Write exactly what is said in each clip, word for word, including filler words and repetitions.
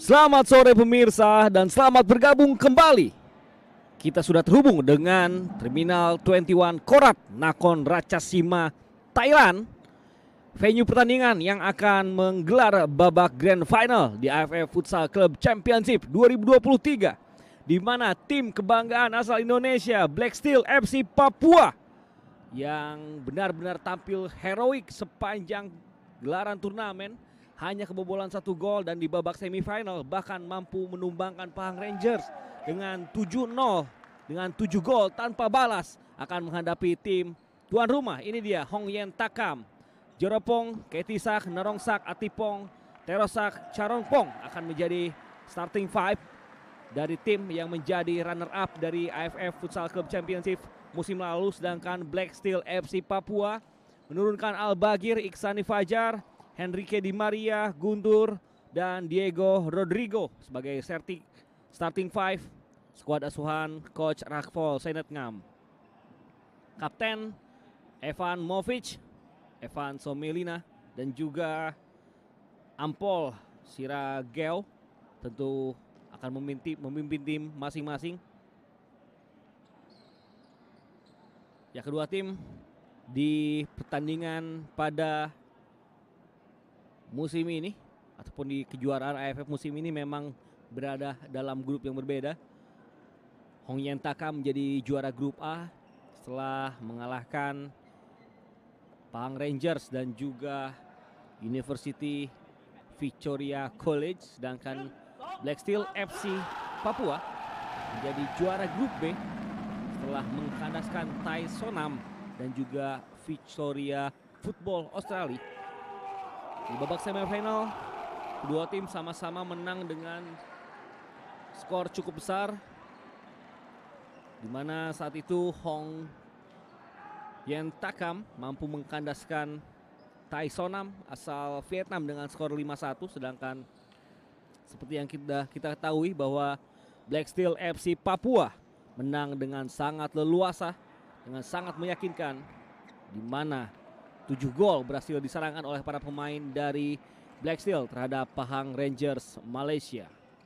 Selamat sore pemirsa dan selamat bergabung kembali. Kita sudah terhubung dengan Terminal dua puluh satu Korat Nakhon Ratchasima, Thailand. Venue pertandingan yang akan menggelar babak Grand Final di A F F Futsal Club Championship dua ribu dua puluh tiga, di mana tim kebanggaan asal Indonesia Black Steel F C Papua yang benar-benar tampil heroik sepanjang gelaran turnamen, hanya kebobolan satu gol dan di babak semifinal bahkan mampu menumbangkan Pahang Rangers dengan tujuh nol dengan tujuh gol tanpa balas akan menghadapi tim tuan rumah. Ini dia Hong Yen Takam, Joropong, Ketisak, Narongsak, Atipong, Terosak, Charonpong akan menjadi starting five dari tim yang menjadi runner up dari A F F Futsal Club Championship musim lalu. Sedangkan Black Steel F C Papua menurunkan Al-Bagir, Iksani Fajar, Henrique Di Maria, Guntur, dan Diego Rodrigo sebagai starting five skuad asuhan Coach Rakfol Senetngam. Kapten Evan Movic, Evan Somelina, dan juga Ampol Sirageo tentu akan memimpin, memimpin tim masing-masing. Ya, kedua tim di pertandingan pada musim ini ataupun di kejuaraan A F F musim ini memang berada dalam grup yang berbeda. Hong Yen Takam menjadi juara grup A setelah mengalahkan Pahang Rangers dan juga University Victoria College. Sedangkan Black Steel F C Papua menjadi juara grup B setelah mengkandaskan Thai Sonam dan juga Victoria Football Australia. Di babak semifinal, kedua tim sama-sama menang dengan skor cukup besar, di mana saat itu Hong Yen Takam mampu mengkandaskan Thai Sonam asal Vietnam dengan skor lima satu. Sedangkan seperti yang kita, kita ketahui bahwa Black Steel F C Papua menang dengan sangat leluasa, dengan sangat meyakinkan, di mana tujuh gol berhasil diserangkan oleh para pemain dari Black Steel terhadap Pahang Rangers Malaysia.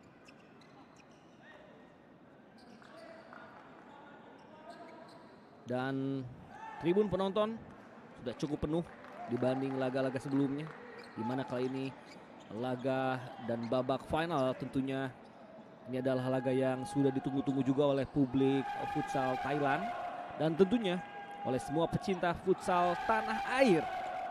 Dan tribun penonton sudah cukup penuh dibanding laga-laga sebelumnya, di mana kali ini laga dan babak final tentunya ini adalah laga yang sudah ditunggu-tunggu juga oleh publik futsal Thailand dan tentunya oleh semua pecinta futsal tanah air.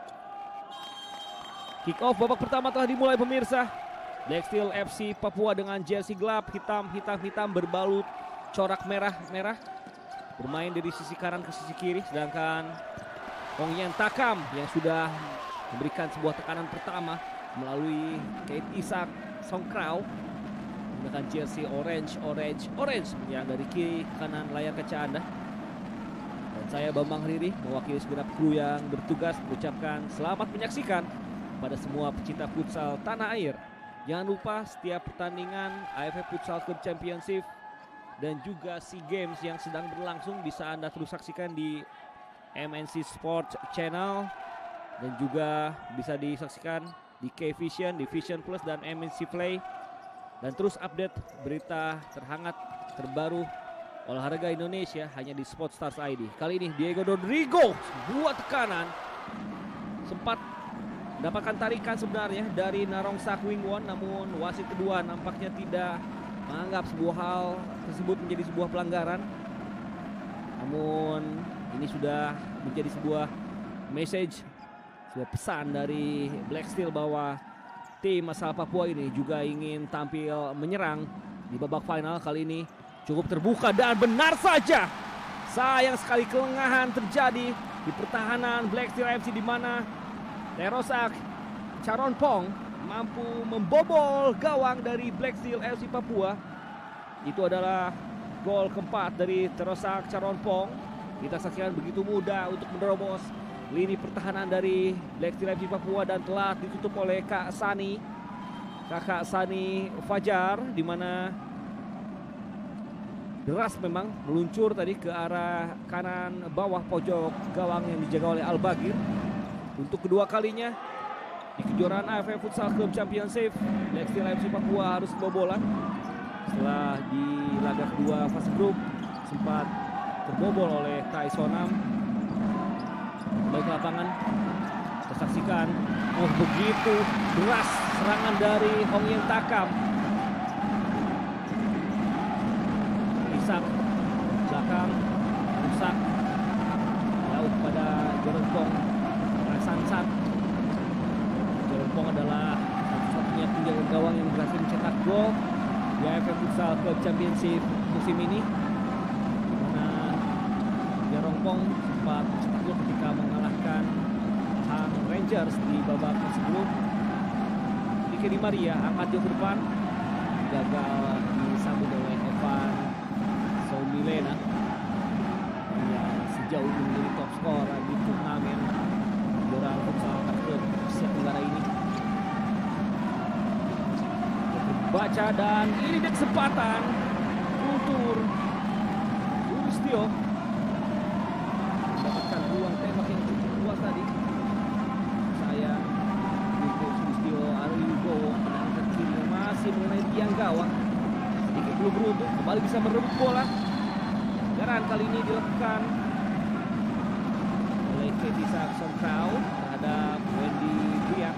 Kick off babak pertama telah dimulai pemirsa. Black Steel F C Papua dengan jersey gelap hitam hitam hitam berbalut corak merah-merah bermain dari sisi kanan ke sisi kiri. Sedangkan Hong Yen Takam yang sudah memberikan sebuah tekanan pertama melalui Kate Isak Songkrau menggunakan jersey orange orange orange menyerang dari kiri ke kanan layar kaca Anda. Dan saya Bambang Riri mewakili segenap kru yang bertugas mengucapkan selamat menyaksikan pada semua pecinta futsal tanah air. Jangan lupa setiap pertandingan A F F Futsal Club Championship dan juga SEA Games yang sedang berlangsung bisa Anda terus saksikan di M N C Sports Channel dan juga bisa disaksikan di K-Vision, di Vision Plus dan M N C Play. Dan terus update berita terhangat terbaru olahraga Indonesia hanya di Sportstars I D. Kali ini Diego Rodrigo buat tekanan, sempat mendapatkan tarikan sebenarnya dari Narongsak Wingwon, namun wasit kedua nampaknya tidak menganggap sebuah hal tersebut menjadi sebuah pelanggaran. Namun ini sudah menjadi sebuah message, sebuah pesan dari Black Steel bahwa tim asal Papua ini juga ingin tampil menyerang di babak final. Kali ini cukup terbuka dan benar saja, sayang sekali kelengahan terjadi di pertahanan Black Steel F C, di mana Terosak Charonpong mampu membobol gawang dari Black Steel F C Papua. Itu adalah gol keempat dari Terosak Charonpong. Kita saksikan begitu mudah untuk menerobos lini pertahanan dari Black Steel F C Papua dan telah ditutup oleh Kak Sani, Kakak Sani Fajar, di mana deras memang meluncur tadi ke arah kanan bawah pojok gawang yang dijaga oleh Al-Bagir. Untuk kedua kalinya Di kejuaraan A F F Futsal Club Championship, Black Steel F C Papua harus kebobolan setelah di laga kedua fase grup sempat terbobol oleh K I Sonam. Baik lapangan, kita saksikan, oh begitu deras serangan dari Hong Yen Takam. Isak belakang, rusak, jauh pada Jerempong Rasansat. Jerempong adalah satu-satunya penjaga gawang yang berhasil mencetak gol di A F F Futsal Club Championship musim ini, dimana Jerempong sempat mencetak gol ketika mengalahkan Hang Rangers di babak sebelum. Dike Di Maria angkat jauh ke depan, gagal disambut oleh Evan Soumilena yang sejauh ini menjadi top skor di turnamen kejuaraan futsal Club Asia Tenggara ini. Baca, dan ini dia kesempatan untuk Sulistyo mendapatkan ruang tembak yang cukup luas tadi. Sayang untuk Sulistyo, Ari Wibowo menangkan kiri masih mengenai tiang gawang, sedikit belum beruntung kembali bisa merebut bola. Pelanggaran kali ini dilakukan oleh Katie Saxon-Crow terhadap Wendy Brian.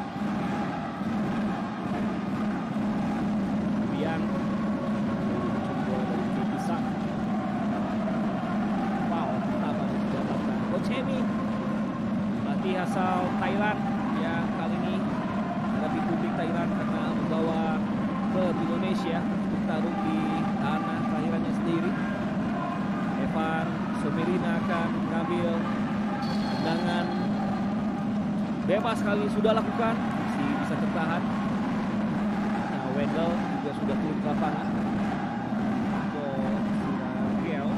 Brian bola dari Katie Sax, foul pertama didapatkan Coach Emi, pelatih asal Thailand yang kali ini menghadapi publik Thailand karena membawa ke Indonesia untuk taruh di tanah kelahirannya sendiri. Evan Somirina akan mengambil tendangan bebas kali ini sudah lakukan, masih bisa tertahan. Nah, Wendell juga sudah turun ke lapangan untuk Siragiel.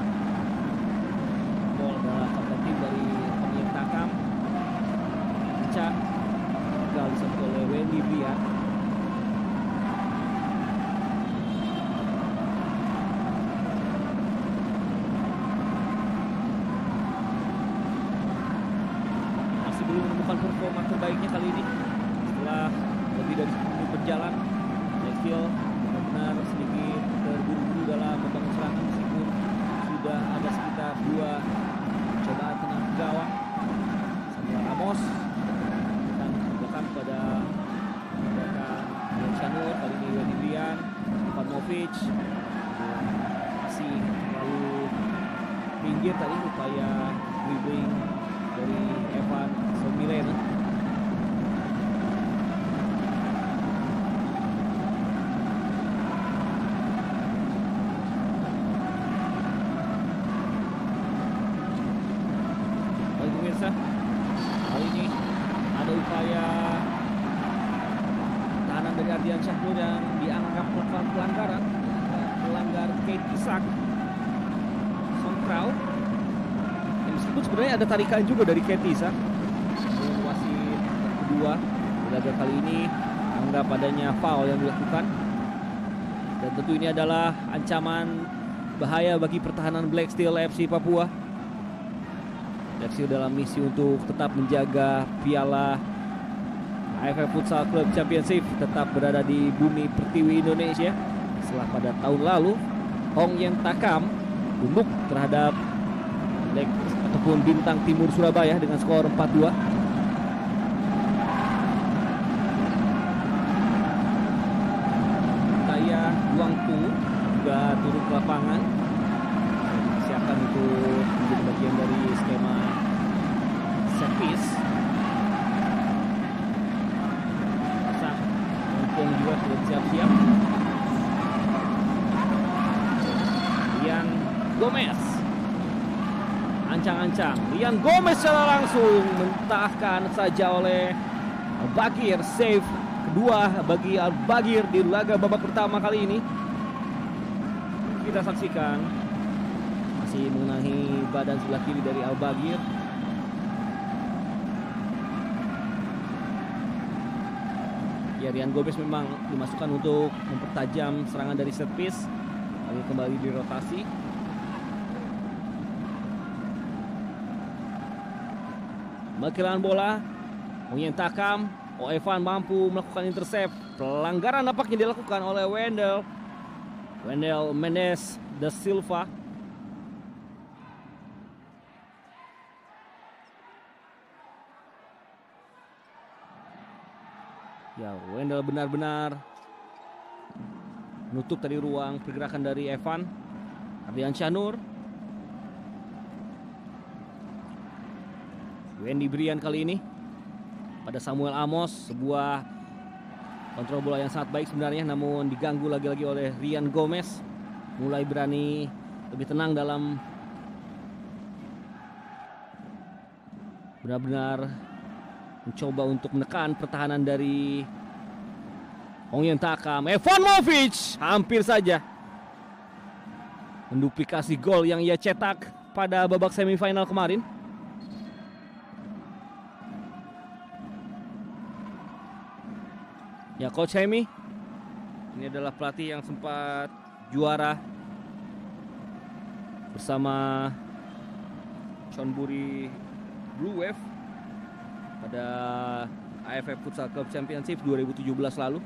Gol adalah kapten tim dari Hong Yen Takam. Baca gagal disambut oleh Wendy Brian. Belum menemukan performa terbaiknya kali ini setelah lebih dari sepuluh menit berjalan. Black Steel benar-benar sedikit terburu-buru dalam membangun serangan meskipun sudah ada sekitar dua cobaan tengah gawang. Samuel Ramos dan menunjukkan pada menunjukkan Ian Shanur, kali ini Wendy Brian, Ivanovic masih terlalu pinggir tadi upaya dribbling dari Evan Soumilena. Baik pemirsa, kali ini ada upaya tahanan dari Ardian Syahnur yang dianggap melakukan pelanggaran, melanggar Katie Saxon-Crow. Meskipun sebenarnya ada tarikan juga dari Katie Sax, wasit kedua di laga kali ini anggap adanya foul yang dilakukan, dan tentu ini adalah ancaman bahaya bagi pertahanan Black Steel F C Papua. Black Steel dalam misi untuk tetap menjaga piala A F F Futsal Club Championship tetap berada di bumi pertiwi Indonesia setelah pada tahun lalu Hong Yen Takam tunduk terhadap Black ataupun Bintang Timur Surabaya dengan skor empat dua. Saya Wangtu juga turun ke lapangan, siapkan untuk menjadi bagian dari skema set piece. Sang Wangtu juga sudah siap-siap. Rian Gomez ancang-ancang, Rian Gomez secara langsung mentahkan saja oleh Al-Bagir. Save kedua bagi Al-Bagir di laga babak pertama kali ini. Kita saksikan, masih mengenai badan sebelah kiri dari Al-Bagir. Ya, Rian Gomez memang dimasukkan untuk mempertajam serangan dari set piece. Lagi kembali dirotasi. Kehilangan bola, Hong Yen Takam. Oh, Evan mampu melakukan intercept. Pelanggaran nampaknya dilakukan oleh Wendell. Wendell Mendes da Silva. Ya, Wendell benar-benar menutup tadi ruang pergerakan dari Evan. Ardian Syanur. Wendy Brian kali ini pada Samuel Amos, sebuah kontrol bola yang sangat baik sebenarnya, namun diganggu lagi-lagi oleh Rian Gomez. Mulai berani lebih tenang dalam benar-benar mencoba untuk menekan pertahanan dari Hongyen Takam. Evanovic hampir saja menduplikasi gol yang ia cetak pada babak semifinal kemarin. Ya, Coach Hemi ini adalah pelatih yang sempat juara bersama Chonburi Blue Wave pada A F F Futsal Club Championship dua ribu tujuh belas lalu.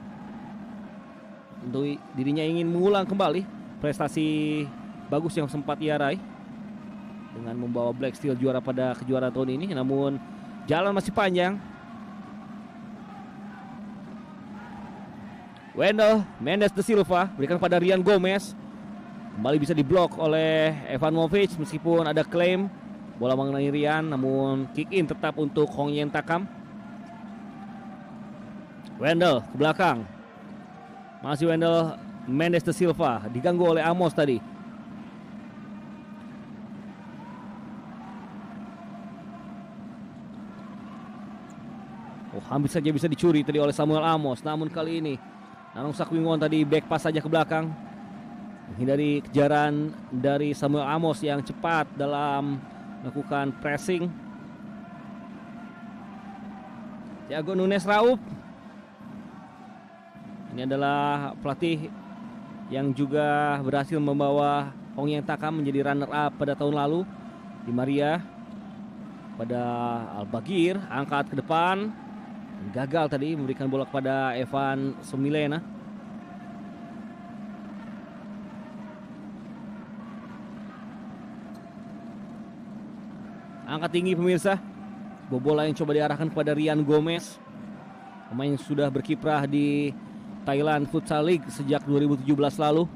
Tentu dirinya ingin mengulang kembali prestasi bagus yang sempat ia raih dengan membawa Black Steel juara pada kejuaraan tahun ini, namun jalan masih panjang. Wendell Mendes da Silva berikan pada Rian Gomez. Kembali bisa diblok oleh Evanovic meskipun ada klaim bola mengenai Rian, namun kick in tetap untuk Hongyen Takam. Wendell ke belakang. Masih Wendell Mendes da Silva diganggu oleh Amos tadi. Oh, hampir saja bisa dicuri tadi oleh Samuel Amos, namun kali ini Nanong Sakwingon tadi back pass saja ke belakang, menghindari kejaran dari Samuel Amos yang cepat dalam melakukan pressing. Thiago Nunes Raup, ini adalah pelatih yang juga berhasil membawa Hongyen Takam menjadi runner up pada tahun lalu. Di Maria pada Al-Bagir angkat ke depan, gagal tadi memberikan bola kepada Evan Somilena. Angkat tinggi pemirsa. Bola yang coba diarahkan kepada Rian Gomez, pemain yang sudah berkiprah di Thailand Futsal League sejak dua ribu tujuh belas lalu.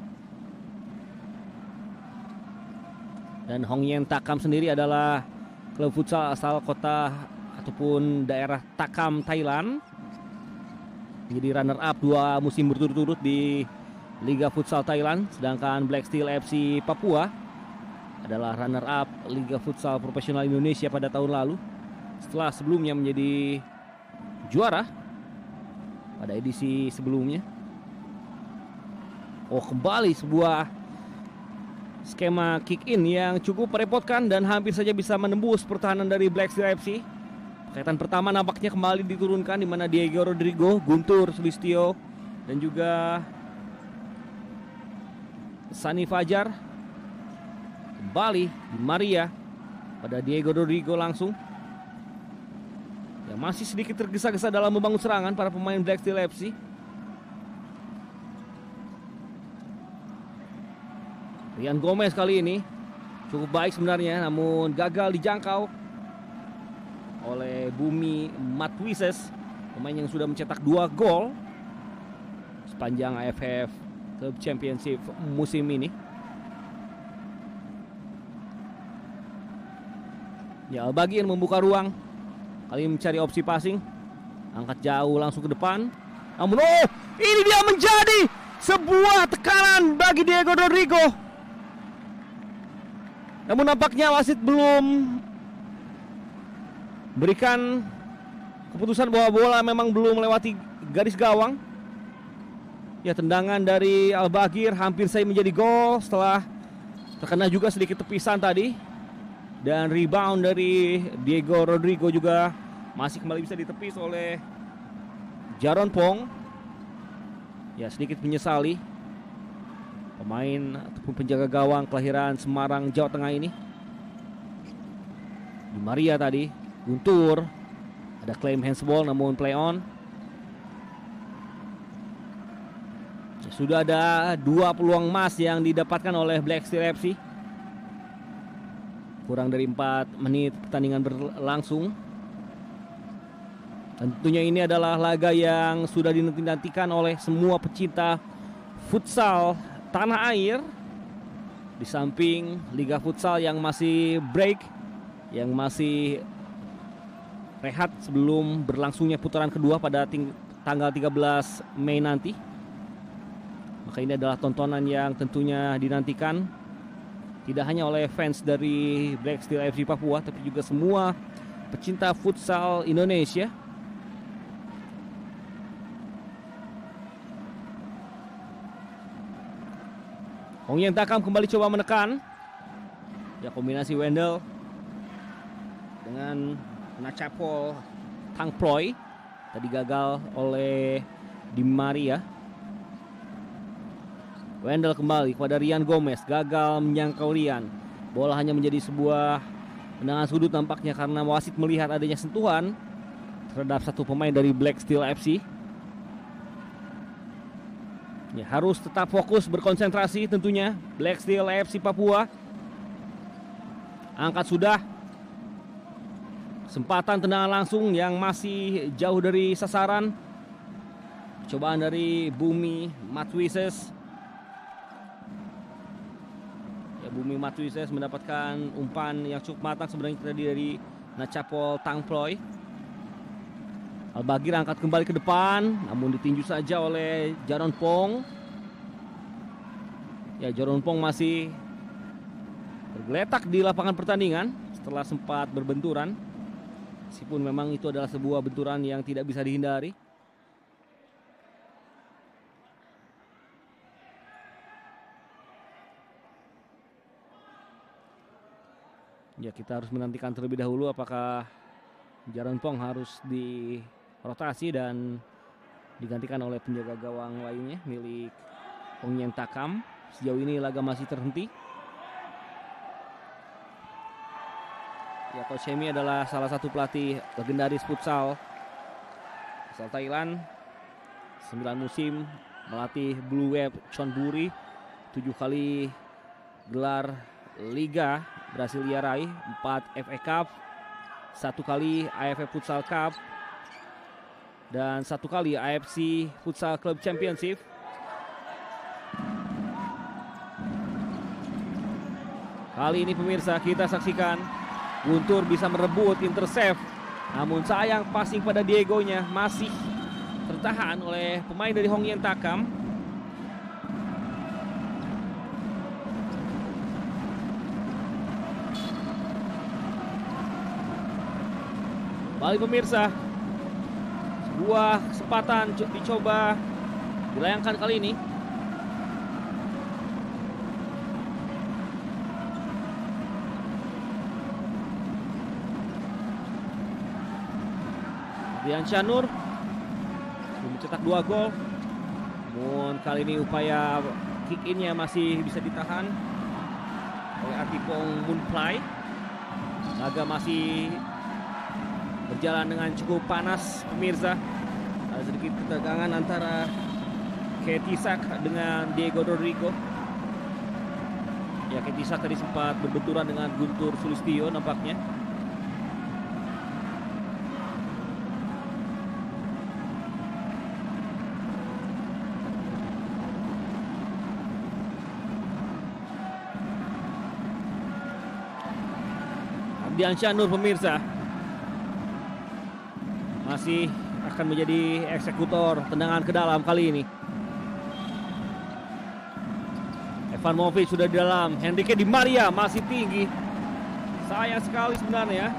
Dan Hongyen Takam sendiri adalah klub futsal asal kota ataupun daerah Takam, Thailand. Menjadi runner up dua musim berturut-turut di Liga Futsal Thailand. Sedangkan Black Steel F C Papua adalah runner up Liga Futsal Profesional Indonesia pada tahun lalu, setelah sebelumnya menjadi juara pada edisi sebelumnya. Oh, kembali sebuah skema kick in yang cukup merepotkan dan hampir saja bisa menembus pertahanan dari Black Steel F C. Pakaitan pertama nampaknya kembali diturunkan, di mana Diego Rodrigo, Guntur Sulistyo dan juga Sani Fajar. Kembali di Maria pada Diego Rodrigo langsung. Ya, masih sedikit tergesa-gesa dalam membangun serangan para pemain Black Steel F C. Rian Gomez kali ini cukup baik sebenarnya, namun gagal dijangkau oleh Bumi Matwises, pemain yang sudah mencetak dua gol sepanjang A F F Club Championship musim ini. Ya, Al-Bagir membuka ruang, kali ini mencari opsi passing, angkat jauh langsung ke depan. Namun oh, ini dia menjadi sebuah tekanan bagi Diego Rodrigo. Namun nampaknya wasit belum berikan keputusan bahwa bola memang belum melewati garis gawang. Ya, tendangan dari Al-Bagir hampir saja menjadi gol setelah terkena juga sedikit tepisan tadi. Dan rebound dari Diego Rodrigo juga masih kembali bisa ditepis oleh Jaron Pong. Ya, sedikit menyesali pemain ataupun penjaga gawang kelahiran Semarang, Jawa Tengah ini. Di Maria tadi, Guntur, Ada claim handsball namun play on. Sudah ada dua peluang emas yang didapatkan oleh Black Steel F C. Kurang dari empat menit pertandingan berlangsung. Tentunya ini adalah laga yang sudah dinanti-nantikan oleh semua pecinta futsal tanah air. Di samping Liga Futsal yang masih break, yang masih rehat sebelum berlangsungnya putaran kedua pada tanggal tiga belas Mei nanti. Maka ini adalah tontonan yang tentunya dinantikan tidak hanya oleh fans dari Black Steel F C Papua, tapi juga semua pecinta futsal Indonesia. Hong Yen Takam kembali coba menekan. Ya, kombinasi Wendell dengan Nachapol Tang Ploy. Tadi gagal oleh Di Maria. Wendell kembali kepada Rian Gomez, gagal menyangkau Rian. Bola hanya menjadi sebuah tendangan sudut nampaknya karena wasit melihat adanya sentuhan terhadap satu pemain dari Black Steel F C. Ya, harus tetap fokus berkonsentrasi tentunya Black Steel F C Papua. Angkat sudah. Kesempatan tendangan langsung yang masih jauh dari sasaran. Cobaan dari Bumi Matwises. Bumi Matwises mendapatkan umpan yang cukup matang sebenarnya tadi dari Nachapol Tang Ploy. Al-Bagir angkat kembali ke depan, namun ditinju saja oleh Jaron Pong. Ya, Jaron Pong masih tergeletak di lapangan pertandingan setelah sempat berbenturan. Meskipun memang itu adalah sebuah benturan yang tidak bisa dihindari. Ya, kita harus menantikan terlebih dahulu apakah Jaron Pong harus dirotasi dan digantikan oleh penjaga gawang lainnya milik Hong Yen Takam. Sejauh ini laga masih terhenti. Ya, Coach Hemi adalah salah satu pelatih legendaris futsal asal Thailand. sembilan musim melatih Blue Wave Chonburi, tujuh kali gelar Liga berhasil ia raih, empat F A Cup, satu kali A F F Futsal Cup, dan satu kali A F C Futsal Club Championship. Kali ini pemirsa kita saksikan Guntur bisa merebut intercept, namun sayang passing pada Diego-nya masih tertahan oleh pemain dari Hong Yen Takam. Balik pemirsa, sebuah kesempatan dicoba dilayangkan kali ini. Dian Syanur mencetak dua gol, namun kali ini upaya kick in-nya masih bisa ditahan oleh Artipong Moonfly. Laga masih berjalan dengan cukup panas pemirsa. Ada sedikit ketegangan antara Ketisak dengan Diego Rodrigo. Ya, Ketisak tadi sempat berbenturan dengan Guntur Sulistyo nampaknya. Dian Syanur pemirsa masih akan menjadi eksekutor tendangan ke dalam kali ini. Evan Movic sudah di dalam. Henrique Di Maria masih tinggi. Sayang sekali sebenarnya.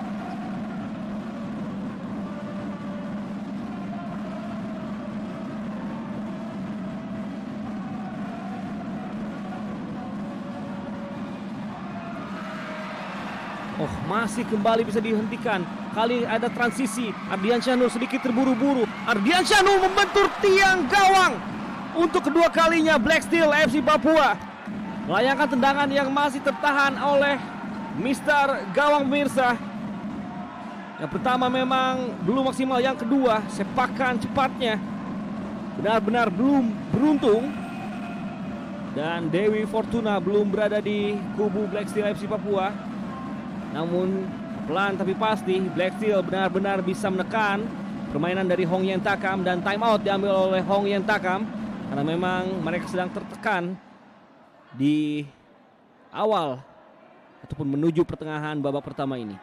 Oh, masih kembali bisa dihentikan. Kali ada transisi. Ardian Syanur sedikit terburu-buru. Ardian Syanur membentur tiang gawang. Untuk kedua kalinya Black Steel F C Papua melayangkan tendangan yang masih tertahan oleh Mister Gawang pemirsa. Yang pertama memang belum maksimal, yang kedua sepakan cepatnya benar-benar belum beruntung. Dan Dewi Fortuna belum berada di kubu Black Steel F C Papua. Namun pelan tapi pasti Black Steel benar-benar bisa menekan permainan dari Hong Yen Takam. Dan time out diambil oleh Hong Yen Takam karena memang mereka sedang tertekan di awal ataupun menuju pertengahan babak pertama ini.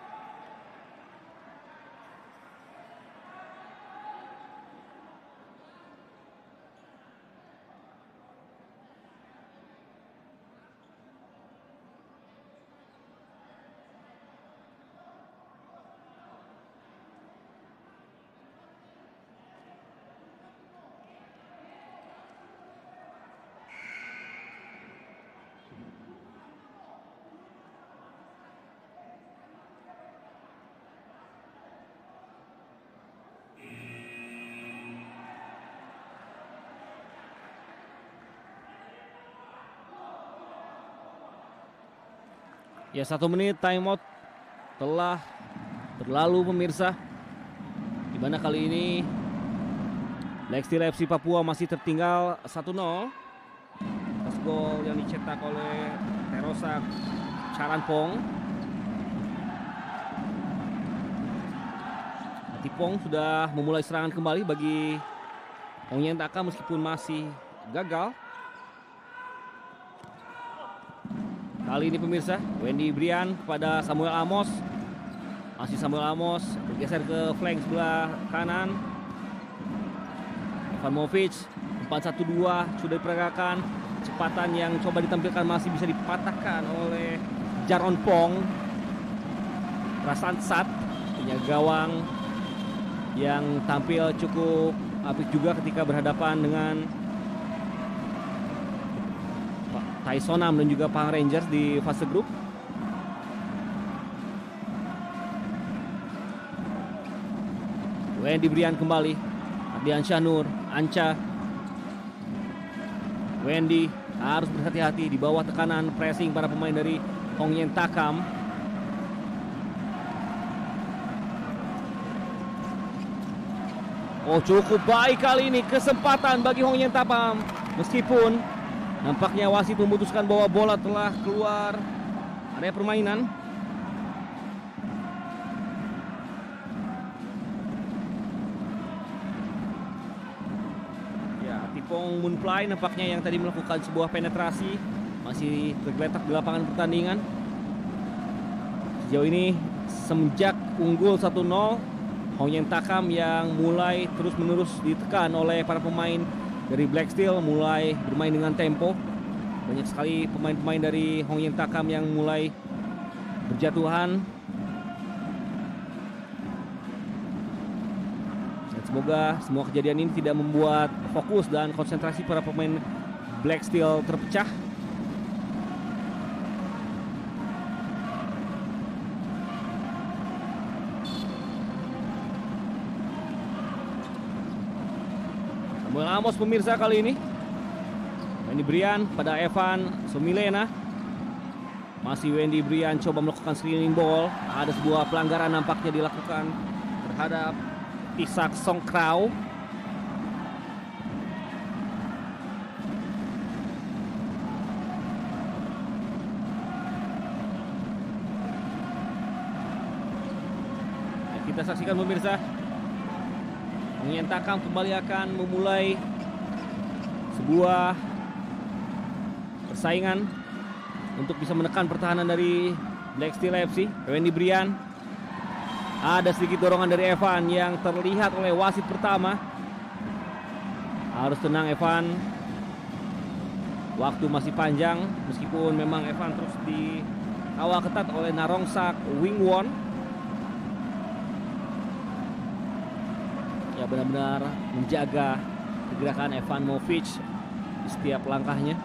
Ya, satu menit timeout telah berlalu pemirsa. Di mana kali ini Black Steel F C Papua masih tertinggal satu nol. Atas gol yang dicetak oleh Terosa Charanpong. Atipong sudah memulai serangan kembali bagi Hong Yen Takam meskipun masih gagal. Kali ini pemirsa, Wendy Brian kepada Samuel Amos. Masih Samuel Amos bergeser ke flank sebelah kanan. Ivanovic empat satu dua sudah diperagakan. Kecepatan yang coba ditampilkan masih bisa dipatahkan oleh Jaron Pong. Rasan Sat punya gawang yang tampil cukup apik juga ketika berhadapan dengan Taisonam dan juga Pahang Rangers di fase grup. Wendy Brian kembali. Ardian Syahnur, Anca. Wendy harus berhati-hati di bawah tekanan pressing para pemain dari Hong Yen Takam. Oh, cukup baik kali ini kesempatan bagi Hong Yen Takam. Meskipun nampaknya wasit memutuskan bahwa bola telah keluar area permainan. Ya, Tipong Moonfly nampaknya yang tadi melakukan sebuah penetrasi masih tergeletak di lapangan pertandingan. Sejauh ini semenjak unggul satu nol, Hong Yen Takam yang mulai terus-menerus ditekan oleh para pemain dari Black Steel mulai bermain dengan tempo. Banyak sekali pemain-pemain dari Hong Yen Takam yang mulai berjatuhan. Dan semoga semua kejadian ini tidak membuat fokus dan konsentrasi para pemain Black Steel terpecah. Samuel Amos pemirsa kali ini. Wendy Brian pada Evan Sumilena. Masih Wendy Brian coba melakukan screening ball. Ada sebuah pelanggaran nampaknya dilakukan terhadap Isak Songkrau. Ya, kita saksikan pemirsa. Hong Yen Takam kembali akan memulai sebuah persaingan untuk bisa menekan pertahanan dari Black Steel F C. Wendy Brian. Ada sedikit dorongan dari Evan yang terlihat oleh wasit pertama. Harus tenang Evan. Waktu masih panjang meskipun memang Evan terus dikawal ketat oleh Narongsak Wingwon. Ya, benar-benar menjaga pergerakan Ivanovic di setiap langkahnya.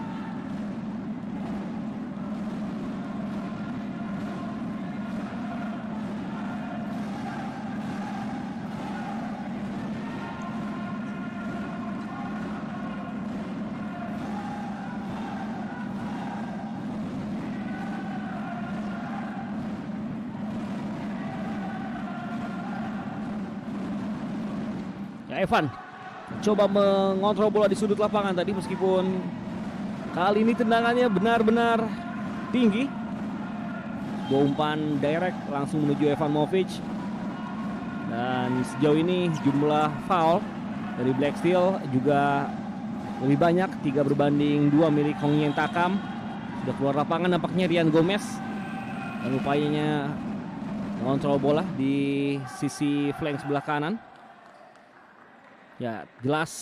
Ya, Evan coba mengontrol bola di sudut lapangan tadi, meskipun kali ini tendangannya benar-benar tinggi. Sebuah umpan direct langsung menuju Evan Movic. Dan sejauh ini jumlah foul dari Black Steel juga lebih banyak, tiga berbanding dua milik Hong Yen Takam. Sudah keluar lapangan nampaknya Rian Gomez, dan upayanya mengontrol bola di sisi flank sebelah kanan. Ya, jelas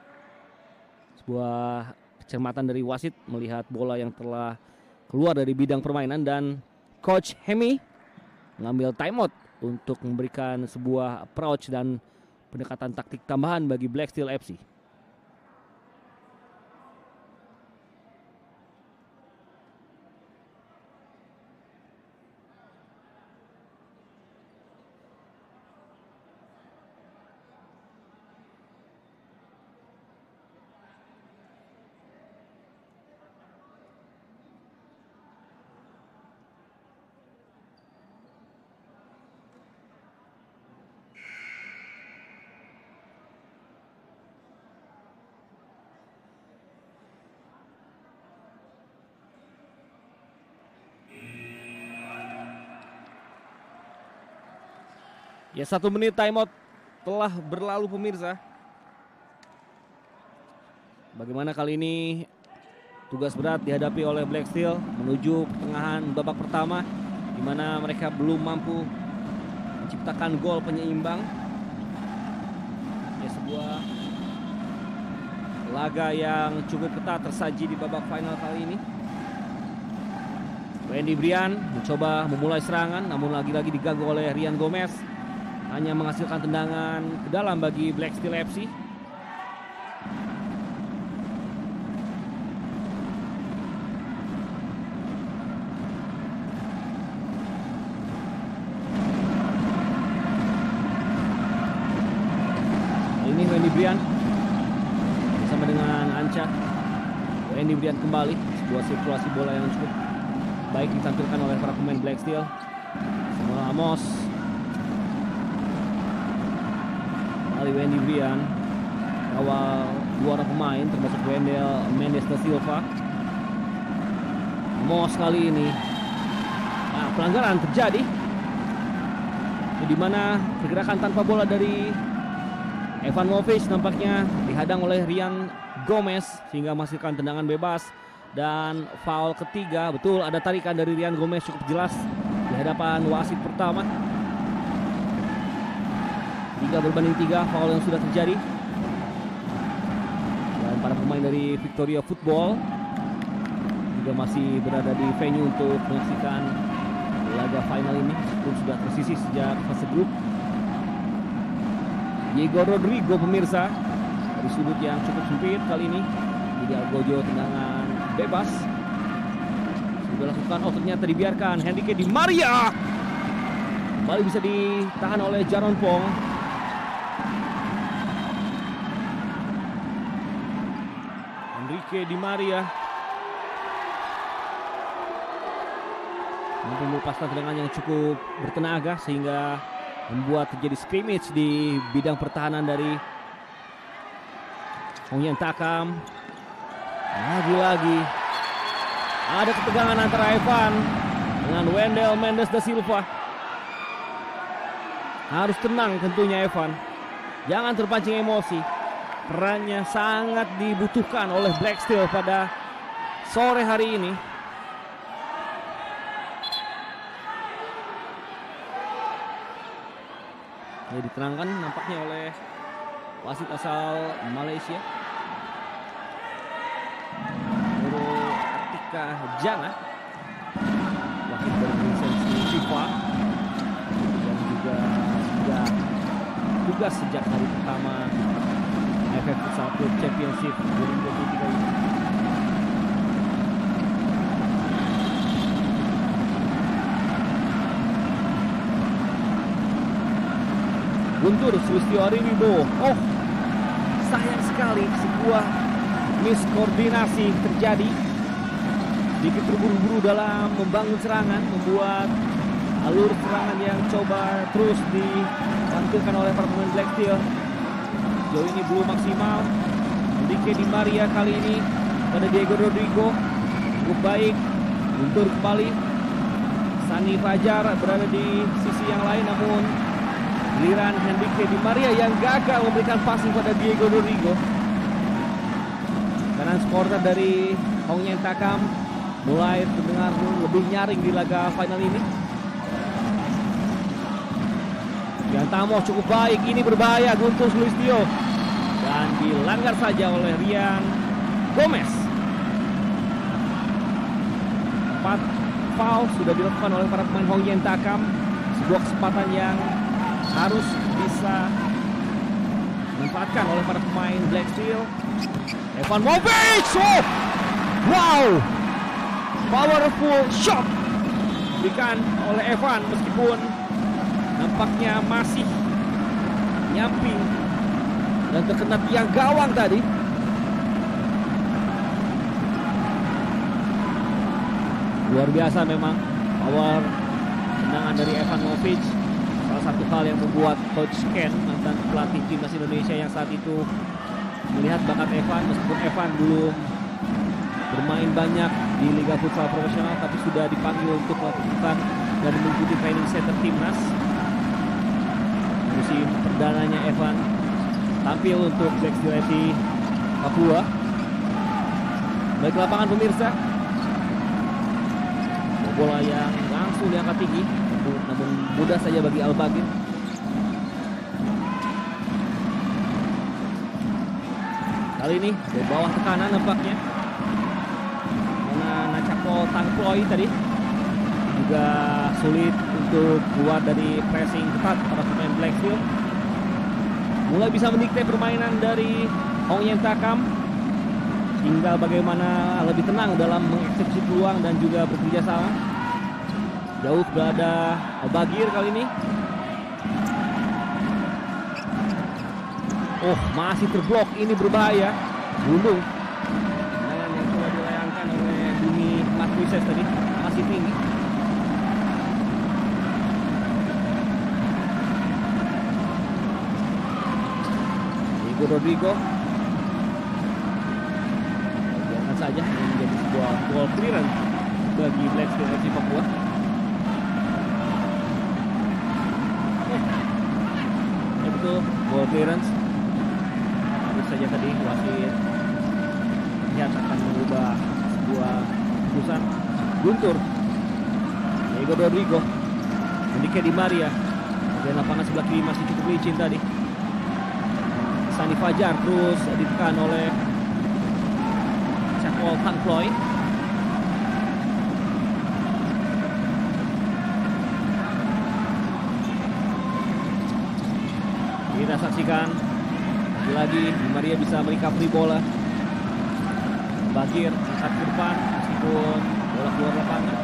sebuah kecermatan dari wasit melihat bola yang telah keluar dari bidang permainan, dan Coach Hemi mengambil timeout untuk memberikan sebuah approach dan pendekatan taktik tambahan bagi Black Steel F C. Ya, satu menit timeout telah berlalu pemirsa. Bagaimana kali ini tugas berat dihadapi oleh Black Steel menuju pertengahan babak pertama, di mana mereka belum mampu menciptakan gol penyeimbang. Ya, sebuah laga yang cukup ketat tersaji di babak final kali ini. Wendy Brian mencoba memulai serangan, namun lagi-lagi diganggu oleh Rian Gomez. Hanya menghasilkan tendangan ke dalam bagi Black Steel F C. Ini Wendy Brian bersama dengan Anca. Wendy Brian kembali, sebuah sirkulasi bola yang cukup baik ditampilkan oleh para pemain Black Steel. Samuel Amos, kali Wendy Brian, awal dua orang pemain termasuk Wendell Mendes da Silva. Amos kali ini, nah, pelanggaran terjadi, di mana pergerakan tanpa bola dari Evan Movic nampaknya dihadang oleh Rian Gomez sehingga menghasilkan tendangan bebas. Dan foul ketiga, betul ada tarikan dari Rian Gomez cukup jelas di hadapan wasit pertama. Tiga berbanding tiga foul yang sudah terjadi. Dan para pemain dari Victoria Football juga masih berada di venue untuk menyaksikan laga final ini, meskipun sudah tersisih sejak fase grup. Diego Rodrigo pemirsa dari sudut yang cukup sempit kali ini, Didi Algojo tendangan bebas sudah lakukan, oh ternyata dibiarkan. Henrique Di Maria kembali bisa ditahan oleh Jaron Pong. Henrique Di Maria mampu melepaskan tendangan yang cukup bertenaga sehingga membuat terjadi scrimmage di bidang pertahanan dari Hong Yen Takam. Lagi-lagi ada ketegangan antara Evan dengan Wendell Mendes da Silva. Harus tenang tentunya Evan, jangan terpancing emosi. Perannya sangat dibutuhkan oleh Black Steel pada sore hari ini. Ini ditenangkan nampaknya oleh wasit asal Malaysia, Nurul Atika Jana, wasit berlisensi FIFA yang juga sudah tugas sejak hari pertama A F F Futsal Club Championship dua ribu dua puluh tiga ini. Guntur Sulistyo Ariwibowo. Oh, sayang sekali sebuah miskoordinasi terjadi. Sedikit terburu-buru dalam membangun serangan, membuat alur serangan yang coba terus ditampilkan oleh para pemain Black Steel. sejauh ini belum maksimal. Enrique Di Maria kali ini pada Diego Rodrigo cukup baik. Guntur kembali. Sani Fajar berada di sisi yang lain, namun giliran Enrique Di Maria yang gagal memberikan passing pada Diego Rodrigo. Kanan supporter dari Hong Yen Takam mulai terdengar lebih nyaring di laga final ini. Yang Tamo cukup baik, ini berbahaya. Guntur Sulistyo dan dilanggar saja oleh Rian Gomez. Empat foul sudah dilakukan oleh para pemain Hong Yen Takam. Sebuah kesempatan yang harus bisa dimanfaatkan oleh para pemain Black Steel. Evan Movic, oh, wow, powerful shot diberikan oleh Evan meskipun nampaknya masih nyamping dan terkena tiang gawang tadi. Luar biasa memang power tendangan dari Evan Movic. Salah satu hal yang membuat Coach Ken, mantan pelatih timnas Indonesia yang saat itu melihat bakat Evan, meskipun Evan belum bermain banyak di Liga Futsal Profesional, tapi sudah dipanggil untuk melakukan dan mengikuti training center timnas. Musim perdananya Evan tampil untuk Black Steel F C Papua. Baik lapangan pemirsa, bola yang langsung diangkat tinggi, namun mudah saja bagi Al-Bagir. Kali ini dari bawah tekanan nampaknya, karena Nachapol Tangploy tadi juga sulit untuk keluar dari pressing ketat para pemain Black Steel. Mulai bisa mendikte permainan dari Hong Yen Takam. Tinggal bagaimana lebih tenang dalam mengeksekusi peluang dan juga bekerja sama. Jauh berada Al-Bagir kali ini. Oh, masih terblok, ini berbahaya. Gunung. Tendangan yang sudah dilayangkan oleh Bumi Matwises tadi masih tinggi. Diego Rodrigo. Biarkan saja ini menjadi sebuah ball clearance bagi Black Steel F C Papua. Oh, ya betul, ball clearance. Saja tadi wasit lihat akan mengubah sebuah keputusan. Guntur, Diego Rodrigo, Enrique Di Maria, dan lapangan sebelah kiri masih cukup licin tadi. Sani Fajar terus ditekan oleh Nachapol Tangploy. Kita saksikan lagi Di Maria bisa merecovery bola. Bagir angkat ke depan meskipun bola keluar lapangan.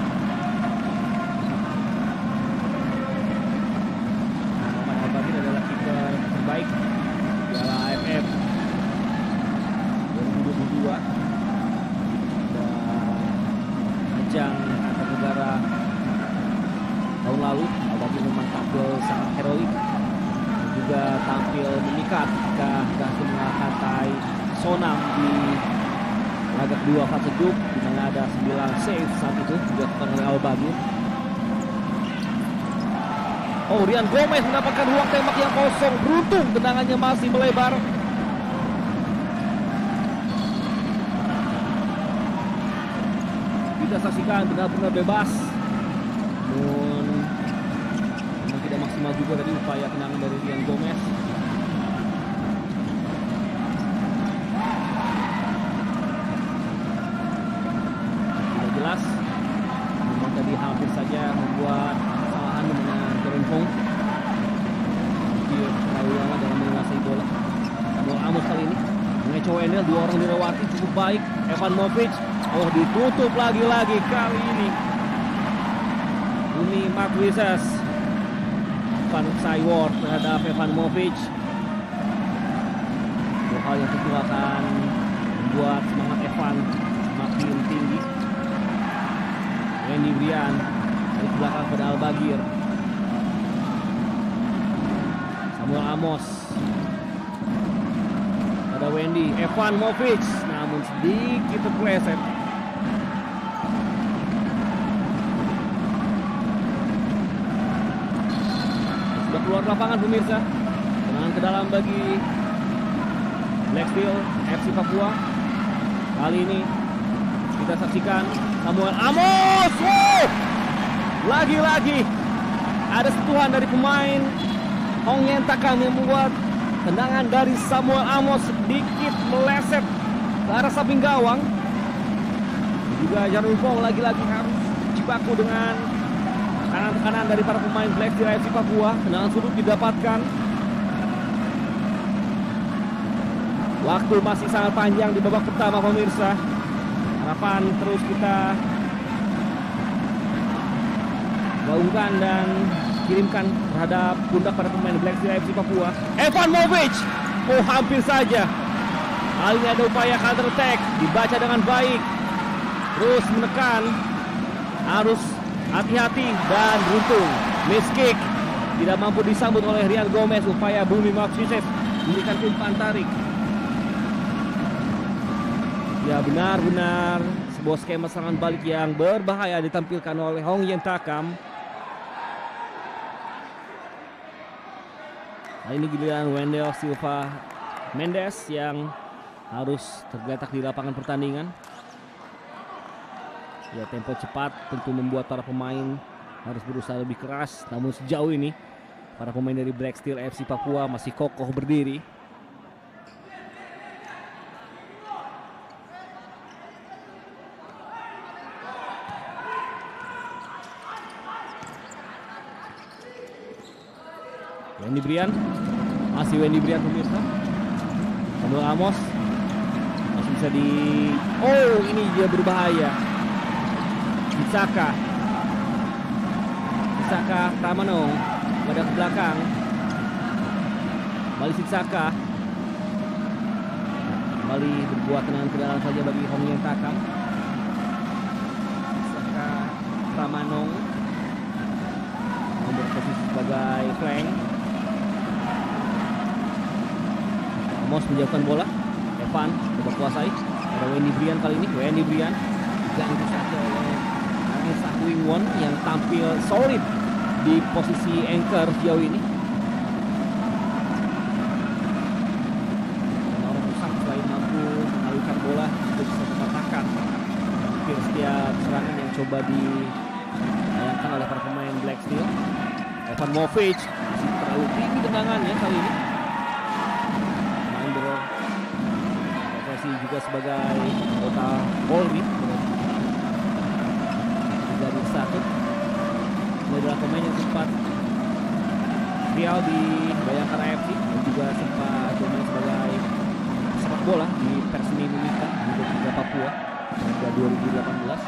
Muhammad Al-Bagir adalah kiper terbaik Piala A F F dua ribu dua puluh dua dan ajang antar negara tahun lalu. Al-Bagir memang tampil sangat heroik, juga tampil memikat ketika berhasil mengalahkan Tai Sonam di laga kedua fase grup, di mana ada sembilan save saat itu dilakukan oleh Al-Bagir. Oh, Rian Gomez mendapatkan ruang tembak yang kosong, beruntung tendangannya masih melebar. Kita saksikan benar-benar bebas, namun tidak maksimal juga tadi upaya tendangan dari Rian Gomez. Tidak jelas, memang tadi hampir saja membuat kesalahan dengan Kevin Hong. Dia terlalu lama dalam menguasai bola. Samuel Amos kali ini mengecoh Endel, dua orang dilewati cukup baik. Evan Movic, oh ditutup lagi-lagi kali ini. Bumi Matwises. Van Sayward terhadap Evan Movic. Dua hal yang tentu akan membuat semangat Evan semakin tinggi. Wendy Brian dari belakang pada Al-Bagir. Samuel Amos Ada Wendy, Evan Movic, namun sedikit terpleset. Sudah keluar lapangan pemirsa. Tendangan ke dalam bagi Black Steel F C Papua. Kali ini kita saksikan Samuel Amos. Wow! Lagi-lagi ada sentuhan dari pemain Hong Yen Takam yang membuat tendangan dari Samuel Amos sedikit meleset ke arah samping gawang. Juga Jarun Pong lagi-lagi harus jibaku dengan tekanan-tekanan dari para pemain Black Steel F C Papua. Tendangan sudut didapatkan. Waktu masih sangat panjang di babak pertama pemirsa. Harapan terus kita gaungkan dan kirimkan terhadap pundak para pemain Black Steel F C Papua. Evan Movic, oh hampir saja. Kali ini ada upaya counter attack, dibaca dengan baik. Terus menekan, harus hati-hati dan beruntung. Miss kick tidak mampu disambut oleh Rian Gomez. Upaya Bumi Maxises memberikan umpan tarik. Ya benar-benar sebuah skema serangan balik yang berbahaya ditampilkan oleh Hong Yen Takam. Nah, ini giliran Wendell Silva Mendes yang harus tergeletak di lapangan pertandingan. Ya tempo cepat tentu membuat para pemain harus berusaha lebih keras. Namun sejauh ini para pemain dari Black Steel F C Papua masih kokoh berdiri. Wendy Brian, masih Wendy Brian pemirsa. Samuel Amos masih bisa di, oh ini dia berbahaya. Sitsaka, Sitsaka Tamanong pada ke belakang. Kembali Sitsaka, kembali berbuat tendangan ke dalam saja bagi Hong Yen Takam. Sitsaka Tamanong berposisi sebagai flank. Amos menjauhkan bola. Evan coba kuasai. Ada Wendy Brian kali ini. Wendy Brian diganggu saja oleh Anissa Wing Won yang tampil solid di posisi anchor sejauh ini. Dan orang rusak selain mampu mengalirkan bola untuk bisa mematahkan hampir setiap serangan yang coba dilayangkan oleh para pemain Black Steel. Evan Movic masih terlalu tinggi tendangannya kali ini. Profesi juga sebagai anggota Polri dari satu. Ini adalah pemain yang sempat viral di Bayangkara F C dan juga sempat bermain sebagai sepak bola di Persemi Mimika di Liga Papua pada dua ribu delapan belas.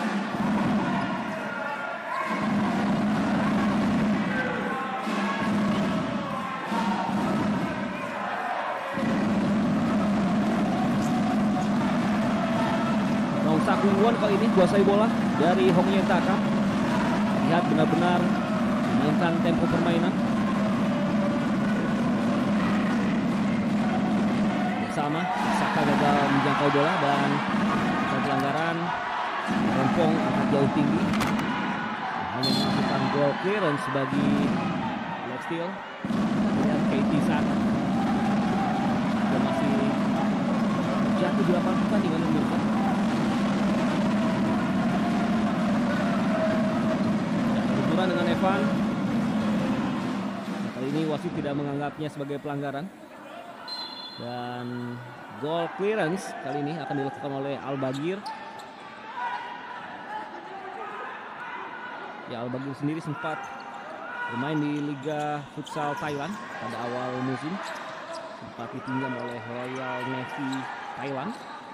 Sakuiwan kali ini kuasai bola dari Hong Yen Takam. Lihat benar-benar memainkan tempo permainan. Bersama Saka gagal menjangkau bola dan pelanggaran. Rempong angkat jauh tinggi. Hanya melakukan goal clearance bagi Black Steel. Lihat Katie Saka dan masih jatuh di lapangan pertandingan pemirsa. Dengan Evan, nah, kali ini wasit tidak menganggapnya sebagai pelanggaran dan goal clearance kali ini akan dilakukan oleh Al-Bagir. Ya Al-Bagir sendiri sempat bermain di Liga Futsal Thailand pada awal musim, sempat ditinjam oleh Royal Navy Thailand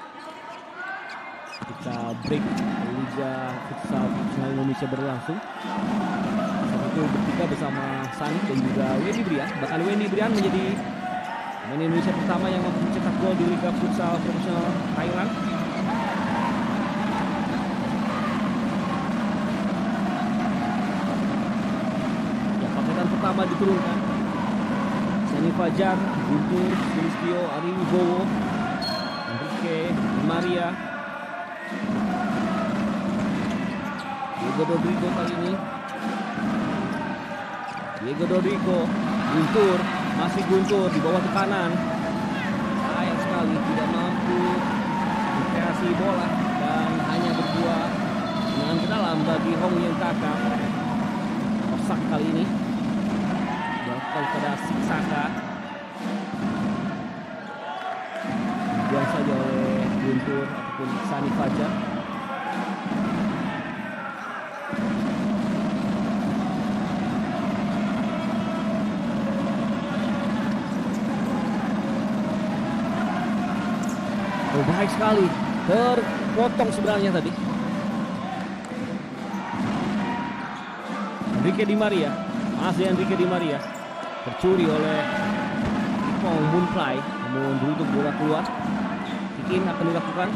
ketika break Liga Futsal Nasional Indonesia berlangsung. Saat itu bertiga bersama Sani dan juga Wendy Brian. Bahkan Wendy Brian menjadi pemain Indonesia pertama yang mampu mencetak gol di Liga Futsal Profesional Thailand. Ya, paketan pertama diturunkan. Sani Fajar, Guntur, Sulistyo, Ari Wibowo, Enrique Di Maria, Diego Rodrigo kali ini. Diego Rodrigo, Guntur, masih Guntur di bawah tekanan. Sayang sekali tidak mampu mengkreasi bola dan hanya berbuah dengan ke dalam bagi Hong Yen Takam. Kosak kali ini dilakukan pada Siksaka. Dibuang saja oleh Guntur ataupun Sani Fajar. Oh, baik sekali, terpotong sebenarnya tadi. Enrique Di Maria, masih Enrique Di Maria, tercuri oleh Ipong Moonfly, namun beruntung bola keluar. Kick-in akan dilakukan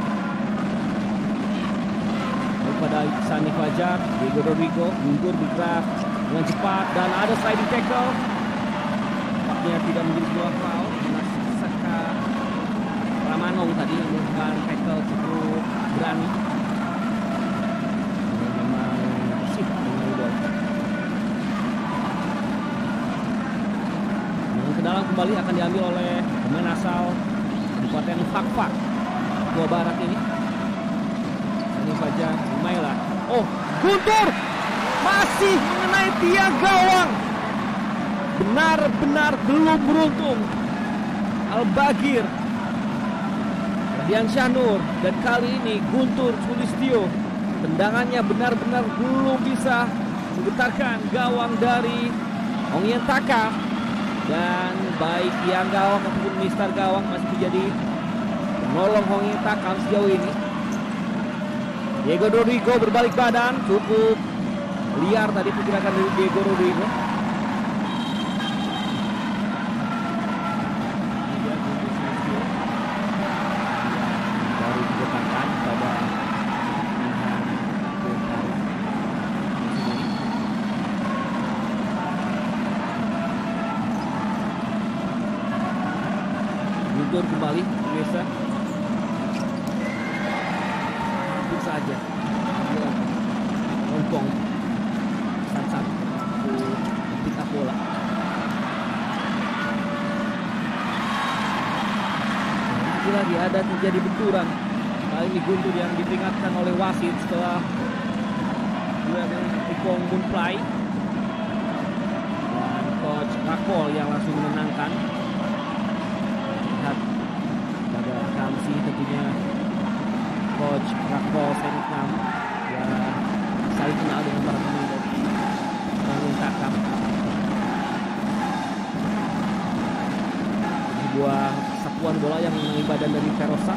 pada Sani Fajar. Diego Rodrigo, Guntur bergerak dengan cepat dan ada sliding tackle. Tampaknya tidak menjadi sebuah foul. Saka Ramanong tadi yang melakukan tackle cukup berani. Ini memang bersih dengan bola. Yang ke dalam kembali akan diambil oleh pemain asal Kabupaten Fakfak, Papua Barat ini. Ini Fajar Lumaila. Oh, Guntur masih mengenai tiang gawang. Benar-benar belum beruntung. Al-Bagir, Radian Syanur, dan kali ini Guntur Sulistyo. Tendangannya benar-benar belum bisa menggetarkan gawang dari Hong Yen Takam. Dan baik tiang gawang ataupun mistar gawang masih menjadi penolong Hong Yen Takam sejauh ini. Diego Rodrigo berbalik badan, cukup liar tadi pergerakan dari Diego Rodrigo. Baru didekatkan pada Guntur kembali biasa. Itu saja. Rompong satu-satu pick bola. Lagi-lagi ada terjadi benturan. Kali ini Guntur yang diperingatkan oleh wasit setelah dua dengan Ipong Moonfly. Dan coach Rakpol yang langsung menenangkan. Lihat pada Ramsi tentunya coach Rakpol Senitnam yang saling kenal dengan para pemain dari Hong Yen Takam. Sebuah sapuan bola yang mengenai badan dari Ferosak.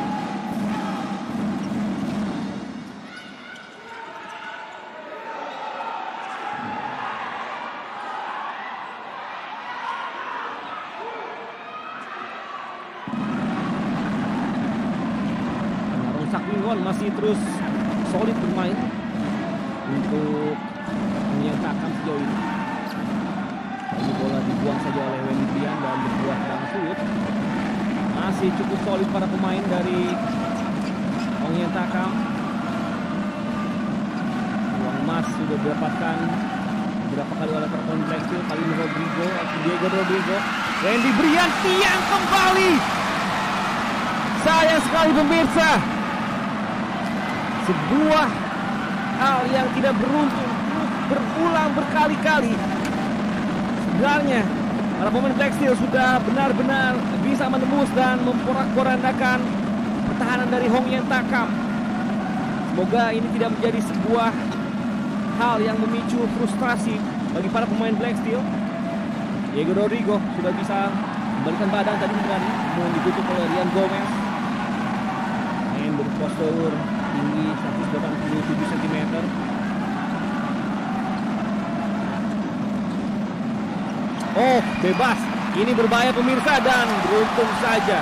Saklingon masih terus solid bermain untuk menyatakan sejauh ini. Ini bola dibuang saja oleh Wendy Brian dan berbuah dan surut. Masih cukup solid para pemain dari Hong Yen Takam. Uang emas sudah didapatkan beberapa kali oleh perempuan Black Steel. Kali ini Rodrigo, Diego Rodrigo, Wendy Brian tiang kembali. Sayang sekali pemirsa. Sebuah hal yang tidak beruntung berulang berkali-kali. Sebenarnya para pemain Black Steel sudah benar-benar bisa menembus dan memporak-porandakan pertahanan dari Hong Yen Takam. Semoga ini tidak menjadi sebuah hal yang memicu frustrasi bagi para pemain Black Steel. Diego Rodrigo sudah bisa membalikan badan tadi berani, kemudian ditutup oleh Rian Gomez. Main berpostur tinggi seratus delapan puluh tujuh sentimeter. Oh, bebas. Ini berbahaya pemirsa dan beruntung saja.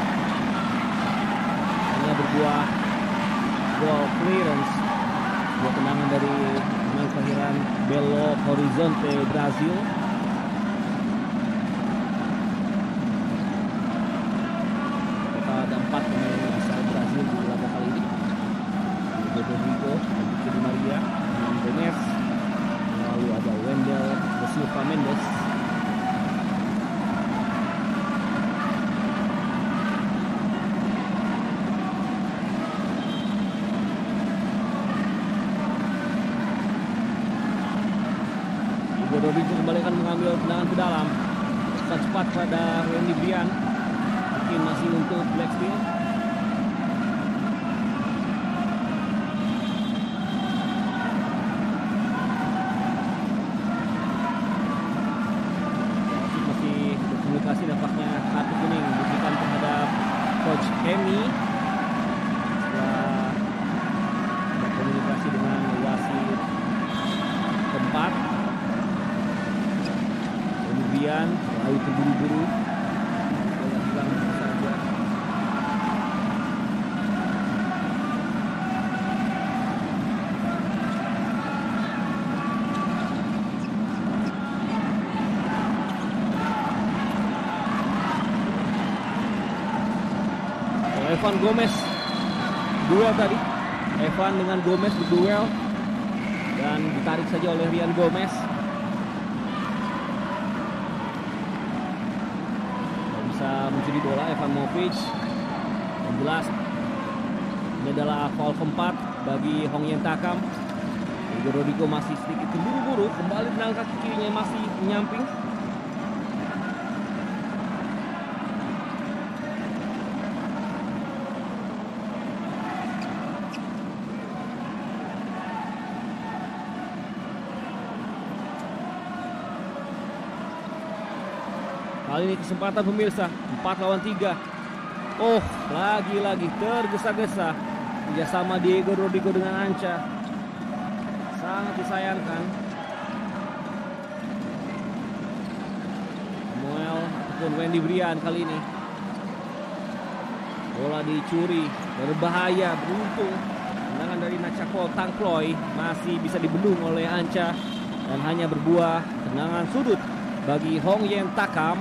Hanya berbuah ball clearance. Buat tendangan dari pemain kelahiran Belo Horizonte, Brazil. Rodrigo kembali akan mengambil tendangan ke dalam. Pesan cepat pada Wendy Brian. Mungkin masih untuk Black Steel. Masih berkomunikasi, nampaknya kartu kuning diberikan terhadap Coach Emi. Setelah berkomunikasi dengan wasit tempat. Kemudian lalu terburu-buru hilang saja. Evan Gomez duel tadi. Evan dengan Gomez berduel dan ditarik saja oleh Rian Gomez. Bisa mencuri bola Evan Movic. Yang jelas ini adalah foul keempat bagi Hong Yen Takam. Igor Rodrigo masih sedikit terburu-buru, kembali tendangan kaki kirinya masih menyamping. Kali ini kesempatan pemirsa, empat lawan tiga. Oh, lagi-lagi tergesa-gesa kerjasama Diego Rodrigo dengan Anca. Sangat disayangkan. Samuel ataupun Wendy Brian kali ini. Bola dicuri, berbahaya, beruntung. Tendangan dari Nachako Tangploy masih bisa dibendung oleh Anca. Dan hanya berbuah tendangan sudut bagi Hong Yen Takam.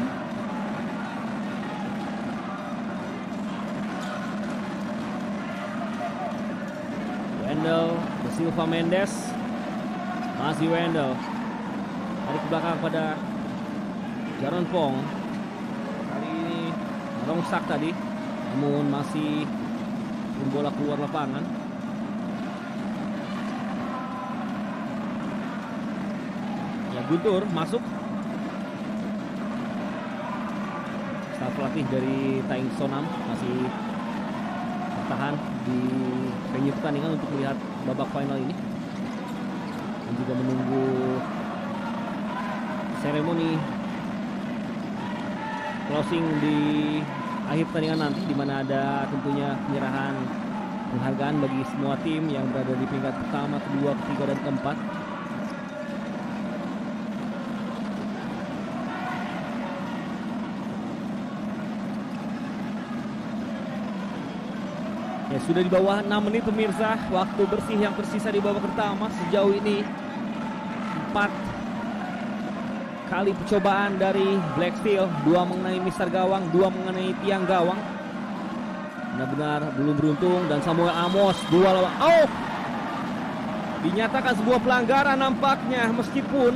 Wendell De Silva Mendes. Masih Wendell. Tarik ke belakang pada Jaron Pong. Kali ini rongsak tadi, namun masih bola keluar lapangan. Ya, Guntur masuk. Staf pelatih dari Taing Sonam masih bertahan di venue pertandingan untuk melihat babak final ini dan juga menunggu seremoni closing di akhir pertandingan nanti, di mana ada tentunya penyerahan penghargaan bagi semua tim yang berada di peringkat pertama, kedua, ketiga, dan keempat. Ya, sudah di bawah enam menit pemirsa, waktu bersih yang tersisa di babak pertama. Sejauh ini empat kali percobaan dari Black Steel, dua mengenai mister gawang, dua mengenai tiang gawang. Benar-benar belum beruntung. Dan Samuel Amos dua lawan. Oh, dinyatakan sebuah pelanggaran nampaknya, meskipun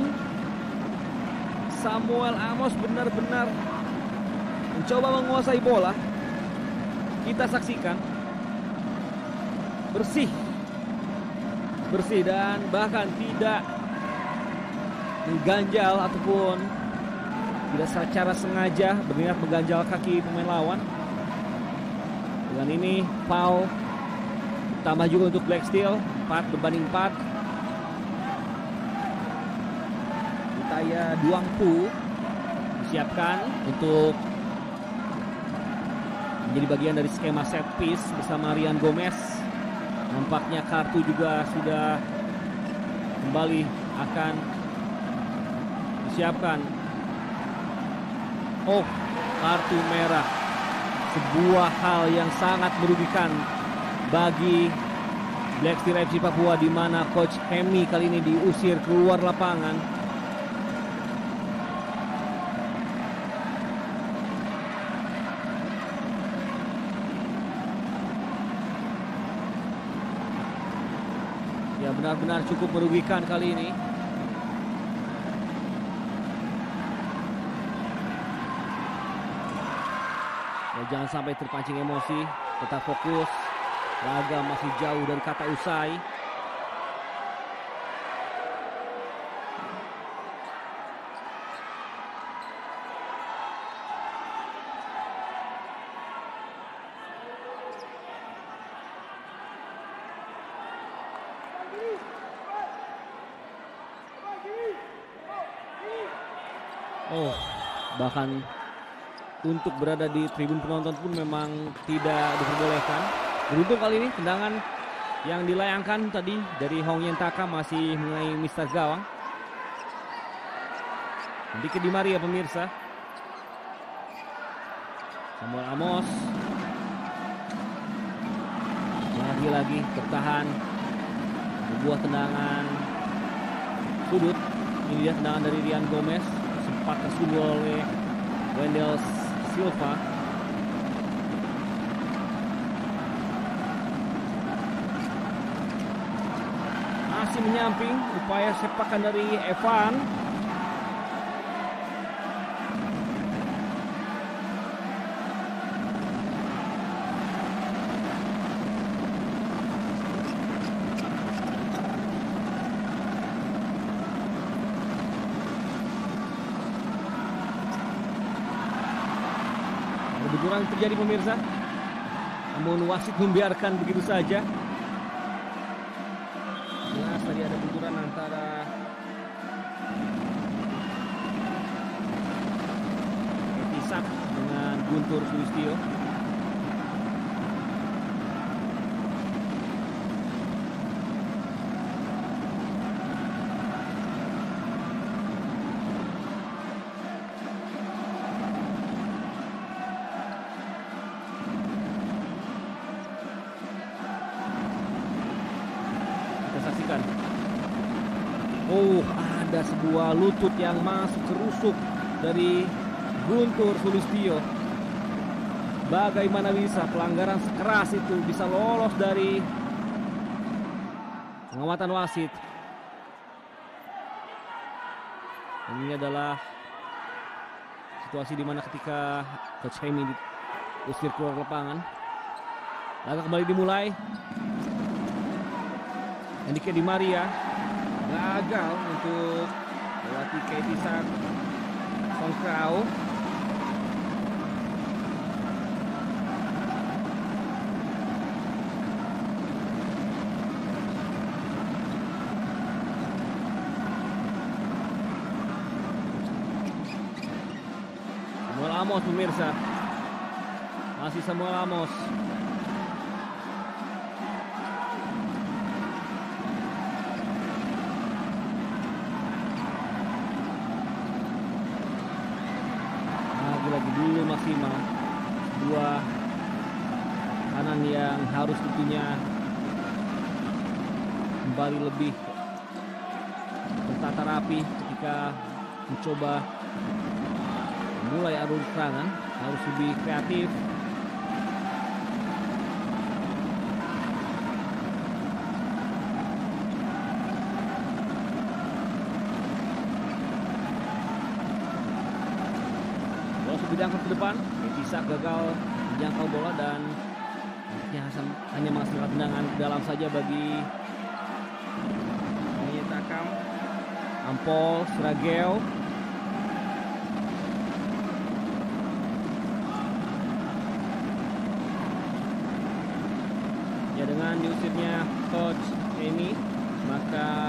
Samuel Amos benar-benar mencoba menguasai bola. Kita saksikan. Bersih, bersih dan bahkan tidak mengganjal ataupun tidak secara sengaja berniat mengganjal kaki pemain lawan. Dengan ini foul tambah juga untuk Black Steel, empat berbanding empat. Itaya Duangpu disiapkan untuk menjadi bagian dari skema set piece bersama Rian Gomez. Nampaknya kartu juga sudah kembali akan disiapkan. Oh, kartu merah. Sebuah hal yang sangat merugikan bagi Black Steel F C Papua, di mana Coach Emi kali ini diusir keluar lapangan. Ya, benar-benar cukup merugikan kali ini. Ya, jangan sampai terpancing emosi, tetap fokus. Laga masih jauh dari kata usai. Oh, bahkan untuk berada di tribun penonton pun memang tidak diperbolehkan. Beruntung kali ini tendangan yang dilayangkan tadi dari Hong Yen Taka masih mengenai mister gawang. Dikit Di Maria pemirsa. Samuel Amos. Lagi-lagi bertahan. Sebuah tendangan sudut. Ini dia tendangan dari Rian Gomez. Sempat tersundul oleh Wendell Silva. Masih menyamping upaya sepakan dari Evan. Benturan terjadi pemirsa, namun wasit membiarkan begitu saja. Jelas tadi ada benturan antara Etisak dengan Guntur Sulistyo. Oh, ada sebuah lutut yang masuk kerusuk dari Guntur Sulistyo. Bagaimana bisa pelanggaran sekeras itu bisa lolos dari pengamatan wasit? Ini adalah situasi di mana ketika Coach Hemi diusir keluar lapangan. Laga kembali dimulai. Enrique Di Maria gagal untuk melewati Keitisak Songkrao. Samuel Amos pemirsa, masih Samuel Amos. Lagi dulu maksimal dua kanan yang harus tentunya kembali lebih tertata rapi ketika mencoba memulai arus serangan, harus lebih kreatif. Diangkat ke depan, Keitisak gagal menjangkau bola dan akhirnya Hasan hanya menghasilkan tendangan ke dalam saja bagi Takam. Ampol, Srageo. Ya, dengan diusirnya Coach Emi, maka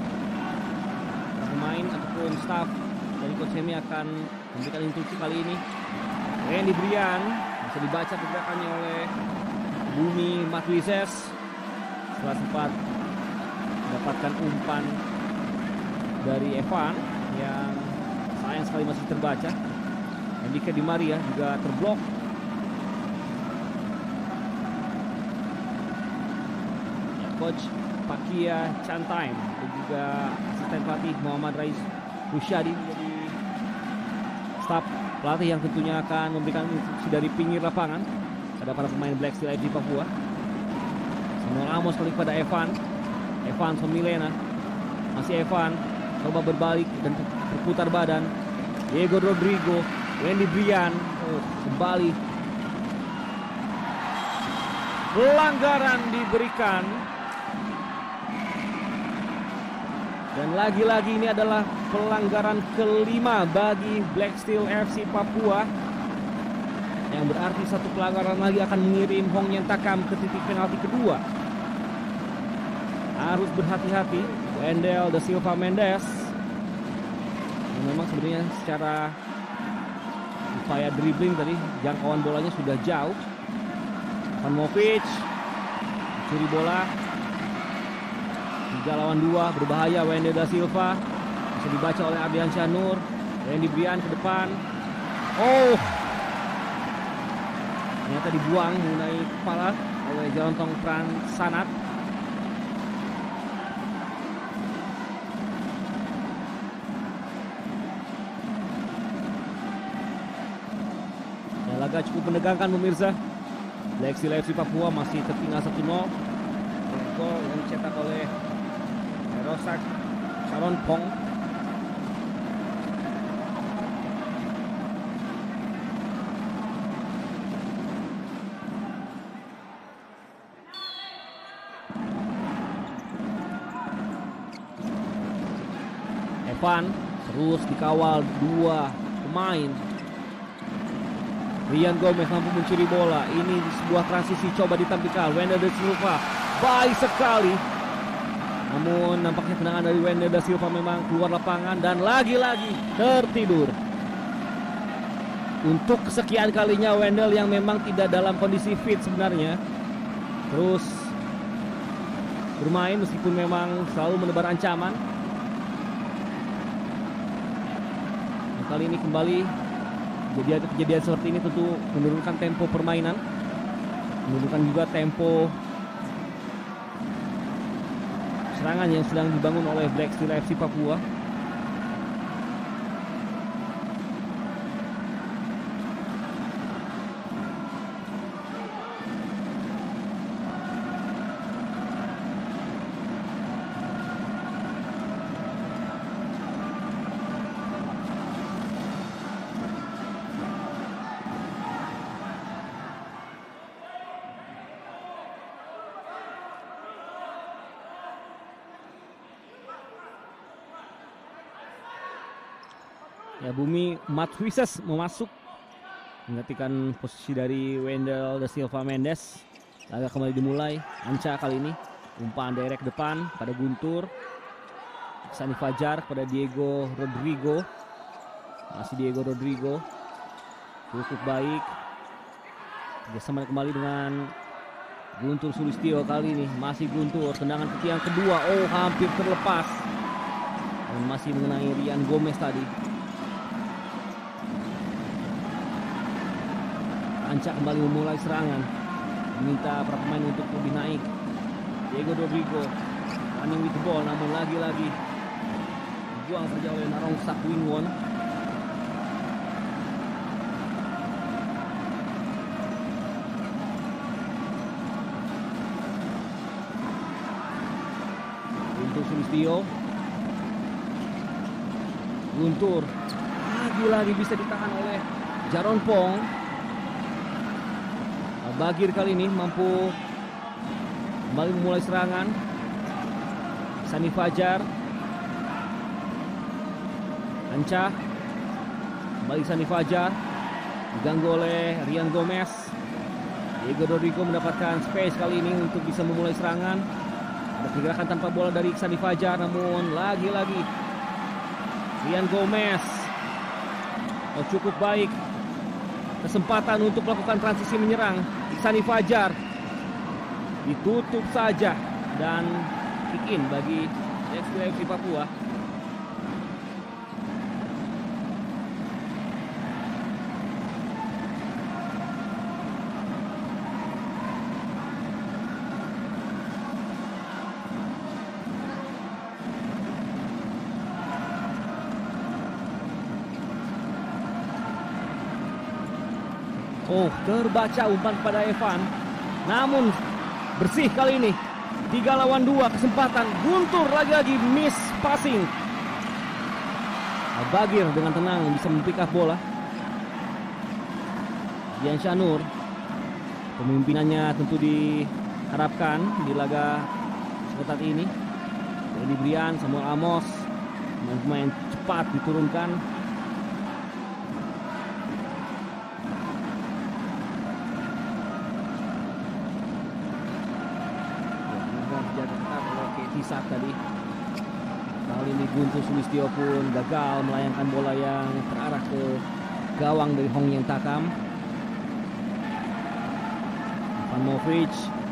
pemain ataupun staff dari Coach Emi akan memberikan instruksi kali ini. Randy Brian bisa dibaca pergerakannya oleh Bumi Matwises setelah sempat mendapatkan umpan dari Evan yang sayang sekali masih terbaca. Enrique Di Maria juga terblok. Ya, Coach Pakia Chantaim dan juga asisten pelatih Muhammad Rais Rusyadi menjadi staf pelatih yang tentunya akan memberikan instruksi dari pinggir lapangan pada para pemain Black Steel F C Papua. Samuel Amos kali kepada Evan. Evan Somilena. Masih Evan. Coba berbalik dan berputar badan. Diego Rodrigo. Wendy Brian. Oh, kembali. Pelanggaran diberikan. Dan lagi-lagi ini adalah pelanggaran kelima bagi Black Steel F C Papua, yang berarti satu pelanggaran lagi akan mengirim Hong Yen Takam ke titik penalti kedua. Harus berhati-hati. Wendell Da Silva Mendes memang sebenarnya secara upaya dribbling tadi jangkauan bolanya sudah jauh. Ivanovic curi bola, tiga lawan dua, berbahaya. Wendel da Silva bisa dibaca oleh Ardiansyah Nur. Randy Brian ke depan. Oh, ternyata dibuang mengenai kepala oleh Jalontong Pransanat. Ya, laga cukup menegangkan pemirsa. Lexi F C Papua masih tertinggal satu nol. Gol yang dicetak oleh Rosak Charoenpong. Evan terus dikawal dua pemain. Rian Gomez mampu mencuri bola. Ini sebuah transisi coba ditampilkan. Wendel da Silva baik sekali. Namun nampaknya tendangan dari Wendel da Silva memang keluar lapangan dan lagi-lagi tertidur. Untuk kesekian kalinya Wendel yang memang tidak dalam kondisi fit sebenarnya terus bermain meskipun memang selalu menebar ancaman. Nah, kali ini kembali kejadian-kejadian seperti ini tentu menurunkan tempo permainan, menurunkan juga tempo serangan yang sedang dibangun oleh Black Steel F C Papua. Ya, Bumi Matwises memasuk menggantikan posisi dari Wendel da Silva Mendes. Laga kembali dimulai. Anca kali ini umpan direct depan pada Guntur. Sani Fajar pada Diego Rodrigo. Masih Diego Rodrigo. Cukup baik. Kerjasama kembali dengan Guntur Sulistyo kali ini. Masih Guntur. Tendangan ke tiang kedua. Oh, hampir terlepas. Dan masih mengenai Rian Gomez tadi. Anca kembali memulai serangan, meminta para pemain untuk lebih naik. Diego Rodrigo running with the ball, namun lagi-lagi dibuang saja oleh Narong Sakwinwon. Guntur Sulistyo, Guntur lagi-lagi bisa ditahan oleh Charoenpong. Bagir kali ini mampu kembali memulai serangan. Sani Fajar, Anca, kembali Sani Fajar, diganggu oleh Rian Gomez. Diego Rodrigo mendapatkan space kali ini untuk bisa memulai serangan. Ada pergerakan tanpa bola dari Sani Fajar, namun lagi-lagi Rian Gomez. Oh, cukup baik. Kesempatan untuk melakukan transisi menyerang. Sani Fajar ditutup saja dan kick in bagi F C Papua. Oh, terbaca umpan pada Evan. Namun bersih kali ini. Tiga lawan dua kesempatan. Guntur lagi-lagi miss passing. Bagir dengan tenang bisa mempick up bola. Ardiansyah Nur. Pemimpinannya tentu diharapkan di laga seperti ini. Randy Brian, Samuel Amos. Pemain cepat diturunkan. Isak tadi Kali ini Guntur Sulistyo pun gagal melayangkan bola yang terarah ke gawang dari Hong Yeng Takam. Ivanovic,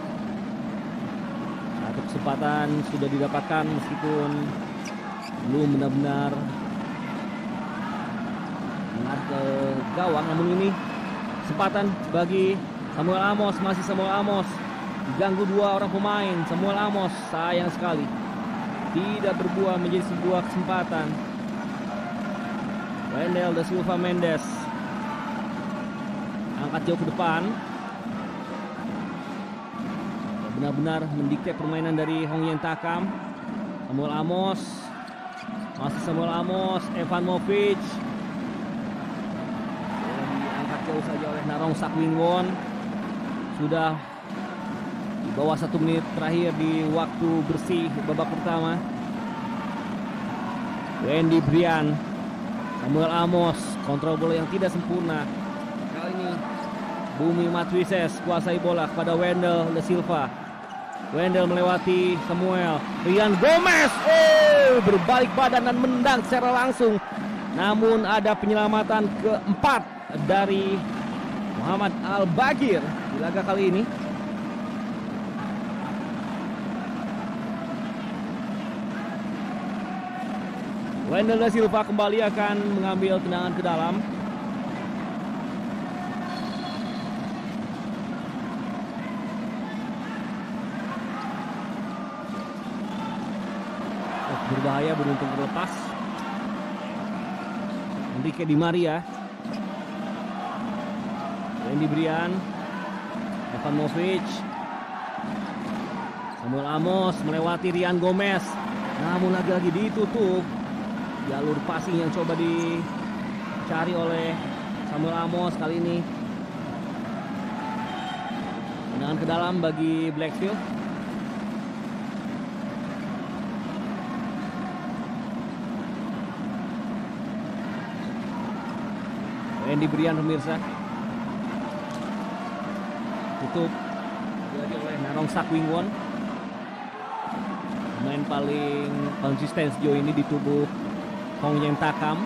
satu kesempatan sudah didapatkan meskipun belum benar-benar mengarah ke gawang, namun ini kesempatan bagi Samuel Amos. Masih Samuel Amos diganggu dua orang pemain. Samuel Amos sayang sekali tidak berbuah menjadi sebuah kesempatan. Wendell da Silva Mendes angkat jauh ke depan, benar-benar mendikte permainan dari Hong Yeng Takam. Samuel Amos, masih Samuel Amos. Ivanovic diangkat jauh saja oleh Narong Sakwingwon. Sudah di bawah satu menit terakhir di waktu bersih babak pertama. Wendy Brian, Samuel Amos, kontrol bola yang tidak sempurna. Kali ini Bumi Matwises kuasai bola kepada Wendell da Silva. Wendell melewati Samuel. Rian Gomez oh, berbalik badan dan mendang secara langsung. Namun ada penyelamatan keempat dari Muhammad Al-Bagir di laga kali ini. Wendell da Silva kembali akan mengambil tendangan ke dalam. Oh, berbahaya, beruntung terlepas. Enrique Di Maria, Wendy Brian, Ivanovic, Samuel Amos melewati Rian Gomez. Namun lagi-lagi ditutup. Jalur passing yang coba dicari oleh Samuel Amos kali ini. Tendangan ke dalam bagi Blackfield. Wendy Brian pemirsa. Tutup lagi oleh Narong Sakwingwon. Pemain paling konsisten sejauh ini di tubuh Hong Yeng Takam.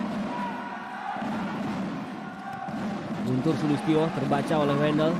Guntur Sulistyo terbaca oleh Wendell.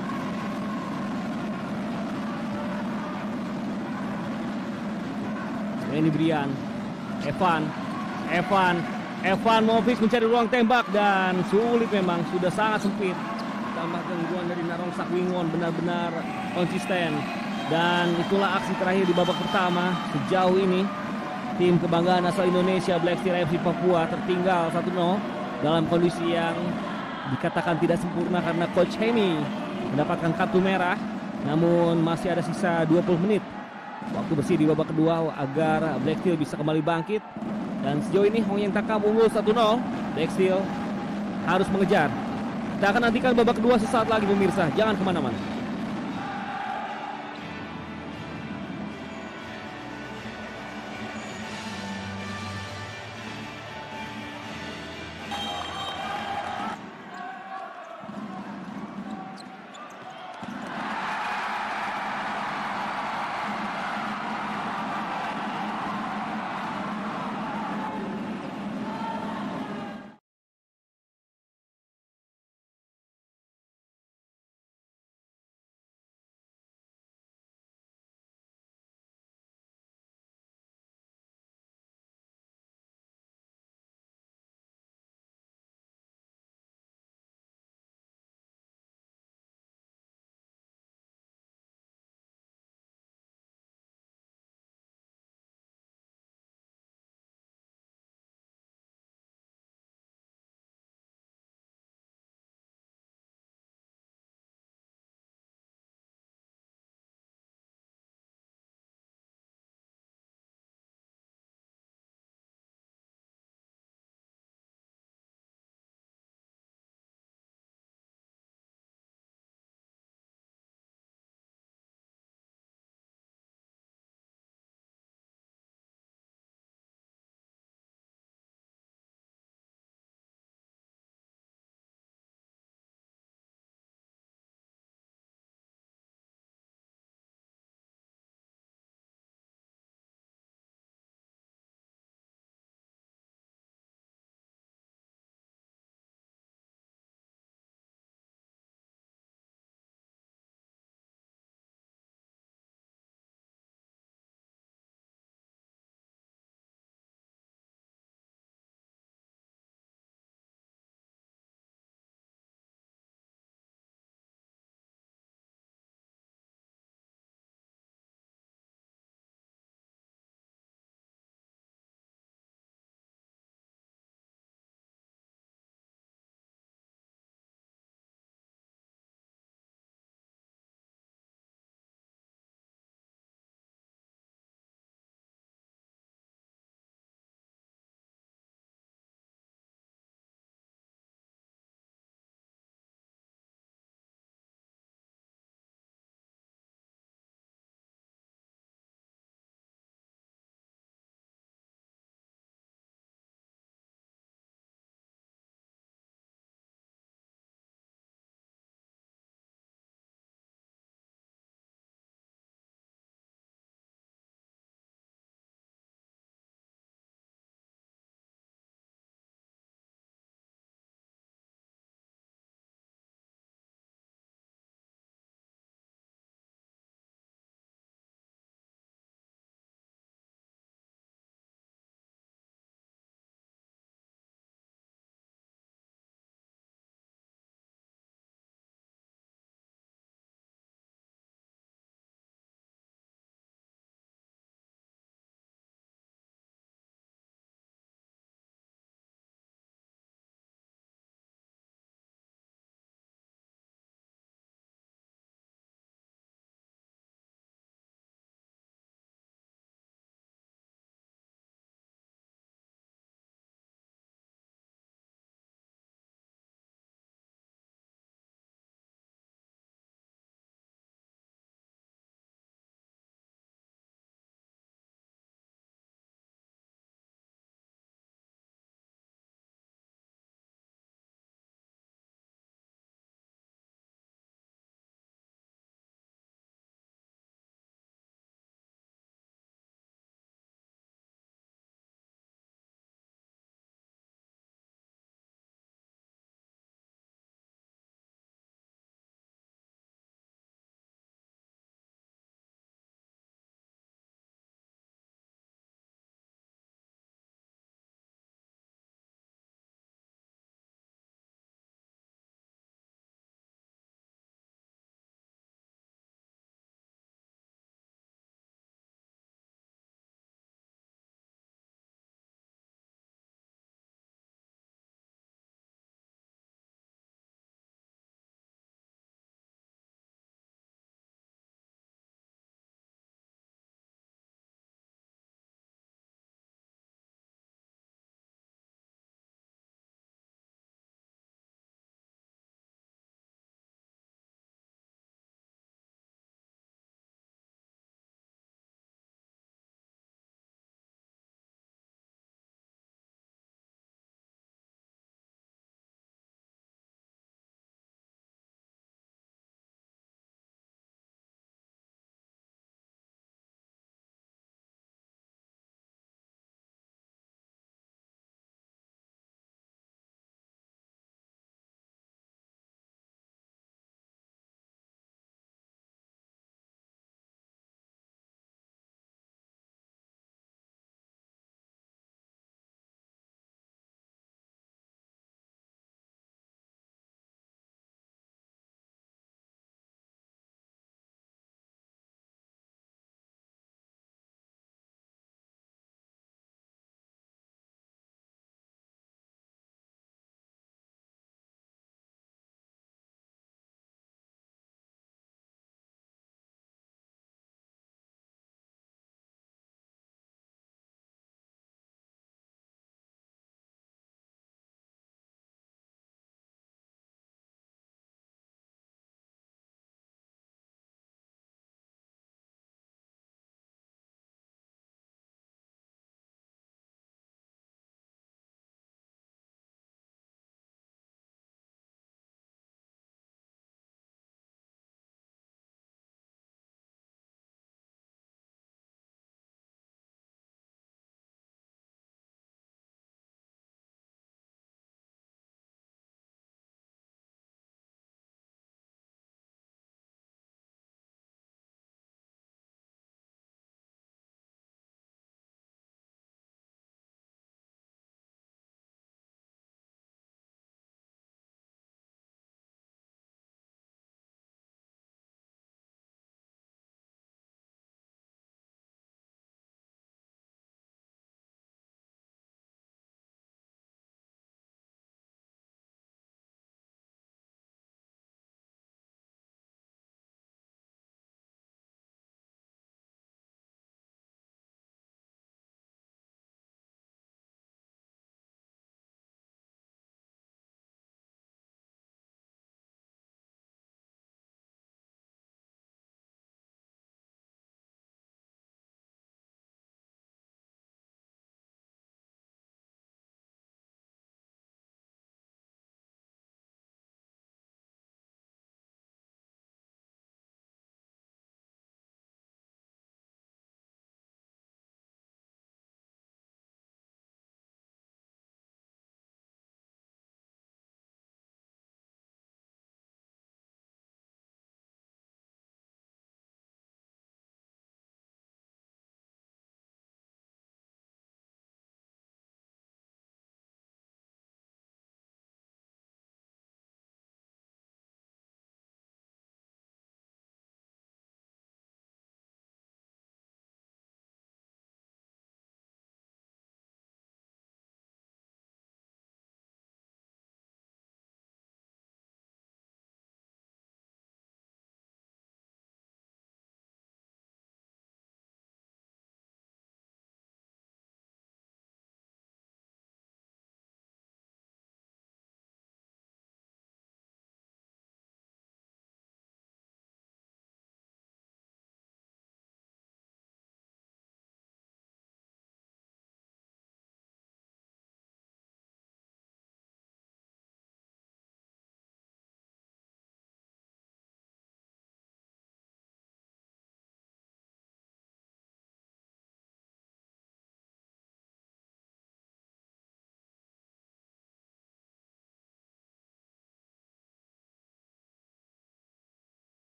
Wendy Brian, Evan, Evan, Ivanovic mencari ruang tembak dan sulit memang, sudah sangat sempit. Tambah gangguan dari Narong Sakwingwon, benar-benar konsisten. Dan itulah aksi terakhir di babak pertama. Sejauh ini tim kebanggaan asal Indonesia Black Steel F C Papua tertinggal satu nol dalam kondisi yang dikatakan tidak sempurna karena Coach Hemi mendapatkan kartu merah. Namun masih ada sisa dua puluh menit waktu bersih di babak kedua agar Black Steel bisa kembali bangkit. Dan sejauh ini Hong Yeng Takam unggul satu nol. Black Steel harus mengejar. Kita akan nantikan babak kedua sesaat lagi pemirsa. Jangan kemana-mana.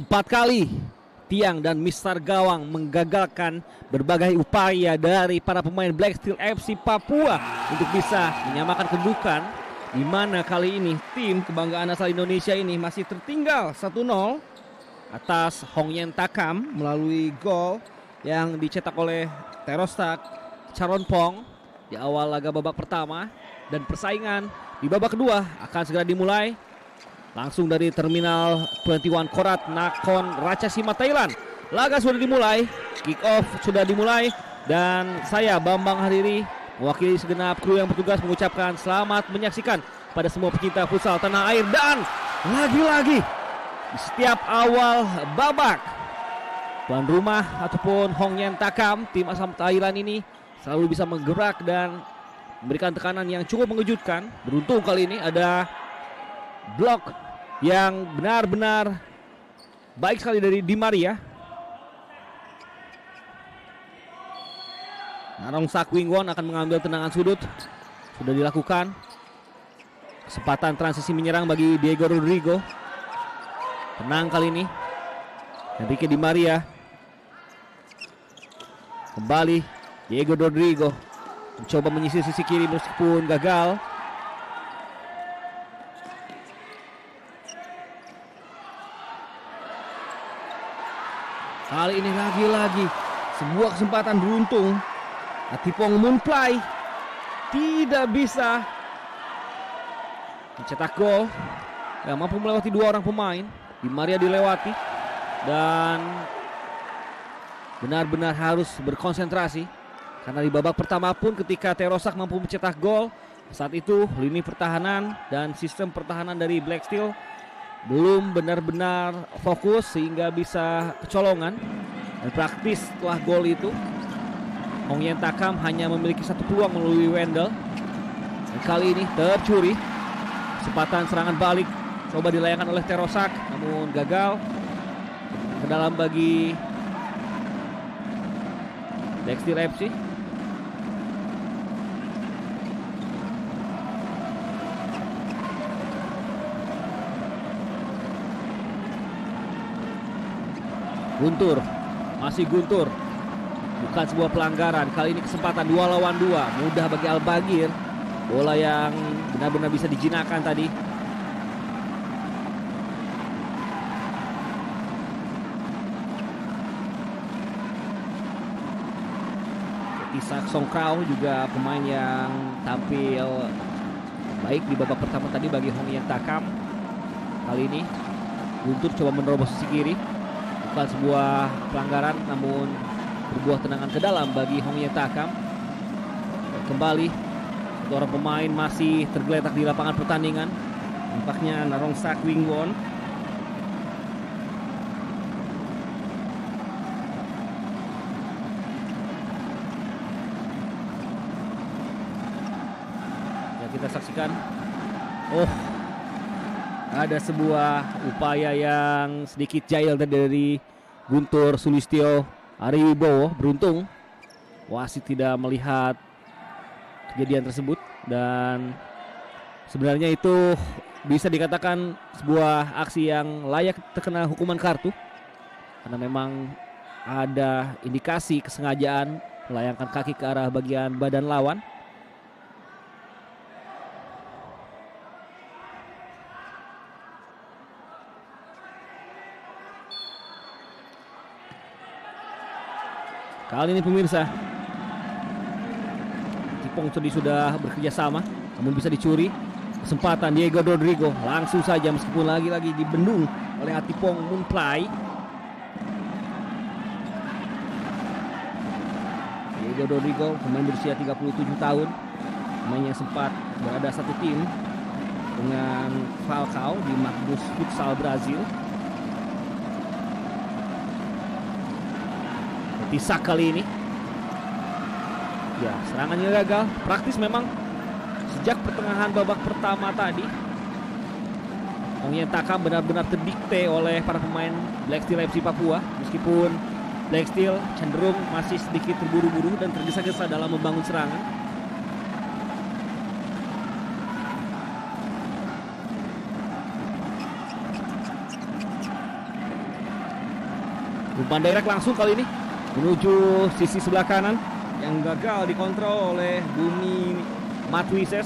Empat kali tiang dan mister gawang menggagalkan berbagai upaya dari para pemain Black Steel F C Papua untuk bisa menyamakan kedudukan, di mana kali ini tim kebanggaan asal Indonesia ini masih tertinggal satu nol atas Hong Yen Takam melalui gol yang dicetak oleh Terostak Charonpong di awal laga babak pertama. Dan persaingan di babak kedua akan segera dimulai langsung dari Terminal dua puluh satu Korat Nakhon Ratchasima Thailand. Laga sudah dimulai, kick off sudah dimulai, dan saya Bambang Hariri mewakili segenap kru yang bertugas mengucapkan selamat menyaksikan pada semua pecinta futsal tanah air. Dan lagi-lagi di setiap awal babak, tuan rumah ataupun Hong Yen Takam, tim asal Thailand ini selalu bisa menggerak dan memberikan tekanan yang cukup mengejutkan. Beruntung kali ini ada blok yang benar-benar baik sekali dari Di Maria. Narong Sakwingwon akan mengambil tendangan sudut. Sudah dilakukan. Kesempatan transisi menyerang bagi Diego Rodrigo. Tenang kali ini Enrique Di Maria. Kembali Diego Rodrigo mencoba menyisir sisi kiri meskipun gagal. Kali ini lagi-lagi sebuah kesempatan beruntung. Atipong Moonfly tidak bisa mencetak gol. Ya, mampu melewati dua orang pemain. Di Maria dilewati dan benar-benar harus berkonsentrasi. Karena di babak pertama pun ketika Terostak mampu mencetak gol, saat itu lini pertahanan dan sistem pertahanan dari Black Steel belum benar-benar fokus sehingga bisa kecolongan. Dan praktis setelah gol itu Hong Yen Takam hanya memiliki satu peluang melalui Wendell. Dan kali ini tercuri. Kesempatan serangan balik coba dilayangkan oleh Terostak namun gagal. Ke dalam bagi Black Steel F C. Guntur, masih Guntur, bukan sebuah pelanggaran. Kali ini kesempatan dua lawan dua, mudah bagi Al-Bagir. Bola yang benar-benar bisa dijinakkan tadi. Isak Songkrao juga pemain yang tampil baik di babak pertama tadi bagi Hong Yen Takam. Kali ini Guntur coba menerobos sisi kiri. Bukan sebuah pelanggaran namun berbuah tendangan ke dalam bagi Hong Yen Takam. Kembali satu orang pemain masih tergeletak di lapangan pertandingan. Nampaknya Narong Sakwingwon. Ya, kita saksikan. Oh, ada sebuah upaya yang sedikit jahil dari Guntur Sulistyo Ariwibowo. Beruntung wasit tidak melihat kejadian tersebut dan sebenarnya itu bisa dikatakan sebuah aksi yang layak terkena hukuman kartu karena memang ada indikasi kesengajaan melayangkan kaki ke arah bagian badan lawan. Kali ini pemirsa, Tipong tadi sudah bekerja sama, namun bisa dicuri. Kesempatan Diego Rodrigo langsung saja meskipun lagi-lagi dibendung oleh Atipong Moonfly. Diego Rodrigo pemain berusia tiga puluh tujuh tahun, pemain yang sempat berada satu tim dengan Falcao di Magnus Futsal Brazil. Isak kali ini, ya serangannya gagal. Praktis memang sejak pertengahan babak pertama tadi. Hong Yen Takam benar-benar terdikte oleh para pemain Black Steel F C Papua. Meskipun Black Steel cenderung masih sedikit terburu-buru dan tergesa-gesa dalam membangun serangan. Umpan direct langsung kali ini menuju sisi sebelah kanan yang gagal dikontrol oleh Bumi Matwises.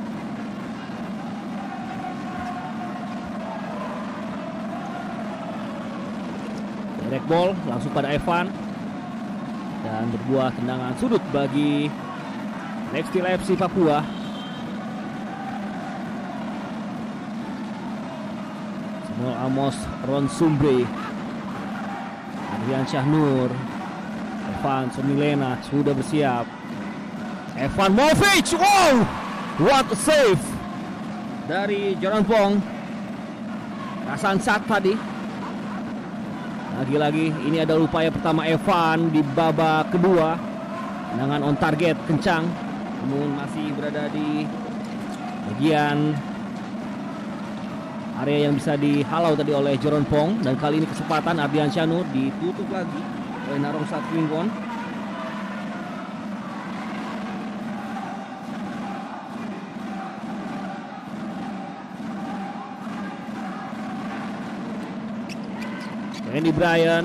Direct ball langsung pada Evan dan berbuah tendangan sudut bagi Lexsteel F C Papua. Samuel Amos, Ron Sumbre, Adrian Syahnur, Evan Somilena sudah bersiap. Evan Movic, wow, what a save dari Joran Pong. Rasan Sat tadi. Lagi-lagi ini adalah upaya pertama Evan di babak kedua. Tendangan on target kencang, namun masih berada di bagian area yang bisa dihalau tadi oleh Joran Pong. Dan kali ini kesempatan Ardian Syanur ditutup lagi oleh Narong Satwingon. Randy Bryan.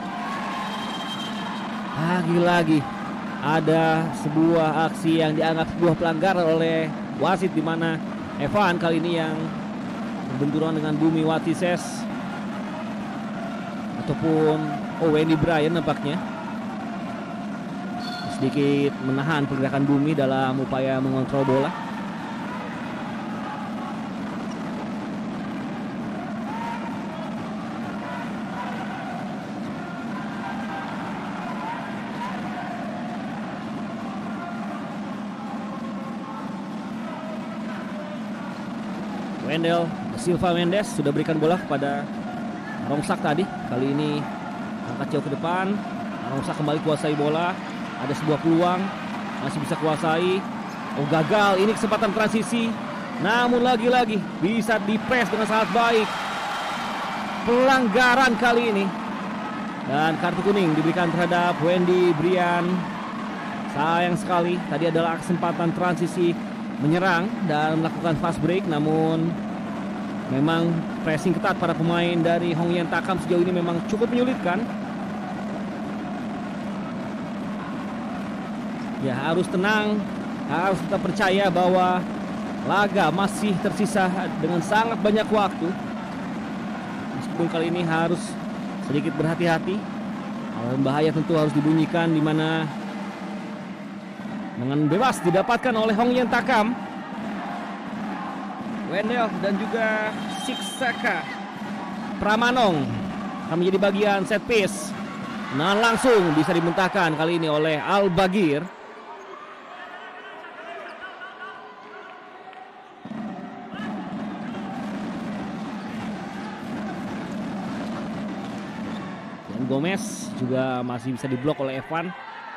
Lagi-lagi ada sebuah aksi yang dianggap sebuah pelanggaran oleh wasit, di mana Evan kali ini yang berbenturan dengan Bumi Wathises ataupun oh Wendy Bryan nampaknya sedikit menahan pergerakan Bumi dalam upaya mengontrol bola. Wendell Silva Mendes sudah berikan bola kepada Rongsak tadi. Kali ini angkat jauh ke depan. Rongsak kembali kuasai bola. Ada sebuah peluang, masih bisa kuasai. Oh, gagal. Ini kesempatan transisi. Namun lagi-lagi bisa dipres dengan sangat baik. Pelanggaran kali ini. Dan kartu kuning diberikan terhadap Wendy Bryan. Sayang sekali. Tadi adalah kesempatan transisi menyerang dan melakukan fast break, namun memang pressing ketat para pemain dari Hong Yen Takam sejauh ini memang cukup menyulitkan. Ya, harus tenang, harus tetap percaya bahwa laga masih tersisa dengan sangat banyak waktu. Meskipun kali ini harus sedikit berhati-hati. Alarm bahaya tentu harus dibunyikan, di mana dengan bebas didapatkan oleh Hong Yen Takam. Wendell dan juga Siksaka Pramanong akan menjadi bagian set piece. Nah, langsung bisa dimentahkan kali ini oleh Al Bagir. Dan Gomez juga masih bisa diblok oleh Evan.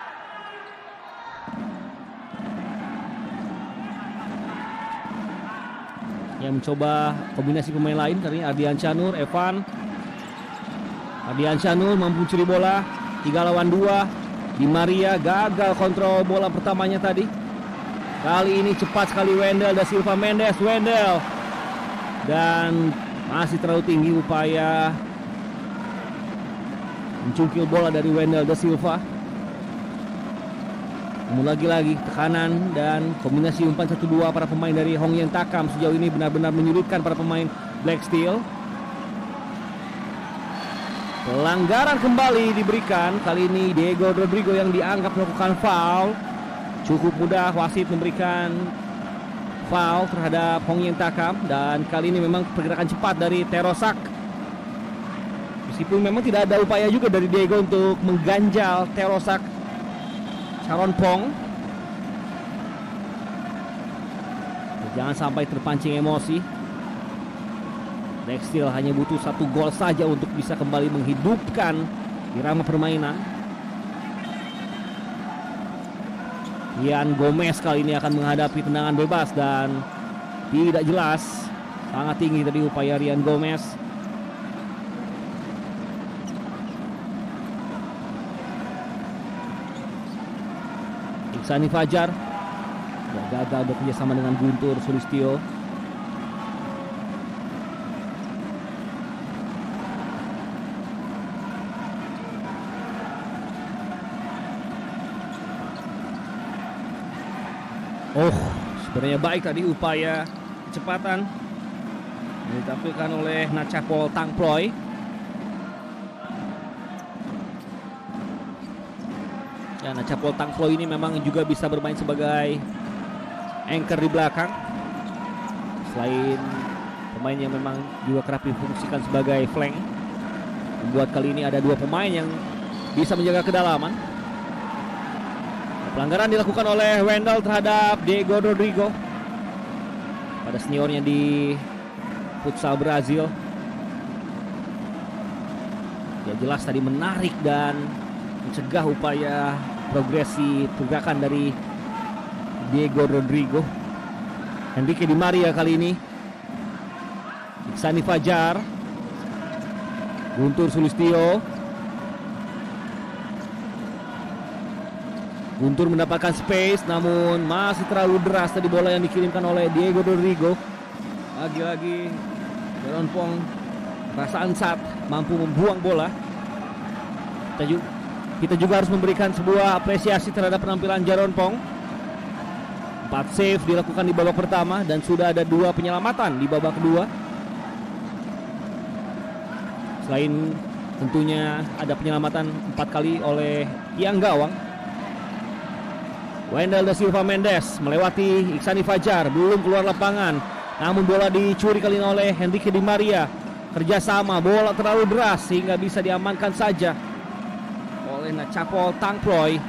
Yang mencoba kombinasi pemain lain tadi Ardian Syanur, Evan. Ardian Syanur mampu mencuri bola tiga lawan dua. Di Maria gagal kontrol bola pertamanya tadi. Kali ini cepat sekali Wendell da Silva Mendes. Wendell dan masih terlalu tinggi upaya mencungkil bola dari Wendell da Silva. Namun lagi-lagi tekanan dan kombinasi umpan satu dua para pemain dari Hong Yen Takam sejauh ini benar-benar menyulitkan para pemain Black Steel. Pelanggaran kembali diberikan. Kali ini Diego Rodrigo yang dianggap melakukan foul. Cukup mudah wasit memberikan foul terhadap Hong Yen Takam. Dan kali ini memang pergerakan cepat dari Terosak. Meskipun memang tidak ada upaya juga dari Diego untuk mengganjal Terosak. Sharon Pong, jangan sampai terpancing emosi. Black Steel hanya butuh satu gol saja untuk bisa kembali menghidupkan irama permainan. Ian Gomez kali ini akan menghadapi tendangan bebas dan tidak jelas. Sangat tinggi tadi upaya Rian Gomez. Sani Fajar gagal bekerja sama dengan Guntur Sulistyo. Oh, sebenarnya baik tadi upaya kecepatan yang ditampilkan oleh Nachapol Tangploy. Ya, Nachapol Tangploy ini memang juga bisa bermain sebagai anchor di belakang. Selain pemain yang memang juga kerap difungsikan sebagai flank, membuat kali ini ada dua pemain yang bisa menjaga kedalaman. Pelanggaran dilakukan oleh Wendell terhadap Diego Rodrigo pada seniornya di futsal Brazil. Ya, jelas tadi menarik dan mencegah upaya progresi pergerakan dari Diego Rodrigo. Henrique Di Maria kali ini, Iksani Fajar, Guntur Sulistyo. Guntur mendapatkan space, namun masih terlalu deras tadi bola yang dikirimkan oleh Diego Rodrigo. Lagi-lagi Jaron Pong perasaan saat mampu membuang bola. Kita juga, kita juga harus memberikan sebuah apresiasi terhadap penampilan Jaron Pong. Empat save dilakukan di babak pertama dan sudah ada dua penyelamatan di babak kedua. Selain tentunya ada penyelamatan empat kali oleh tiang gawang. Wendell da Silva Mendes melewati Iksani Fajar, belum keluar lapangan, namun bola dicuri kali ini oleh Henrique Di Maria. Kerjasama, bola terlalu deras sehingga bisa diamankan saja oleh Nachapol Tangploy.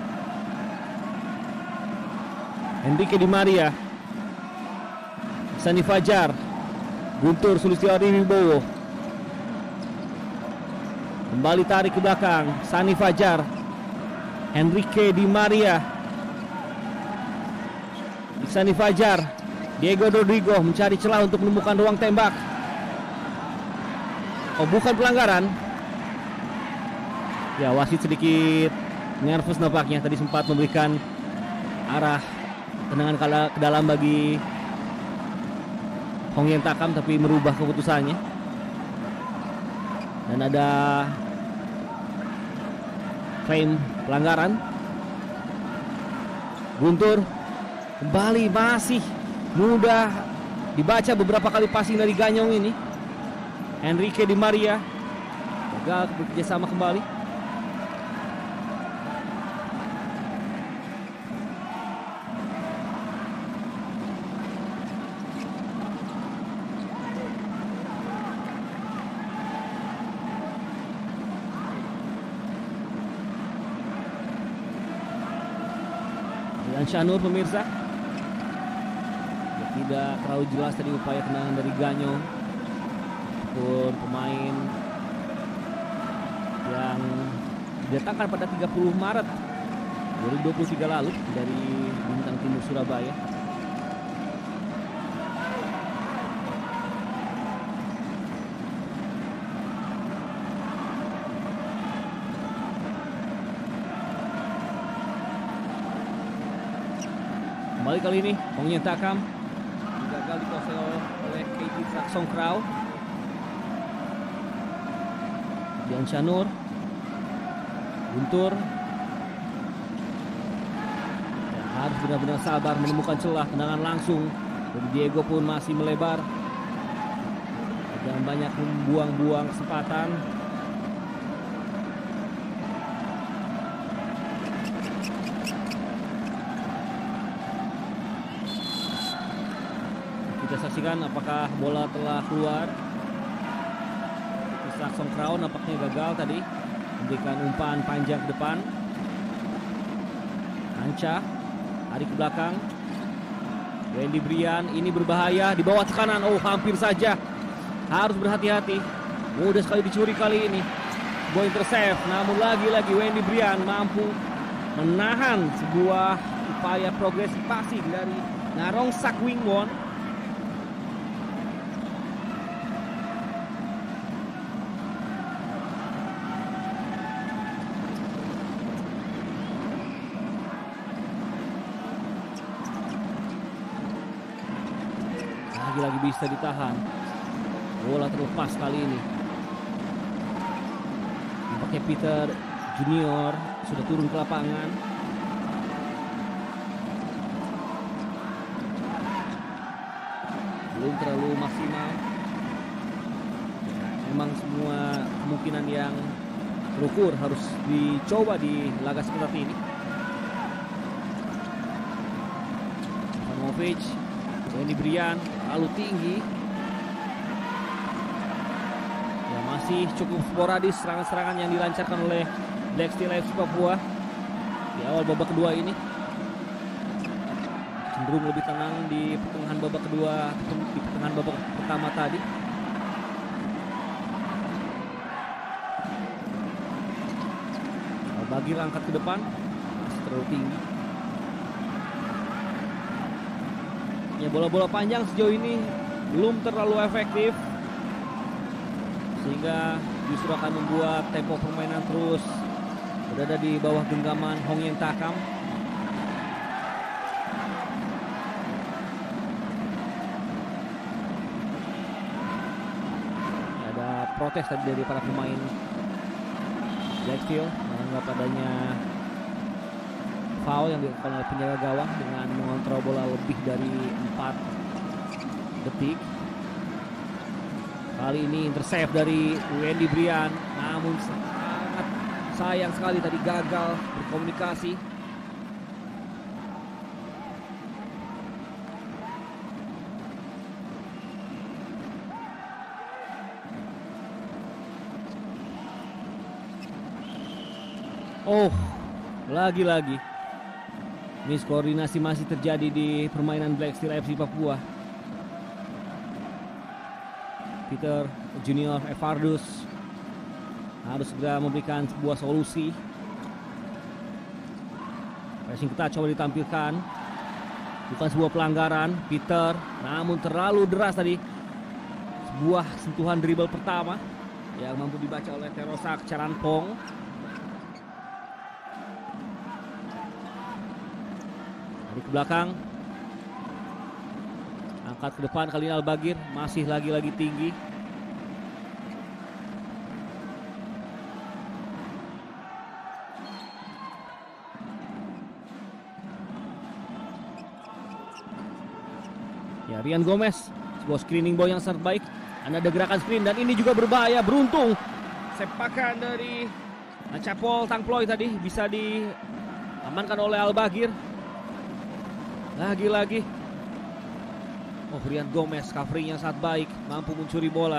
Henrique Di Maria, Iksani Fajar, Guntur Sulistyo Wibowo. Kembali tarik ke belakang, Sani Fajar, Henrique Di Maria, Iksani Fajar, Diego Rodrigo mencari celah untuk menemukan ruang tembak. Oh, bukan pelanggaran. Ya, wasit sedikit nervous nampaknya. Tadi sempat memberikan arah tendangan ke dalam bagi Hong Yen Takam, tapi merubah keputusannya. Dan ada frame pelanggaran. Guntur kembali, masih mudah dibaca beberapa kali passing dari Ganyong ini. Henrique Di Maria gagal bekerjasama kembali. Dan Shanur pemirsa, tidak terlalu jelas tadi upaya tendangan dari Ganyong pun pemain yang didatangkan pada tiga puluh Maret dua ribu dua puluh tiga lalu dari Bintang Timur Surabaya. Kembali kali ini Hong Yen Takam gagal dikuasai oleh K T Traksong Krau. Dian Shanur, Guntur ya, harus benar-benar sabar menemukan celah. Tendangan langsung dari Diego pun masih melebar dan banyak membuang-buang kesempatan. Kita saksikan apakah bola telah keluar. Traksong Crown nampaknya gagal tadi memberikan umpan panjang ke depan. Anca tarik ke belakang. Wendy Brian ini berbahaya di bawah tekanan. Oh, hampir saja, harus berhati-hati. Mudah sekali dicuri kali ini. Boy intercept, namun lagi-lagi Wendy Brian mampu menahan sebuah upaya progresif passing dari Narong Sakwingwon. Lagi-lagi bisa ditahan. Bola terlepas kali ini. Nampaknya Peter Junior sudah turun ke lapangan. belum terlalu maksimal. Memang semua kemungkinan yang terukur harus dicoba di laga seperti ini. Ivanovic, Wendy Brian lalu tinggi. Ya, masih cukup sporadis serangan-serangan yang dilancarkan oleh Black Steel F C Papua di awal babak kedua ini. Cenderung lebih tenang di pertengahan babak kedua, di pertengahan babak pertama tadi. Bagir angkat ke depan, masih terlalu tinggi. Ya, bola-bola panjang sejauh ini belum terlalu efektif, sehingga justru akan membuat tempo permainan terus berada di bawah genggaman Hong Yen Takam. Ada protes tadi dari para pemain Black Steel menganggap adanya foul yang dilakukan oleh penjaga gawang dengan mengontrol bola lebih dari empat detik. Kali ini intercept dari Wendy Brian, namun sangat sayang sekali tadi gagal berkomunikasi. Oh, lagi-lagi miskoordinasi masih terjadi di permainan Black Steel F C Papua. Peter Junior Evardus harus segera memberikan sebuah solusi. Pressing ketat coba ditampilkan, bukan sebuah pelanggaran Peter, namun terlalu deras tadi. Sebuah sentuhan dribble pertama yang mampu dibaca oleh Terosak Charanpong. Dari ke belakang, angkat ke depan, kali ini Al-Bagir masih lagi-lagi tinggi. Ya, Rian Gomez, sebuah screening ball yang sangat baik. Anda ada gerakan screen dan ini juga berbahaya. Beruntung sepakan dari Capol Tangploy tadi bisa diamankan oleh Al-Bagir. Lagi-lagi, oh, Rian Gomez covering yang sangat baik, mampu mencuri bola.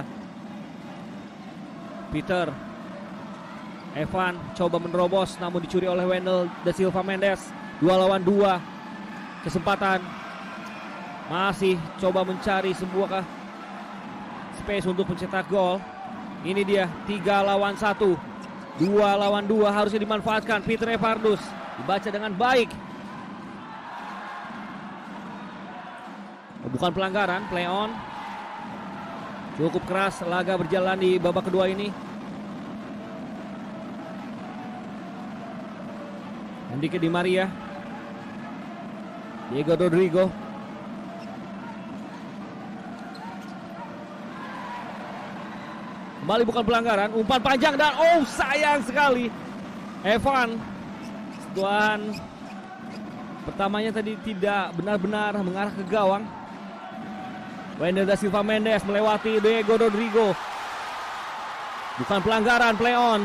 Peter Evan coba menerobos, namun dicuri oleh Wendell Da Silva Mendes. Dua lawan dua, kesempatan, masih coba mencari sebuah space untuk mencetak gol. Ini dia, tiga lawan satu, dua lawan dua harusnya dimanfaatkan. Peter Evardus dibaca dengan baik. Bukan pelanggaran, play on. Cukup keras laga berjalan di babak kedua ini. Enrique Di Maria, Diego Rodrigo. Kembali bukan pelanggaran, umpan panjang dan oh, sayang sekali. Evan, sentuhan pertamanya tadi tidak benar-benar mengarah ke gawang. Wendell Da Silva Mendes melewati Diego Rodrigo. Bukan pelanggaran, play on.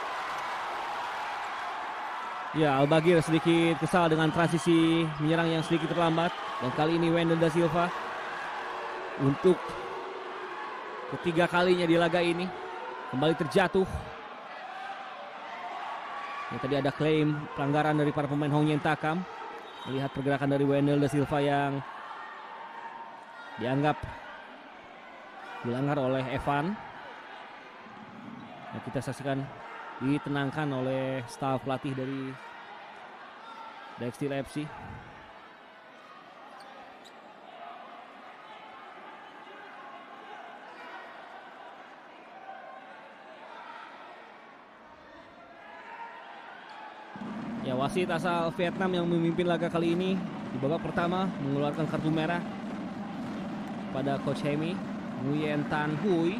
Ya, Al-Bagir sedikit kesal dengan transisi menyerang yang sedikit terlambat. Dan kali ini Wendell Da Silva untuk ketiga kalinya di laga ini kembali terjatuh. Ya, tadi ada klaim pelanggaran dari para pemain Hong Yen Takam. Melihat pergerakan dari Wendell Da Silva yang dianggap dilanggar oleh Evan. Nah, kita saksikan ditenangkan oleh staf pelatih dari Black Steel F C. Ya, wasit asal Vietnam yang memimpin laga kali ini di babak pertama mengeluarkan kartu merah pada Coach Hemi Nguyen Tan Hui.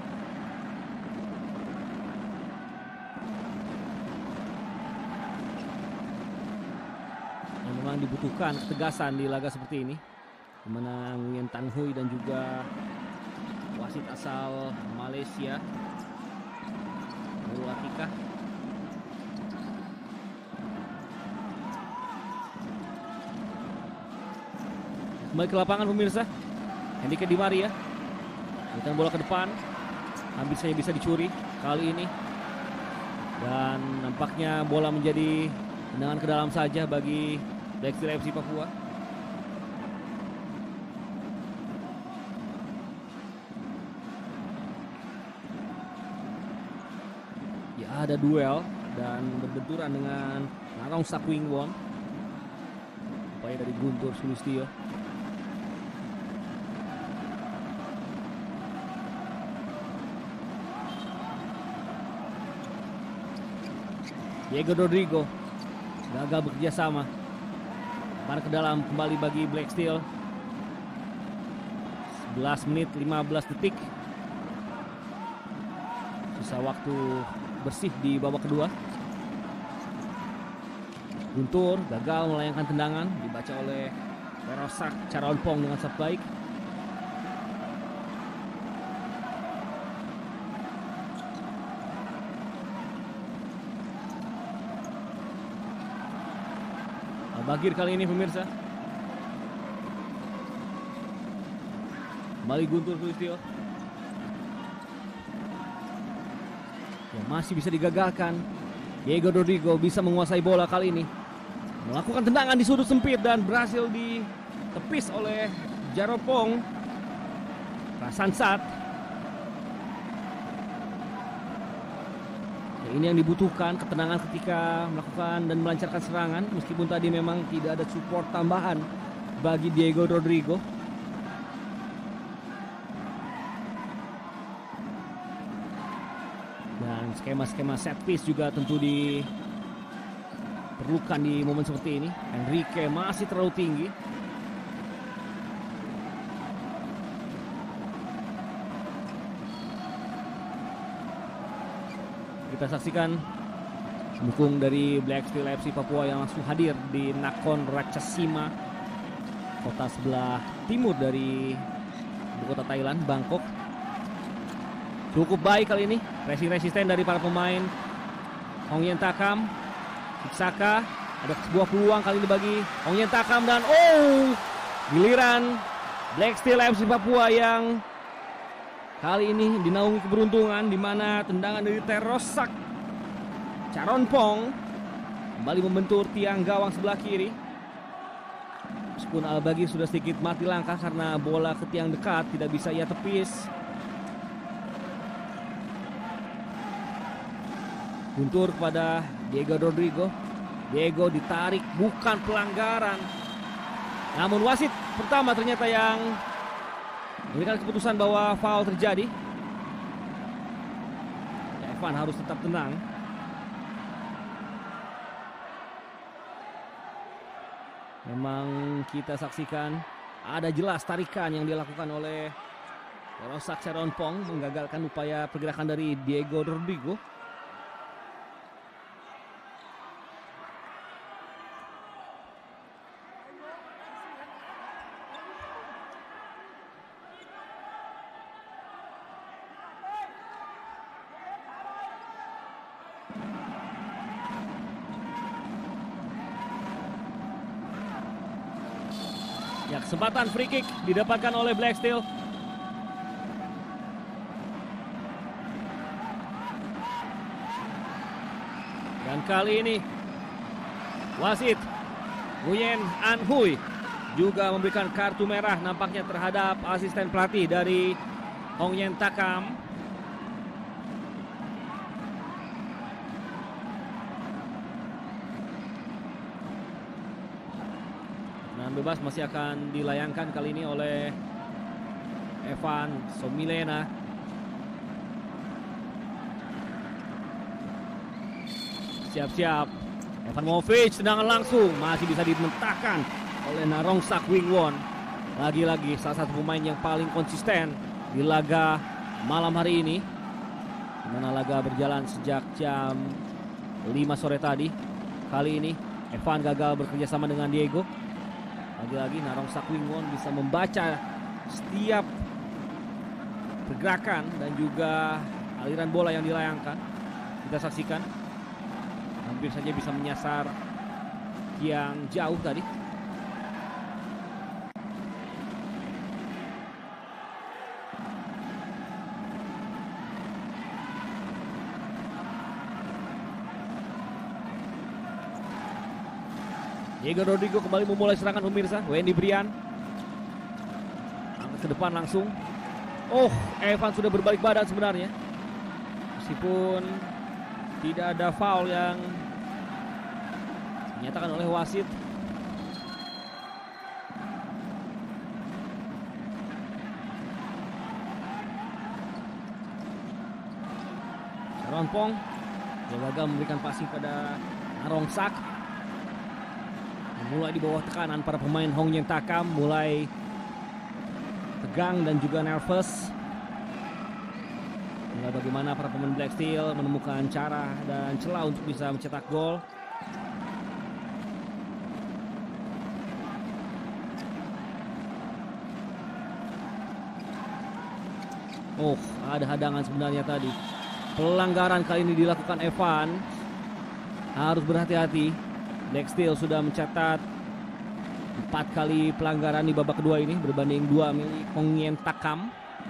Yang memang dibutuhkan ketegasan di laga seperti ini, di mana Nguyen Tan Hui dan juga wasit asal Malaysia, Nurul Atikah. Kembali ke lapangan pemirsa, Hendike Di Maria, berikan bola ke depan, hampir saja bisa dicuri kali ini, dan nampaknya bola menjadi tendangan ke dalam saja bagi Black Steel F C Papua. Ya, ada duel dan berbenturan dengan Narong Sakwingwon, upaya dari Guntur Sulistyo. Diego Rodrigo gagal bekerja sama. Mana ke dalam kembali bagi Black Steel. sebelas menit lima belas detik. Sisa waktu bersih di babak kedua. Guntur gagal melayangkan tendangan, dibaca oleh Perosak Charonpong dengan sangat baik. Bagir kali ini pemirsa. Kembali Guntur Sulistyo. Ya, masih bisa digagalkan. Diego Rodrigo bisa menguasai bola kali ini. Melakukan tendangan di sudut sempit dan berhasil ditepis oleh Charonpong. Prasansat. Ini yang dibutuhkan, ketenangan ketika melakukan dan melancarkan serangan, meskipun tadi memang tidak ada support tambahan bagi Diego Rodrigo. Dan skema-skema set piece juga tentu diperlukan di momen seperti ini. Hendike masih terlalu tinggi. Kita saksikan pendukung dari Black Steel F C Papua yang langsung hadir di Nakhon Ratchasima, kota sebelah timur dari ibu kota Thailand, Bangkok. Cukup baik kali ini, pressing resisten dari para pemain Hong Yen Takam, Iksaka. Ada sebuah peluang kali ini bagi Hong Yen Takam dan oh, giliran Black Steel F C Papua yang kali ini dinaungi keberuntungan, di mana tendangan dari Perosak Charonpong kembali membentur tiang gawang sebelah kiri. Meskipun Al-Bagir sudah sedikit mati langkah karena bola ke tiang dekat tidak bisa ia tepis. Guntur kepada Diego Rodrigo. Diego ditarik, bukan pelanggaran. Namun wasit pertama ternyata yang memberikan keputusan bahwa foul terjadi. Ya, Evan harus tetap tenang. Memang kita saksikan ada jelas tarikan yang dilakukan oleh Perosak Charonpong menggagalkan upaya pergerakan dari Diego Rodrigo. Ya, kesempatan free kick didapatkan oleh Black Steel. Dan kali ini wasit Nguyen An Hui juga memberikan kartu merah nampaknya terhadap asisten pelatih dari Hong Yen Takam. Bebas masih akan dilayangkan kali ini oleh Evan Somilena. Siap-siap Evan Movic, tendangan langsung masih bisa dimentahkan oleh Narong Sakwingwon. Lagi-lagi salah satu pemain yang paling konsisten di laga malam hari ini, di mana laga berjalan sejak jam lima sore tadi. Kali ini Evan gagal bekerja sama dengan Diego. Lagi-lagi Narong Sakwingwon bisa membaca setiap pergerakan dan juga aliran bola yang dilayangkan. Kita saksikan, hampir saja bisa menyasar yang jauh tadi. Diego Rodrigo kembali memulai serangan pemirsa. Wendy Brian angkat ke depan langsung. Oh, Evan sudah berbalik badan sebenarnya. Meskipun tidak ada foul yang dinyatakan oleh wasit. Sharon Pong dia gagal memberikan passing pada Narong Sak. Mulai di bawah tekanan para pemain Hong Yen Takam mulai tegang dan juga nervous. Mulai bagaimana para pemain Black Steel menemukan cara dan celah untuk bisa mencetak gol. Oh, ada hadangan sebenarnya tadi. Pelanggaran kali ini dilakukan Evan. Harus berhati-hati. Black Steel sudah mencatat empat kali pelanggaran di babak kedua ini berbanding dua milik Hong Yen Takam.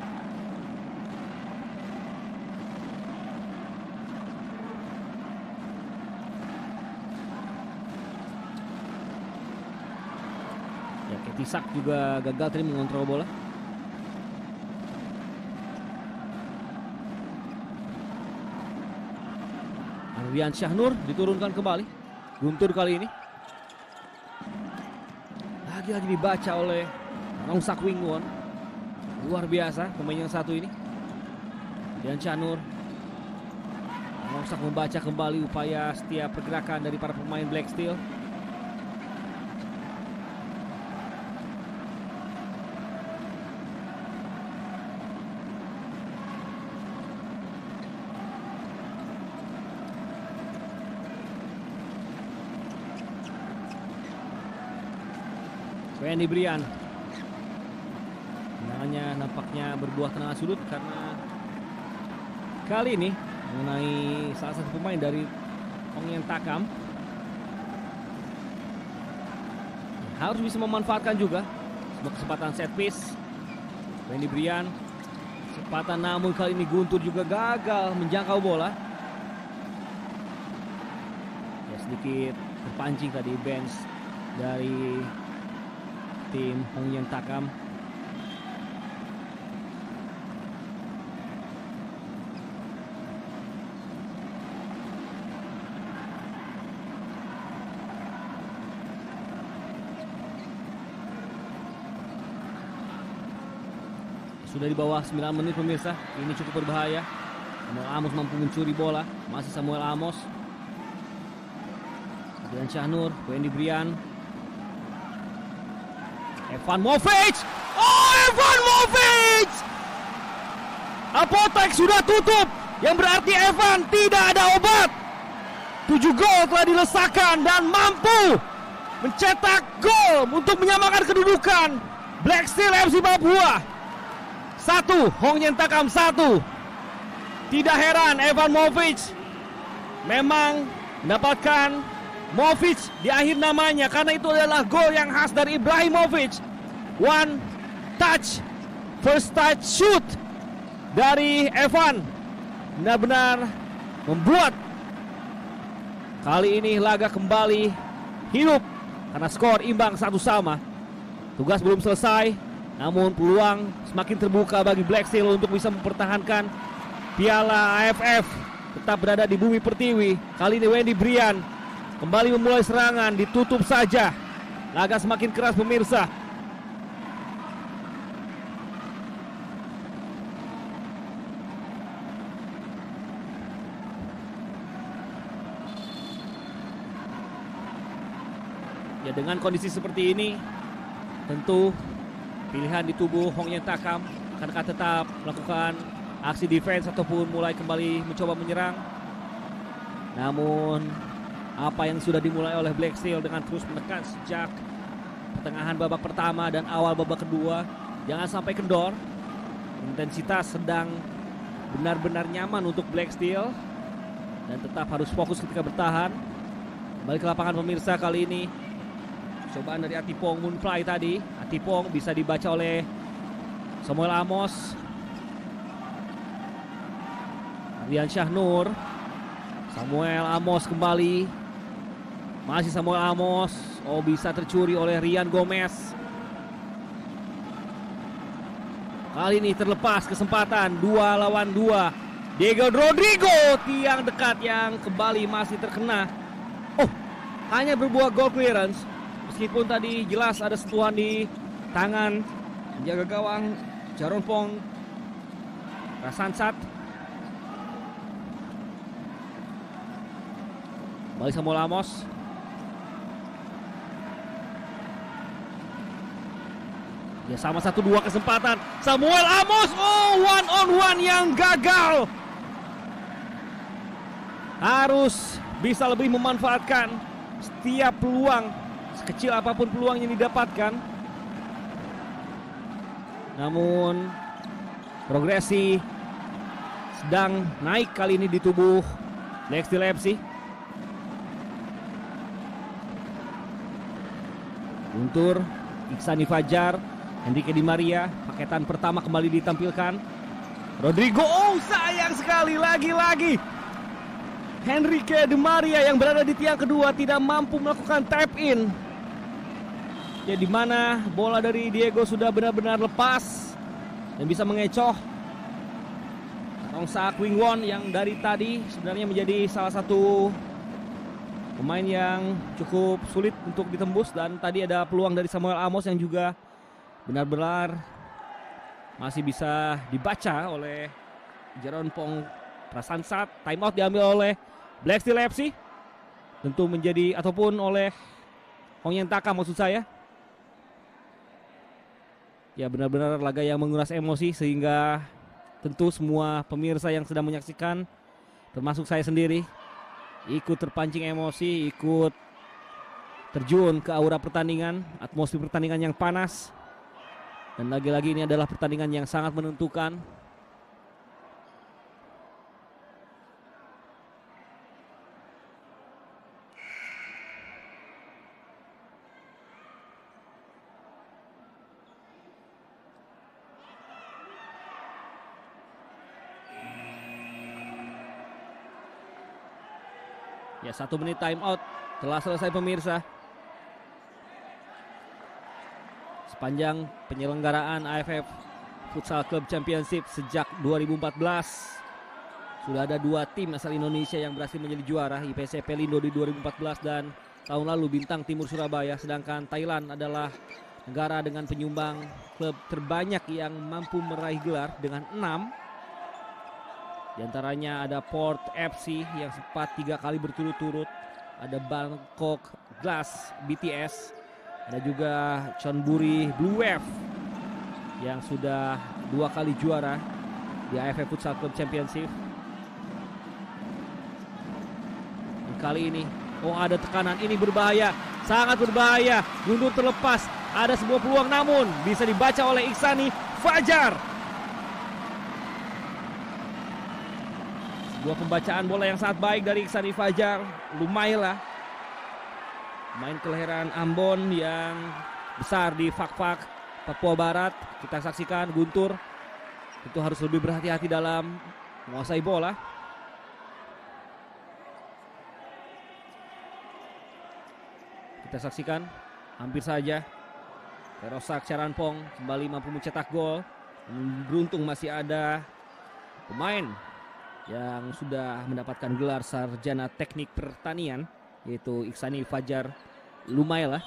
Ya, Ketisak juga gagal tadi mengontrol bola. Aryan Syahnur diturunkan kembali. Guntur kali ini lagi-lagi dibaca oleh Rong Sak Wing Won. Luar biasa pemain yang satu ini. Dan Chanur Rong Sak membaca kembali upaya setiap pergerakan dari para pemain Black Steel. Wendy Brian tendangannya nampaknya berbuah tendangan sudut karena kali ini mengenai salah satu pemain dari Hong Yen Takam. Harus bisa memanfaatkan juga sebuah kesempatan set piece. Wendy Brian kesempatan, namun kali ini Guntur juga gagal menjangkau bola. Ya, sedikit terpancing tadi bench dari tim Hong Yen Takam. Sudah di bawah sembilan menit pemirsa. Ini cukup berbahaya. Samuel Amos mampu mencuri bola. Masih Samuel Amos. Dan Syahnur, Wendy Brian, Evan Movic. Oh, Evan Movic! Apotek sudah tutup, yang berarti Evan tidak ada obat. Tujuh gol telah dilesakan dan mampu mencetak gol untuk menyamakan kedudukan Black Steel F C Papua. Satu, Hong Yen Takam satu. Tidak heran Evan Movic memang mendapatkan Movic di akhir namanya karena itu adalah gol yang khas dari Ibrahimovic. One touch, first touch shoot dari Evan benar-benar membuat kali ini laga kembali hidup karena skor imbang satu sama. Tugas belum selesai, namun peluang semakin terbuka bagi Black Steel untuk bisa mempertahankan Piala A F F tetap berada di bumi pertiwi. Kali ini Wendy Brian kembali memulai serangan, ditutup saja. Laga semakin keras pemirsa. Ya, dengan kondisi seperti ini, tentu pilihan di tubuh Hong Yen Takam akan tetap melakukan aksi defense ataupun mulai kembali mencoba menyerang. Namun apa yang sudah dimulai oleh Black Steel dengan terus menekan sejak pertengahan babak pertama dan awal babak kedua jangan sampai kendor. intensitas sedang benar-benar nyaman untuk Black Steel dan tetap harus fokus ketika bertahan. Kembali ke lapangan pemirsa, kali ini cobaan dari Atipong Moonfly tadi. Atipong bisa dibaca oleh Samuel Amos. Ardian Syahnur. Samuel Amos kembali. Masih Samuel Amos. Oh, bisa tercuri oleh Rian Gomez. Kali ini terlepas kesempatan dua lawan dua. Diego Rodrigo, tiang dekat yang kembali masih terkena. Oh, hanya berbuah goal clearance. Meskipun tadi jelas ada sentuhan di tangan penjaga gawang Jaronpong Prasansat. Kembali Samuel Amos. Ya, sama satu dua kesempatan. Samuel Amos, oh, one on one yang gagal. Harus bisa lebih memanfaatkan setiap peluang, sekecil apapun peluang yang didapatkan. Namun progresi sedang naik kali ini di tubuh Black Steel F C. Guntur, Iksani Fajar, Henrique Di Maria, paketan pertama kembali ditampilkan. Rodrigo, oh, sayang sekali, lagi-lagi Henrique Di Maria yang berada di tiang kedua tidak mampu melakukan tap in. Ya, di mana bola dari Diego sudah benar-benar lepas dan bisa mengecoh Rongsa Kwingwon yang dari tadi sebenarnya menjadi salah satu pemain yang cukup sulit untuk ditembus. Dan tadi ada peluang dari Samuel Amos yang juga benar-benar masih bisa dibaca oleh Jaronpong Prasansat. Time out diambil oleh Black Steel F C, tentu menjadi ataupun oleh Hong Yen Taka maksud saya. Ya, benar-benar laga yang menguras emosi sehingga tentu semua pemirsa yang sedang menyaksikan, termasuk saya sendiri, ikut terpancing emosi, ikut terjun ke aura pertandingan, atmosfer pertandingan yang panas. Dan lagi-lagi ini adalah pertandingan yang sangat menentukan. Ya, satu menit time out telah selesai pemirsa. Sepanjang penyelenggaraan A F F Futsal Club Championship sejak dua ribu empat belas sudah ada dua tim asal Indonesia yang berhasil menjadi juara, I P C Pelindo di dua ribu empat belas dan tahun lalu Bintang Timur Surabaya. Sedangkan Thailand adalah negara dengan penyumbang klub terbanyak yang mampu meraih gelar dengan enam. Di antaranya ada Port F C yang sempat tiga kali berturut-turut, ada Bangkok Glass B T S, ada juga Chonburi Blue Wave yang sudah dua kali juara di A F F Futsal Club Championship. Dan kali ini, oh, ada tekanan, ini berbahaya, sangat berbahaya. Guntur terlepas, ada sebuah peluang namun bisa dibaca oleh Iksani Fajar. Dua pembacaan bola yang sangat baik dari Iksani Fajar. Lumaila, main kelahiran Ambon yang besar di Fakfak, Papua Barat. Kita saksikan Guntur itu harus lebih berhati-hati dalam menguasai bola. Kita saksikan hampir saja Terosak Charanpong kembali mampu mencetak gol. Beruntung masih ada pemain yang sudah mendapatkan gelar sarjana teknik pertanian, yaitu Iksani Fajar Lumaila.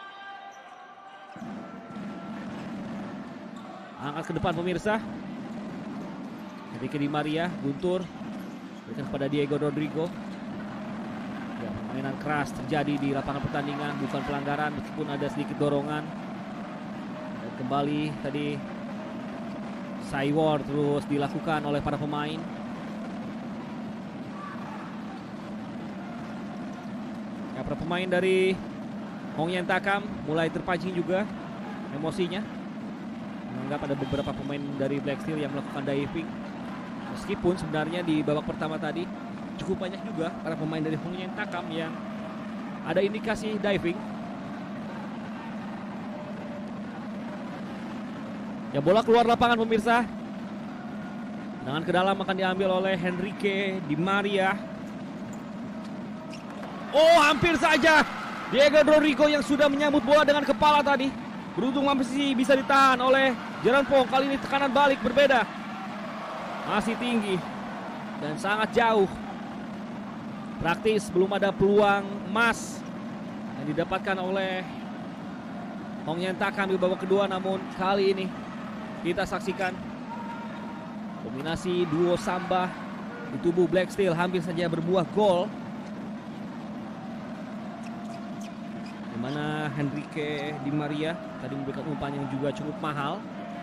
Angkat ke depan pemirsa. Henrique Di Maria, Guntur berikan kepada Diego Rodrigo. Ya, permainan keras terjadi di lapangan pertandingan, bukan pelanggaran meskipun ada sedikit dorongan. Dan kembali tadi Cywar terus dilakukan oleh para pemain. Ya, para pemain dari Hong Yen Takam mulai terpancing juga emosinya. menganggap ada beberapa pemain dari Black Steel yang melakukan diving. Meskipun sebenarnya di babak pertama tadi cukup banyak juga para pemain dari Hong Yen Takam yang ada indikasi diving. Ya, bola keluar lapangan pemirsa. Tendangan ke dalam akan diambil oleh Henrique Di Maria. Oh, hampir saja Diego Rodrigo yang sudah menyambut bola dengan kepala tadi. Beruntung masih bisa ditahan oleh Jeronpong. Kali ini tekanan balik berbeda. Masih tinggi dan sangat jauh. Praktis belum ada peluang emas yang didapatkan oleh Hong Yen Takam di babak kedua. Namun kali ini kita saksikan kombinasi duo Samba di tubuh Black Steel hampir saja berbuah gol, di mana Henrique Di Maria tadi memberikan umpan yang juga cukup mahal.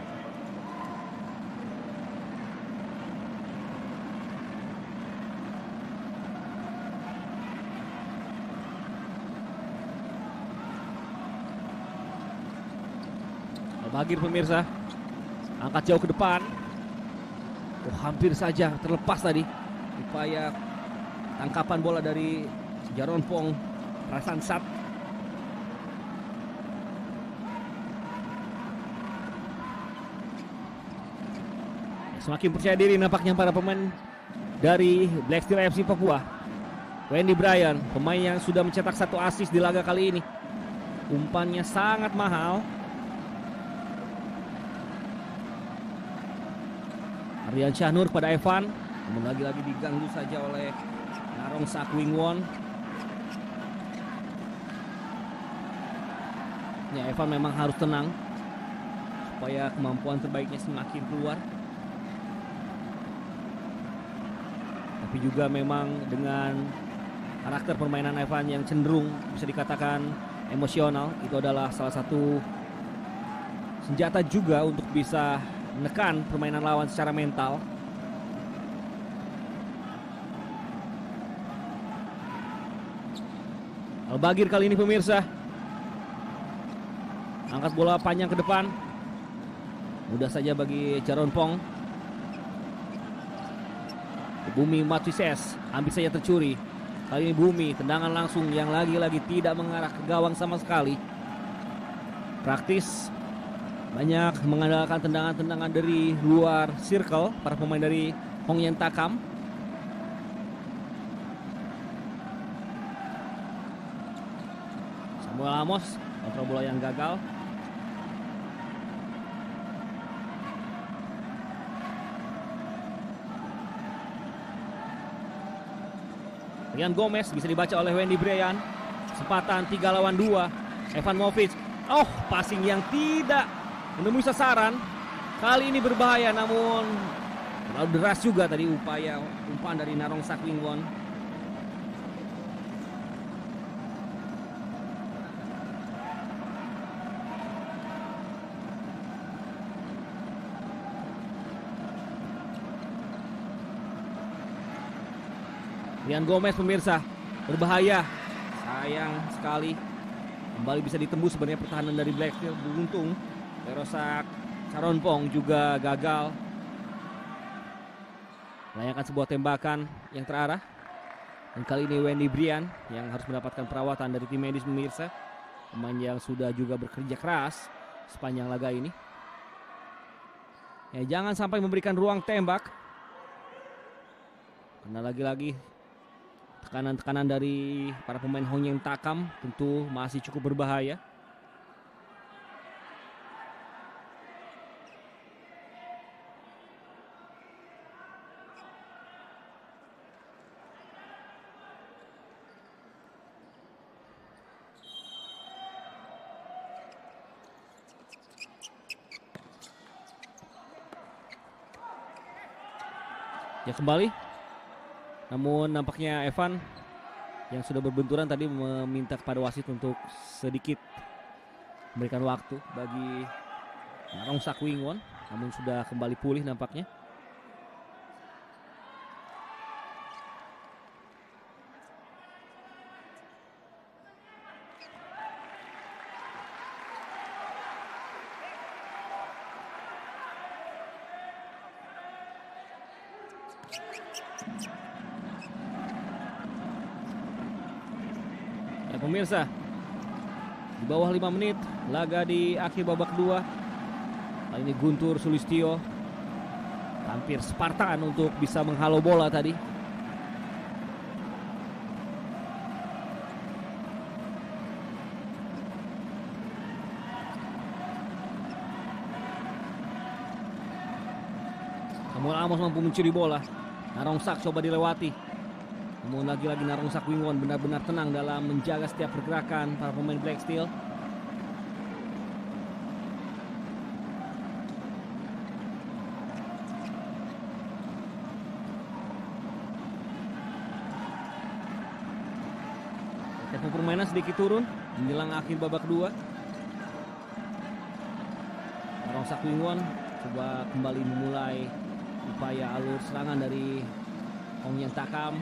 Bagir pemirsa, angkat jauh ke depan. Oh, hampir saja terlepas tadi upaya tangkapan bola dari Jeronpong Prasansat. Semakin percaya diri nampaknya para pemain dari Black Steel F C Papua. Wendy Bryan, pemain yang sudah mencetak satu assist di laga kali ini. Umpannya sangat mahal. Ardian Syahnur pada Evan, namun lagi-lagi diganggu saja oleh Narong Sakwingwon. Ya, Evan memang harus tenang supaya kemampuan terbaiknya semakin keluar. Tapi juga memang dengan karakter permainan Evan yang cenderung bisa dikatakan emosional, itu adalah salah satu senjata juga untuk bisa menekan permainan lawan secara mental. Al-Bagir kali ini pemirsa angkat bola panjang ke depan. Mudah saja bagi Jeronpong. Bumi Matuises hampir saja tercuri. Kali ini Bumi tendangan langsung yang lagi-lagi tidak mengarah ke gawang sama sekali. Praktis, banyak mengandalkan tendangan-tendangan dari luar circle para pemain dari Hong Yen Takam. Samuel Amos kontrol bola yang gagal. Rian Gomez bisa dibaca oleh Wendy Bryan. Kesempatan tiga lawan dua. Evan Movic. Oh, passing yang tidak menemui sasaran. Kali ini berbahaya, namun terlalu deras juga tadi upaya umpan dari Narong Sakwingwon. Rian Gomez pemirsa, berbahaya. Sayang sekali. Kembali bisa ditembus sebenarnya pertahanan dari Black Steel. Beruntung Lerosak Jeronpong juga gagal melayangkan sebuah tembakan yang terarah. Dan kali ini Wendy Bryan yang harus mendapatkan perawatan dari tim medis pemirsa. Pemain yang sudah juga bekerja keras sepanjang laga ini. Ya, jangan sampai memberikan ruang tembak. Karena lagi-lagi tekanan-tekanan dari para pemain Hong Yen Takam tentu masih cukup berbahaya. Ya, kembali. Namun nampaknya Evan yang sudah berbenturan tadi meminta kepada wasit untuk sedikit memberikan waktu bagi Narong Sakwingwon. Namun sudah kembali pulih nampaknya. Ya pemirsa, di bawah lima menit laga di akhir babak kedua. Kali ini Guntur Sulistyo hampir Spartan untuk bisa menghalau bola tadi. Samuel Amos mampu mencuri bola. Narongsak coba dilewati. Namun lagi-lagi Narongsak Wingwon benar-benar tenang dalam menjaga setiap pergerakan para pemain Black Steel. Tempo permainan sedikit turun menjelang akhir babak kedua. Narongsak Wingwon coba kembali memulai upaya alur serangan dari Hong Yang Takam.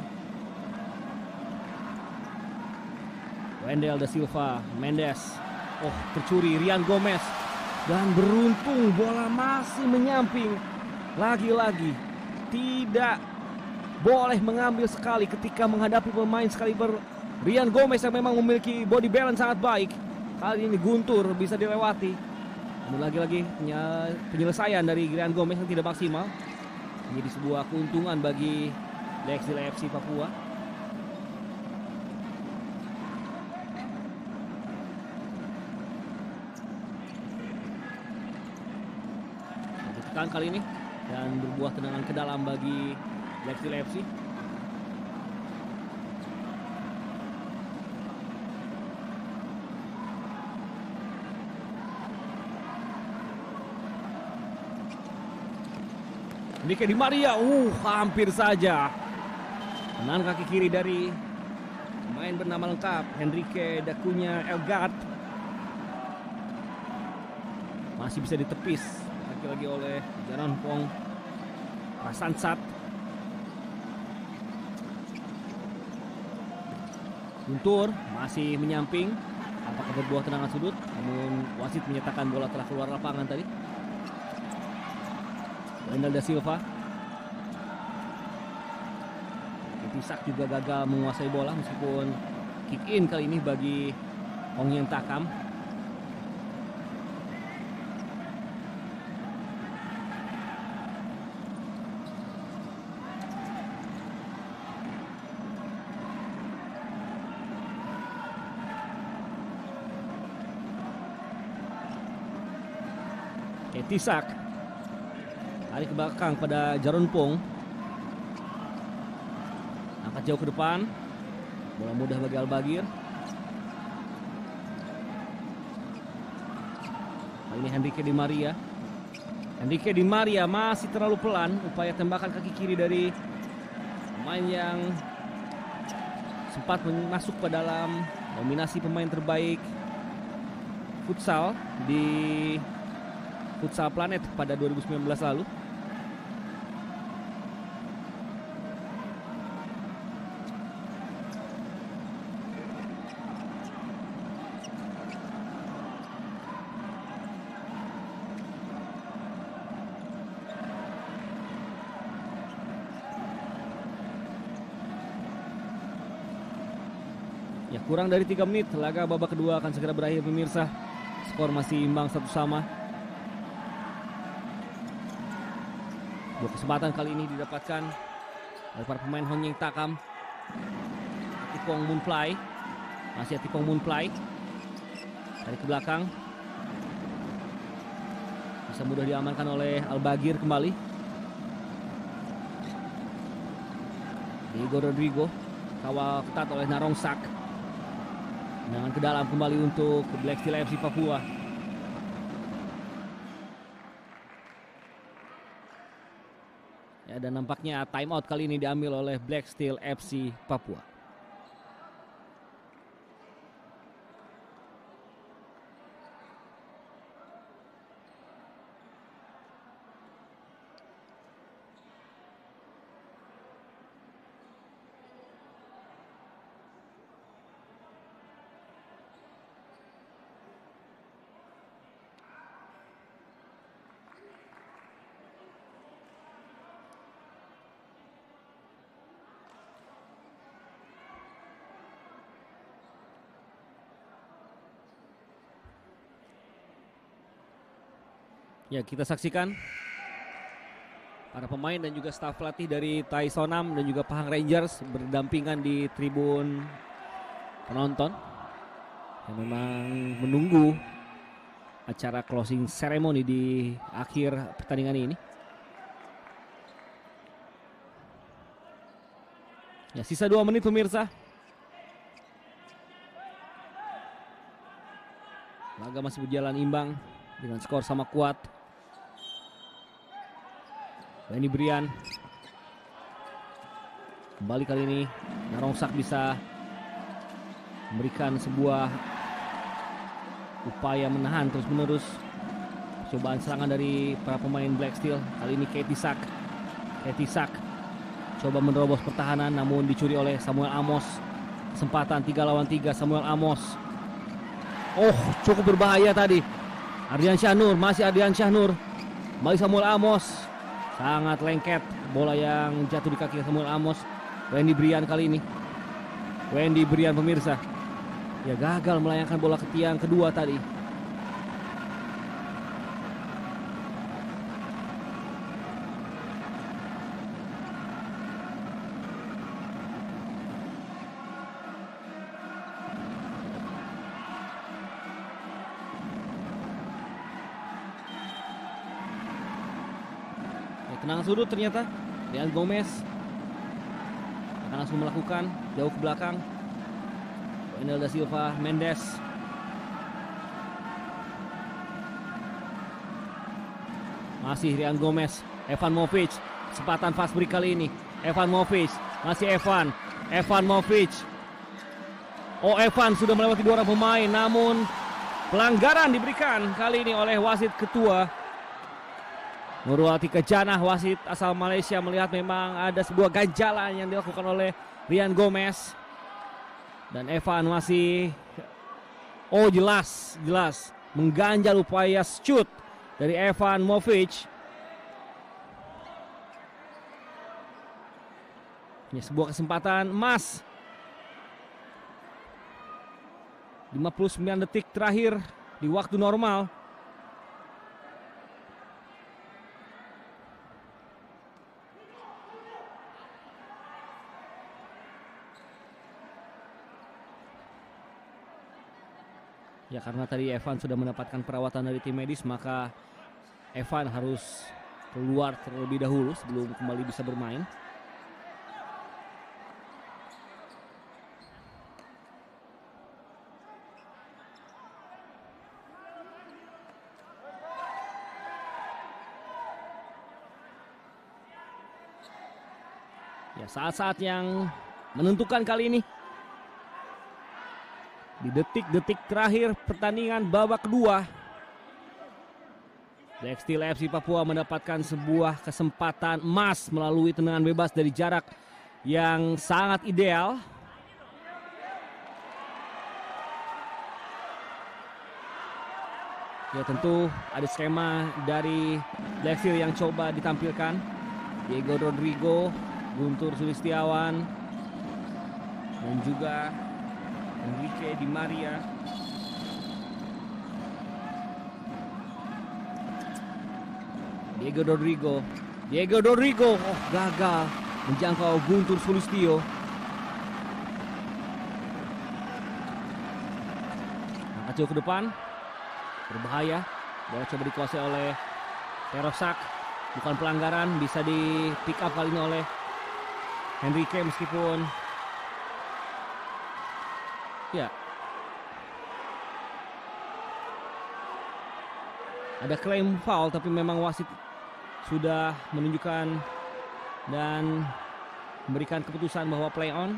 Wendell Da Silva, Mendes, oh tercuri Rian Gomez, dan beruntung bola masih menyamping. Lagi-lagi tidak boleh mengambil sekali ketika menghadapi pemain sekaliber Rian Gomez yang memang memiliki body balance sangat baik. Kali ini Guntur bisa dilewati. Namun lagi-lagi penyelesaian dari Rian Gomez yang tidak maksimal. Menjadi sebuah keuntungan bagi Black Steel F C Papua. Ditekan kali ini dan berbuah tendangan ke dalam bagi Black Steel F C. Enrique Di Maria, uh hampir saja. Tendangan kaki kiri dari pemain bernama lengkap Henrique Dacunya Elgat. Masih bisa ditepis lagi-lagi oleh Jaronpong Prasansat. Guntur masih menyamping. Apakah berbuah tendangan sudut? Namun wasit menyatakan bola telah keluar lapangan tadi. Wendell Da Silva. Tisak juga gagal menguasai bola meskipun kick in kali ini bagi Hong Yang Takam. Tisak tarik ke belakang pada Jaronpong. Angkat jauh ke depan. Bola mudah bagi Al-Bagir. Kali ini Henrique Di Maria. Henrique Di Maria masih terlalu pelan. Upaya tembakan kaki kiri dari pemain yang sempat masuk ke dalam nominasi pemain terbaik futsal di Futsal Planet pada dua ribu sembilan belas lalu. Ya, kurang dari tiga menit laga babak kedua akan segera berakhir pemirsa. Skor masih imbang satu sama. Dua kesempatan kali ini didapatkan oleh para pemain Hong Yang Takam. Atipong Moonfly. Masih Atipong Moonfly. Dari ke belakang. Bisa mudah diamankan oleh Al-Bagir kembali. Diego Rodrigo. Kawal ketat oleh Narongsak. Tendangan ke dalam kembali untuk Black Steel F C Papua. Ya, dan nampaknya time out kali ini diambil oleh Black Steel F C Papua. Ya, kita saksikan para pemain dan juga staf pelatih dari Thai Sonam dan juga Pahang Rangers berdampingan di tribun penonton yang memang menunggu acara closing ceremony di akhir pertandingan ini. Ya, sisa dua menit pemirsa. Laga masih berjalan imbang dengan skor sama kuat. Wendy Brian kembali kali ini Narongsak bisa memberikan sebuah upaya menahan terus menerus cobaan serangan dari para pemain Black Steel. Kali ini Katie Sak Katie Sak coba menerobos pertahanan namun dicuri oleh Samuel Amos. Kesempatan tiga lawan tiga Samuel Amos. Oh, cukup berbahaya tadi. Ardian Syahnur, masih Ardian Syahnur. Kembali Samuel Amos. Sangat lengket bola yang jatuh di kaki Samuel Amos. Wendy Brian kali ini. Wendy Brian pemirsa. Ya, gagal melayangkan bola ke tiang kedua tadi. Tenang sudut ternyata. Rian Gomez akan langsung melakukan jauh ke belakang. Enel da Silva Mendes. Masih Rian Gomez. Evan Movic. Kesempatan fast break kali ini. Evan Movic. Masih Evan. Evan Movic. Oh, Evan sudah melewati dua orang pemain. Namun pelanggaran diberikan kali ini oleh wasit ketua Nurwatika Janah, wasit asal Malaysia, melihat memang ada sebuah ganjalan yang dilakukan oleh Rian Gomez. Dan Evan masih, oh jelas, jelas mengganjal upaya shoot dari Evan Movic. Ini sebuah kesempatan emas. lima puluh sembilan detik terakhir di waktu normal. Ya, karena tadi Evan sudah mendapatkan perawatan dari tim medis, maka Evan harus keluar terlebih dahulu sebelum kembali bisa bermain. Ya, saat-saat yang menentukan kali ini. Di detik-detik terakhir pertandingan babak kedua, Black Steel F C Papua mendapatkan sebuah kesempatan emas melalui tendangan bebas dari jarak yang sangat ideal. Ya, tentu ada skema dari Black Steel yang coba ditampilkan. Diego Rodrigo, Guntur Sulistiawan, dan juga Enrique Di Maria. Diego Rodrigo. Diego Rodrigo. Oh, gagal menjangkau Guntur Sulistio. Angkat jauh ke depan. Berbahaya. Bola coba dikuasai oleh Terosak. Bukan pelanggaran. Bisa di pick up kali ini oleh Enrique meskipun ya, ada klaim foul, tapi memang wasit sudah menunjukkan dan memberikan keputusan bahwa play on.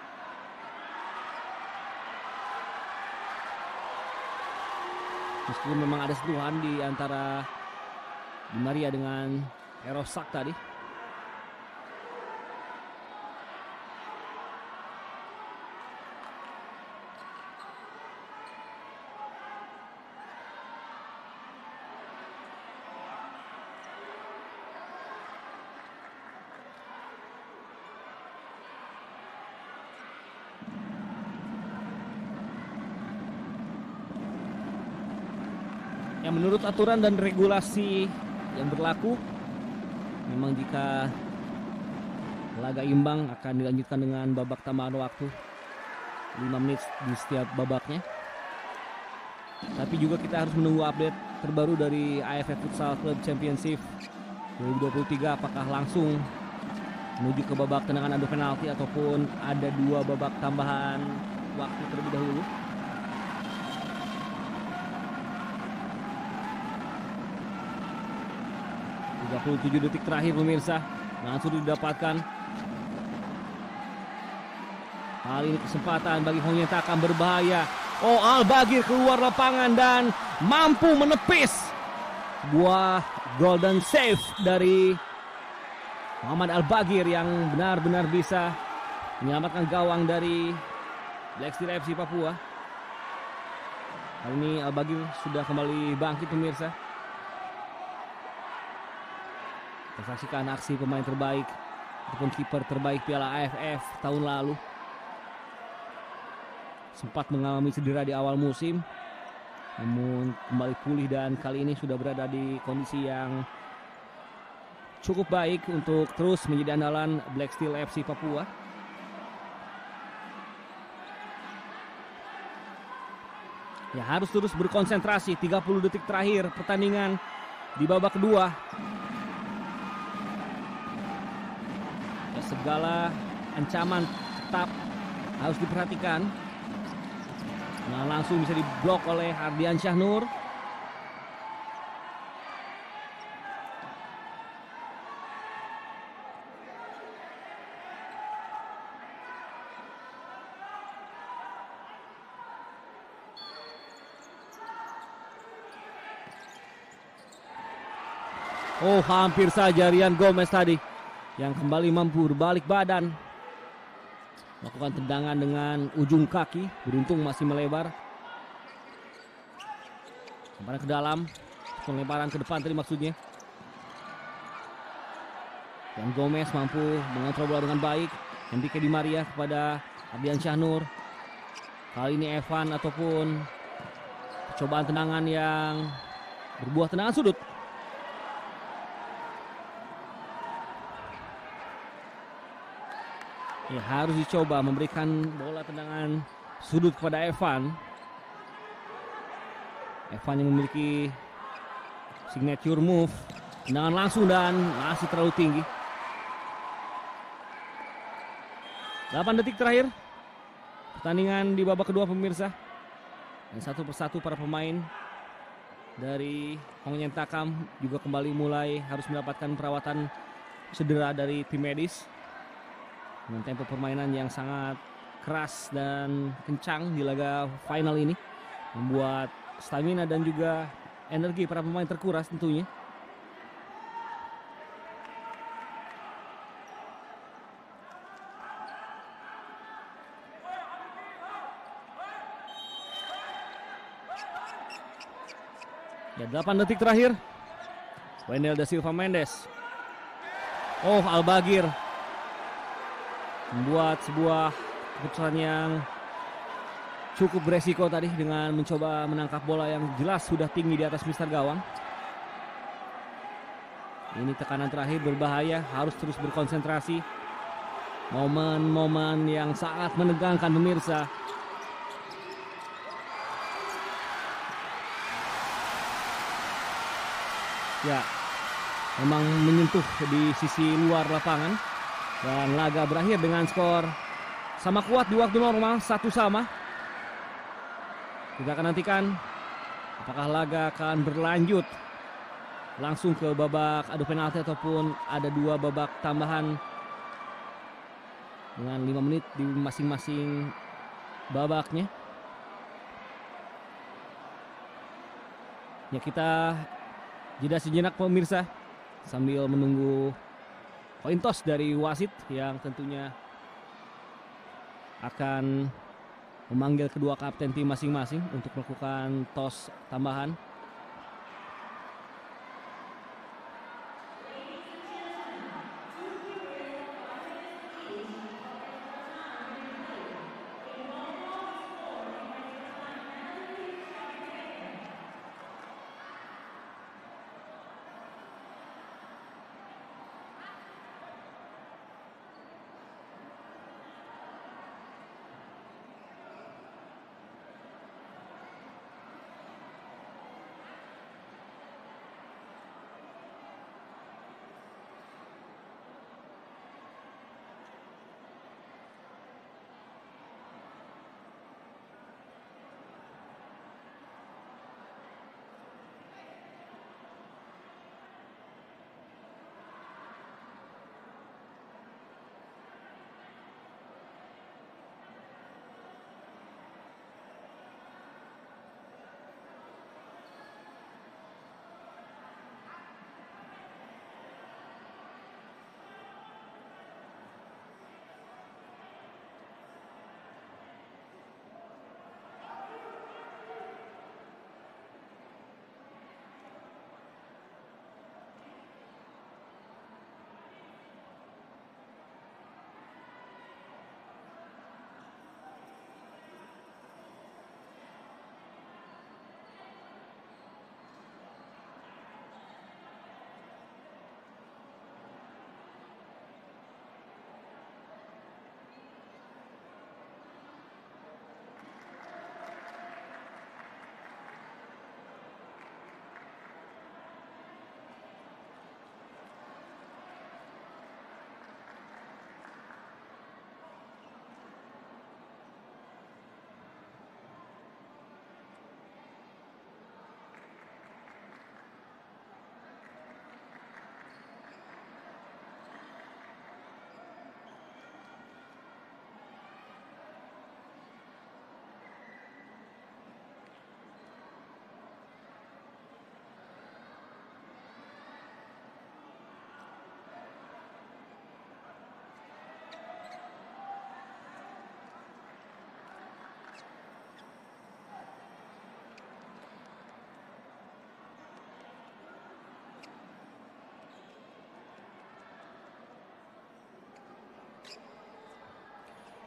Meskipun memang ada sentuhan di antara Di Maria dengan Erosak tadi. Ya, menurut aturan dan regulasi yang berlaku, memang jika laga imbang akan dilanjutkan dengan babak tambahan waktu lima menit di setiap babaknya. Tapi juga kita harus menunggu update terbaru dari A F F Futsal Club Championship dua ribu dua puluh tiga, apakah langsung menuju ke babak tendangan adu penalti ataupun ada dua babak tambahan waktu terlebih dahulu. tiga puluh tujuh detik terakhir pemirsa, langsung didapatkan. Kali ini kesempatan bagi Hong Yen Takam berbahaya. Oh, Al-Bagir keluar lapangan dan mampu menepis sebuah golden save dari Muhammad Al-Bagir yang benar-benar bisa menyelamatkan gawang dari Black Steel F C Papua. Kali ini Al-Bagir sudah kembali bangkit pemirsa. Kita saksikan aksi pemain terbaik ataupun kiper terbaik Piala A F F tahun lalu. Sempat mengalami cedera di awal musim, namun kembali pulih dan kali ini sudah berada di kondisi yang cukup baik untuk terus menjadi andalan Black Steel F C Papua. Ya, harus terus berkonsentrasi. Tiga puluh detik terakhir pertandingan di babak kedua. Ya, segala ancaman tetap harus diperhatikan. Nah, langsung bisa diblok oleh Ardian Syahnur. Oh, hampir saja Rian Gomez tadi yang kembali mampu berbalik badan, melakukan tendangan dengan ujung kaki, beruntung masih melebar. Lemparan ke dalam, lemparan ke depan tadi maksudnya. Dan Gomez mampu mengontrol bola dengan baik. Henrique Di Maria kepada Ardian Syahnur. Kali ini Evan ataupun percobaan tendangan yang berbuah tendangan sudut. Ya, harus dicoba memberikan bola tendangan sudut kepada Evan. Evan yang memiliki signature move, tendangan langsung dan masih terlalu tinggi. delapan detik terakhir pertandingan di babak kedua pemirsa. Dan satu persatu para pemain dari Hong Yen Takam juga kembali mulai harus mendapatkan perawatan cedera dari tim medis. Dengan tempo permainan yang sangat keras dan kencang di laga final ini membuat stamina dan juga energi para pemain terkuras tentunya. Ya, delapan detik terakhir. Wendell Da Silva Mendes. Oh, Al-Bagir membuat sebuah keputusan yang cukup beresiko tadi dengan mencoba menangkap bola yang jelas sudah tinggi di atas mistar gawang. Ini tekanan terakhir berbahaya, harus terus berkonsentrasi. Momen-momen yang sangat menegangkan pemirsa. Ya, memang menyentuh di sisi luar lapangan. Dan laga berakhir dengan skor sama kuat di waktu normal, satu sama. Kita akan nantikan apakah laga akan berlanjut langsung ke babak adu penalti ataupun ada dua babak tambahan dengan lima menit di masing-masing babaknya. Ya, kita jeda sejenak pemirsa sambil menunggu koin toss dari wasit yang tentunya akan memanggil kedua kapten tim masing-masing untuk melakukan toss tambahan.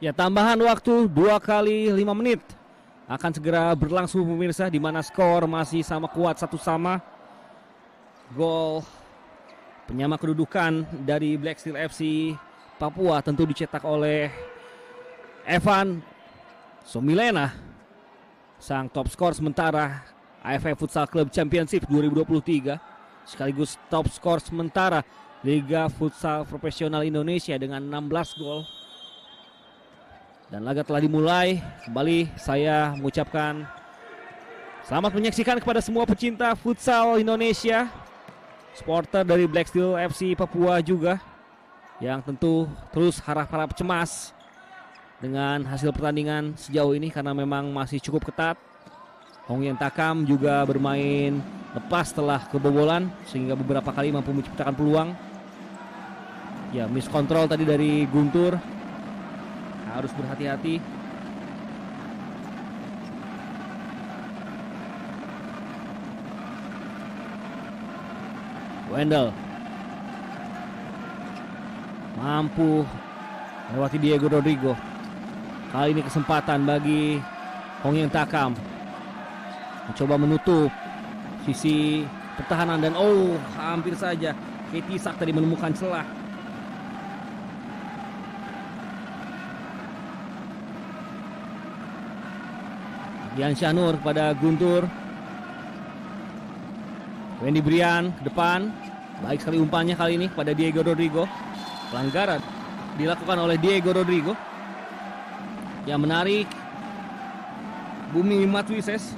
Ya, tambahan waktu dua kali lima menit akan segera berlangsung pemirsa, di mana skor masih sama kuat satu sama. Gol penyama kedudukan dari Black Steel F C Papua tentu dicetak oleh Evan Somilena, sang top skor sementara A F F Futsal Club Championship dua ribu dua puluh tiga, sekaligus top skor sementara Liga Futsal Profesional Indonesia dengan enam belas gol. Dan laga telah dimulai. Kembali saya mengucapkan selamat menyaksikan kepada semua pecinta futsal Indonesia, supporter dari Black Steel F C Papua juga, yang tentu terus harap-harap cemas dengan hasil pertandingan sejauh ini karena memang masih cukup ketat. Hong Yen Takam juga bermain lepas setelah kebobolan sehingga beberapa kali mampu menciptakan peluang. Ya, miskontrol tadi dari Guntur, harus berhati-hati. Wendell mampu melewati Diego Rodrigo. Kali ini kesempatan bagi Hong Yen Takam mencoba menutup sisi pertahanan dan oh, hampir saja Katie Sak tadi menemukan celah. Dian Syanur kepada Guntur. Wendy Brian ke depan. Baik sekali umpannya kali ini kepada Diego Rodrigo. Pelanggaran dilakukan oleh Diego Rodrigo yang menarik Bumi Matwises.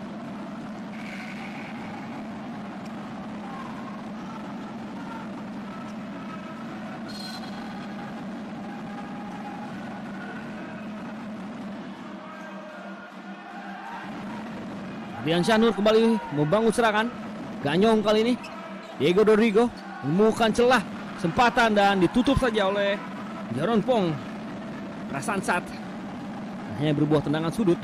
Dian Syanur kembali membangun serangan. Ganyong kali ini Diego Rodrigo menemukan celah, kesempatan dan ditutup saja oleh Jaron Pong. Prasansat hanya berbuah tendangan sudut.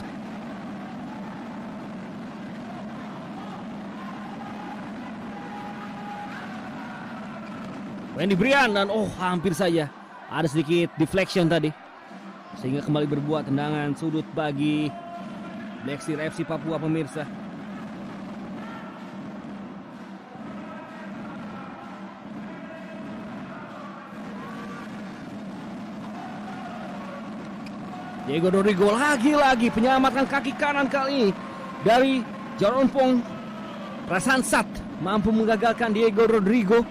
Wendy Brian dan oh, hampir saja ada sedikit deflection tadi sehingga kembali berbuah tendangan sudut bagi Black Steel F C Papua pemirsa. Diego Rodrigo lagi-lagi penyelamatkan kaki kanan kali ini dari Jaron Pong. Prasansat mampu menggagalkan Diego Rodrigo.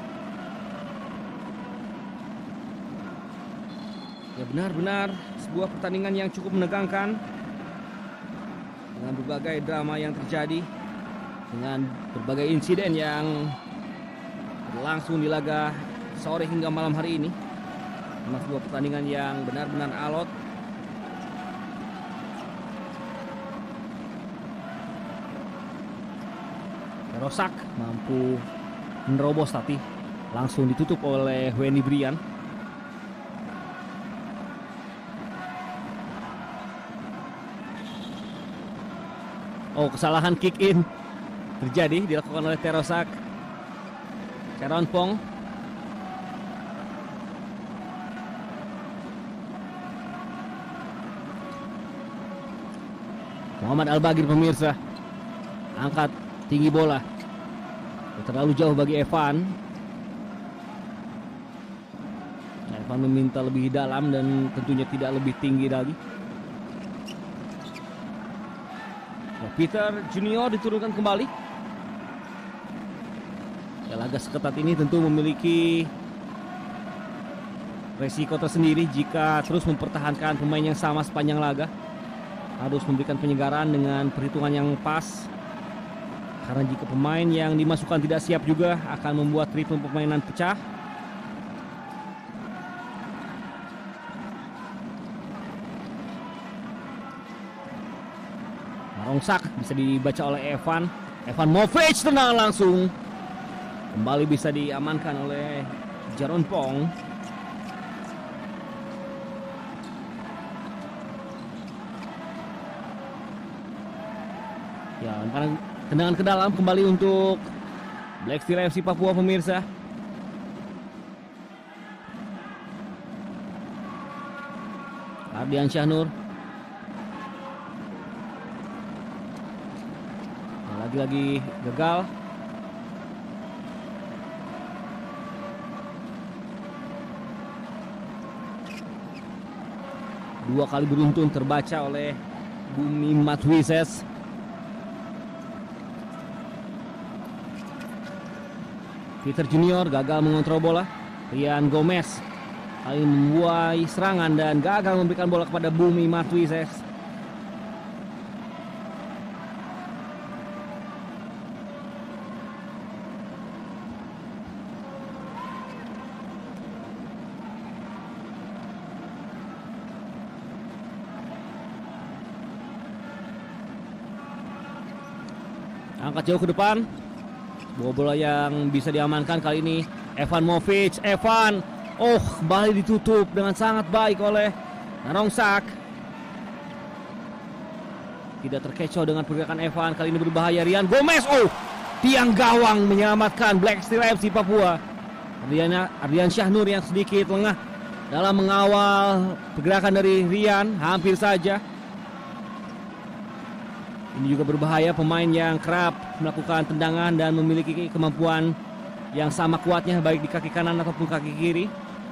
Ya, benar-benar sebuah pertandingan yang cukup menegangkan dengan berbagai drama yang terjadi, dengan berbagai insiden yang berlangsung di laga sore hingga malam hari ini. Memang sebuah pertandingan yang benar-benar alot. Rosak mampu menerobos tapi langsung ditutup oleh Wendy Brian. Oh, kesalahan kick in terjadi dilakukan oleh Terosak. Sharon Pong. Muhammad Al-Bagir pemirsa angkat tinggi bola, terlalu jauh bagi Evan. Evan meminta lebih dalam dan tentunya tidak lebih tinggi lagi. Peter Junior diturunkan kembali. Ya, laga seketat ini tentu memiliki resiko tersendiri jika terus mempertahankan pemain yang sama sepanjang laga. Harus memberikan penyegaran dengan perhitungan yang pas. Karena jika pemain yang dimasukkan tidak siap juga akan membuat ritme permainan pecah. Marongsak bisa dibaca oleh Evan. Evan Movic tenang langsung. Kembali bisa diamankan oleh Jaron Pong. Ya, tendangan ke dalam kembali untuk Black Steel F C Papua pemirsa. Ardian Syahnur. Lagi-lagi gagal. Dua kali beruntun terbaca oleh Bumi Matwises. Peter Junior gagal mengontrol bola. Rian Gomez kali membuai serangan dan gagal memberikan bola kepada Bumi Matwises. Angkat jauh ke depan. Bola bola yang bisa diamankan kali ini Evan Movic. Evan, oh kembali ditutup dengan sangat baik oleh Narongsak. Tidak terkecoh dengan pergerakan Evan. Kali ini berbahaya Rian Gomez. Oh, tiang gawang menyelamatkan Black Steel F C Papua. Ardian, Ardian Syahnur yang sedikit lengah dalam mengawal pergerakan dari Rian. Hampir saja. Ini juga berbahaya, pemain yang kerap melakukan tendangan dan memiliki kemampuan yang sama kuatnya baik di kaki kanan ataupun kaki kiri.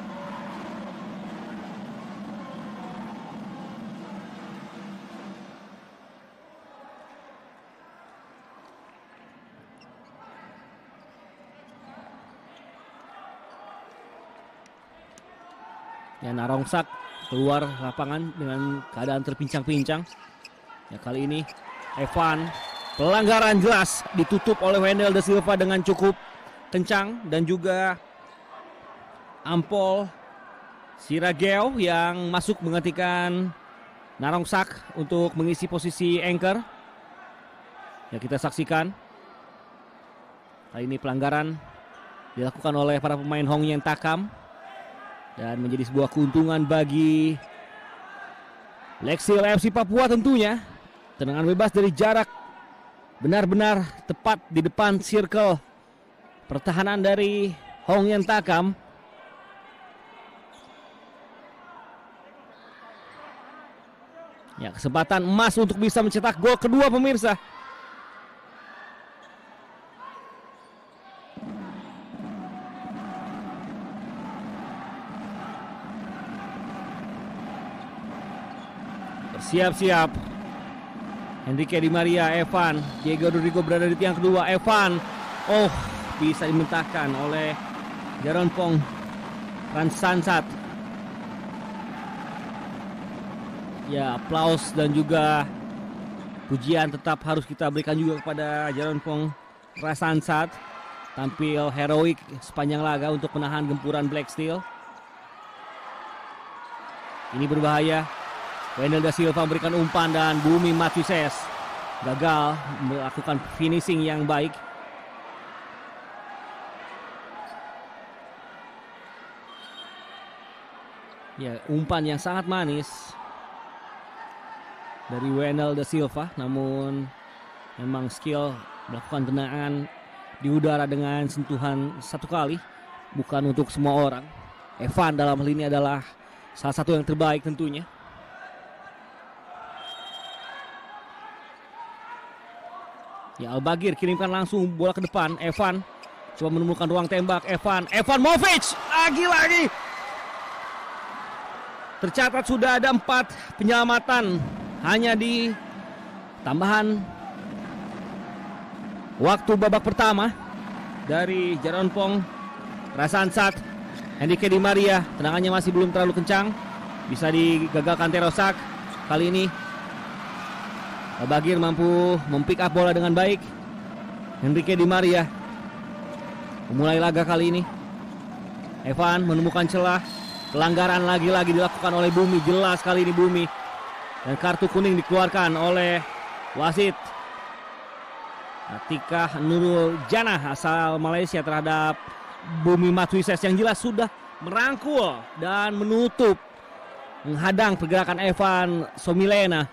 Ya, Narongsak keluar lapangan dengan keadaan terpincang-pincang. Ya, kali ini Evan, pelanggaran jelas, ditutup oleh Wendel Da Silva dengan cukup kencang dan juga Ampol Sirageo yang masuk menggantikan Narongsak untuk mengisi posisi anchor. Ya, kita saksikan. Kali ini pelanggaran dilakukan oleh para pemain Hong Yen Takam dan menjadi sebuah keuntungan bagi Black Steel F C Papua tentunya. Tendangan bebas dari jarak benar-benar tepat di depan circle pertahanan dari Hong Yen Takam. Ya, kesempatan emas untuk bisa mencetak gol kedua pemirsa. Bersiap-siap. Enrique Di Maria, Evan, Diego Rodrigo berada di tiang kedua. Evan, oh bisa dimentahkan oleh Jaron Pong Ransansat. Ya, aplaus dan juga pujian tetap harus kita berikan juga kepada Jaron Pong Ransansat. Tampil heroik sepanjang laga untuk menahan gempuran Black Steel. Ini berbahaya. Wendel Da Silva memberikan umpan dan Bumi Matwises gagal melakukan finishing yang baik. Ya, umpan yang sangat manis dari Wendel Da Silva, namun memang skill melakukan tendangan di udara dengan sentuhan satu kali bukan untuk semua orang. Evan dalam hal ini adalah salah satu yang terbaik tentunya. Ya, Al-Bagir kirimkan langsung bola ke depan. Evan coba menemukan ruang tembak. Evan, Evan Movic lagi-lagi. Tercatat sudah ada empat penyelamatan hanya di tambahan waktu babak pertama dari Jaron Pong Rasansat. Enrique Di Maria, tendangannya masih belum terlalu kencang, bisa digagalkan Terosak. Kali ini Al-Bagir mampu mempick up bola dengan baik. Enrique Di Maria memulai laga kali ini. Evan menemukan celah. Pelanggaran lagi-lagi dilakukan oleh Bumi. Jelas kali ini Bumi. Dan kartu kuning dikeluarkan oleh wasit Atika Nurul Janah asal Malaysia terhadap Bumi Matwises yang jelas sudah merangkul dan menutup, menghadang pergerakan Evan Somilena.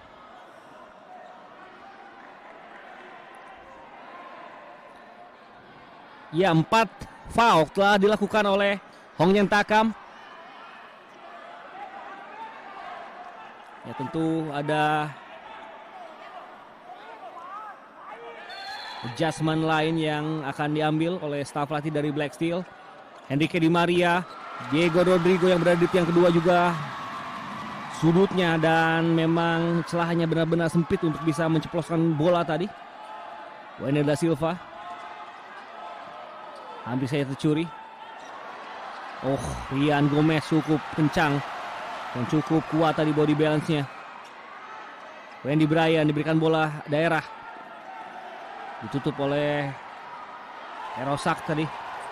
Ya, empat foul telah dilakukan oleh Hong Yen Takam. Ya tentu ada adjustment lain yang akan diambil oleh staf pelatih dari Black Steel. Henrique Di Maria, Diego Rodrigo yang berada di tiang kedua juga sudutnya, dan memang celahnya benar-benar sempit untuk bisa menceploskan bola tadi. Wendel da Silva hampir saja tercuri. Oh, Rian Gomez cukup kencang dan cukup kuat tadi body balance-nya. Wendy Bryan diberikan bola daerah, ditutup oleh Erosak tadi.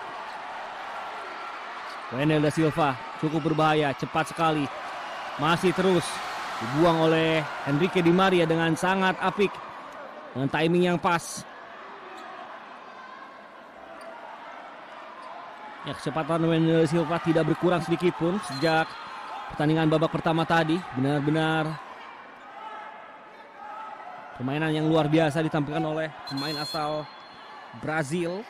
Wendel da Silva cukup berbahaya, cepat sekali, masih terus dibuang oleh Henrique Di Maria dengan sangat apik, dengan timing yang pas. Ya, kecepatan Wendel da Silva tidak berkurang sedikit pun sejak pertandingan babak pertama tadi. Benar-benar permainan yang luar biasa ditampilkan oleh pemain asal Brazil.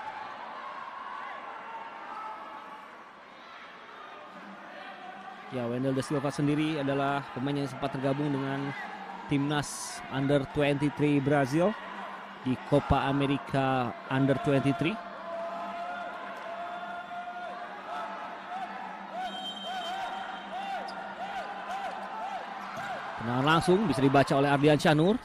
Ya, Wendel da Silva sendiri adalah pemain yang sempat tergabung dengan timnas Under dua puluh tiga Brazil di Copa America Under dua puluh tiga. Tendangan langsung bisa dibaca oleh Ardian Syah-Nur.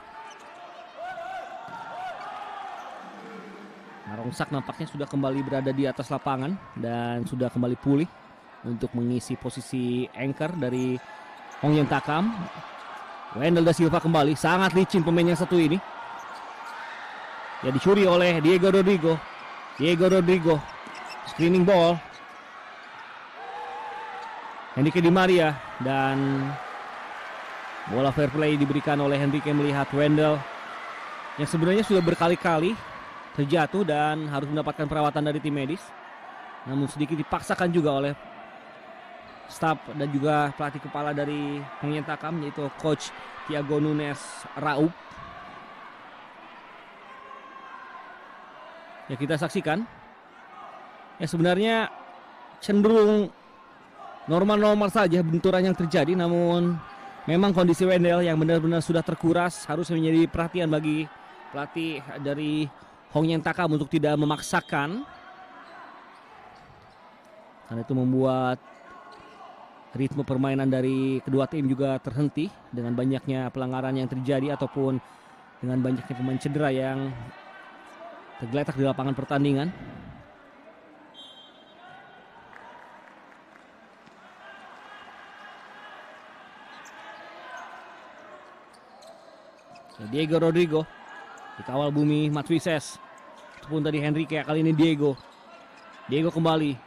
Narongsak nampaknya sudah kembali berada di atas lapangan dan sudah kembali pulih untuk mengisi posisi anchor dari Hong Yen Takam. Wendel da Silva kembali, sangat licin pemain yang satu ini. Ya, dicuri oleh Diego Rodrigo. Diego Rodrigo, screening ball. Henrique Di Maria, dan bola fair play diberikan oleh Henrique melihat Wendel yang sebenarnya sudah berkali-kali terjatuh dan harus mendapatkan perawatan dari tim medis. Namun sedikit dipaksakan juga oleh staf dan juga pelatih kepala dari Hong Yen Takam, yaitu Coach Thiago Nunes Raup. Ya, kita saksikan. Ya, sebenarnya cenderung normal-normal saja benturan yang terjadi, namun memang kondisi Wendel yang benar-benar sudah terkuras harus menjadi perhatian bagi pelatih dari Hong Yen Takam untuk tidak memaksakan, karena itu membuat ritme permainan dari kedua tim juga terhenti dengan banyaknya pelanggaran yang terjadi ataupun dengan banyaknya pemain cedera yang tergeletak di lapangan pertandingan. Diego Rodrigo dikawal Bumi Matwises, ataupun tadi Henrique, kali ini Diego. Diego kembali.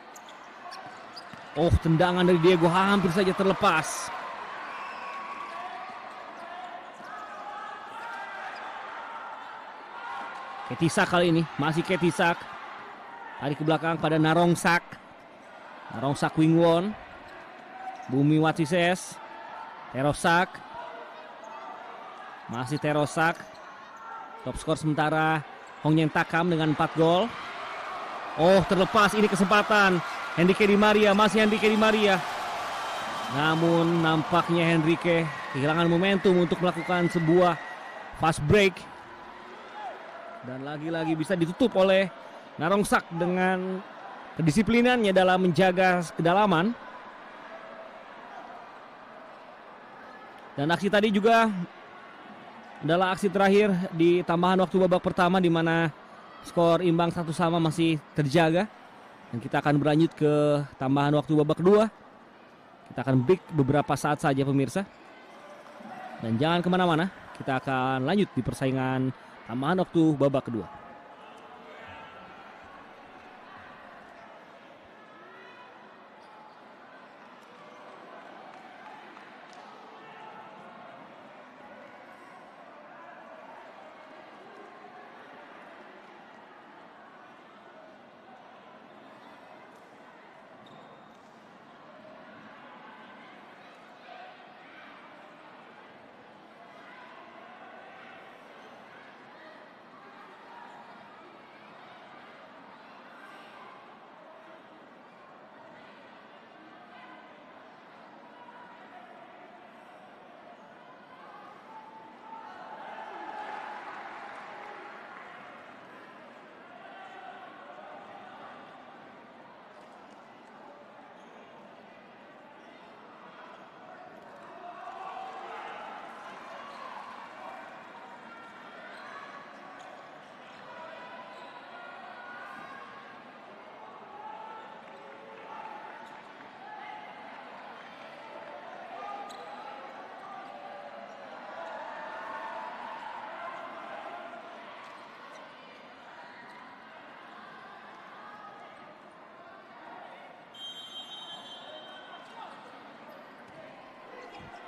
Oh, tendangan dari Diego hampir saja terlepas. Ketisak kali ini, masih Ketisak. Tarik ke belakang pada Narongsak. Narongsak Wingwon. Bumi Matwises. Terosak. Masih Terosak. Top skor sementara Hong Yen Takam dengan empat gol. Oh, terlepas ini kesempatan. Henrique Di Maria, masih Henrique Di Maria. Namun nampaknya Henrique kehilangan momentum untuk melakukan sebuah fast break. Dan lagi-lagi bisa ditutup oleh Narongsak dengan kedisiplinannya dalam menjaga kedalaman. Dan aksi tadi juga adalah aksi terakhir di tambahan waktu babak pertama, di mana skor imbang satu sama masih terjaga. Dan kita akan berlanjut ke tambahan waktu babak kedua. Kita akan break beberapa saat saja pemirsa. Dan jangan kemana-mana, kita akan lanjut di persaingan tambahan waktu babak kedua.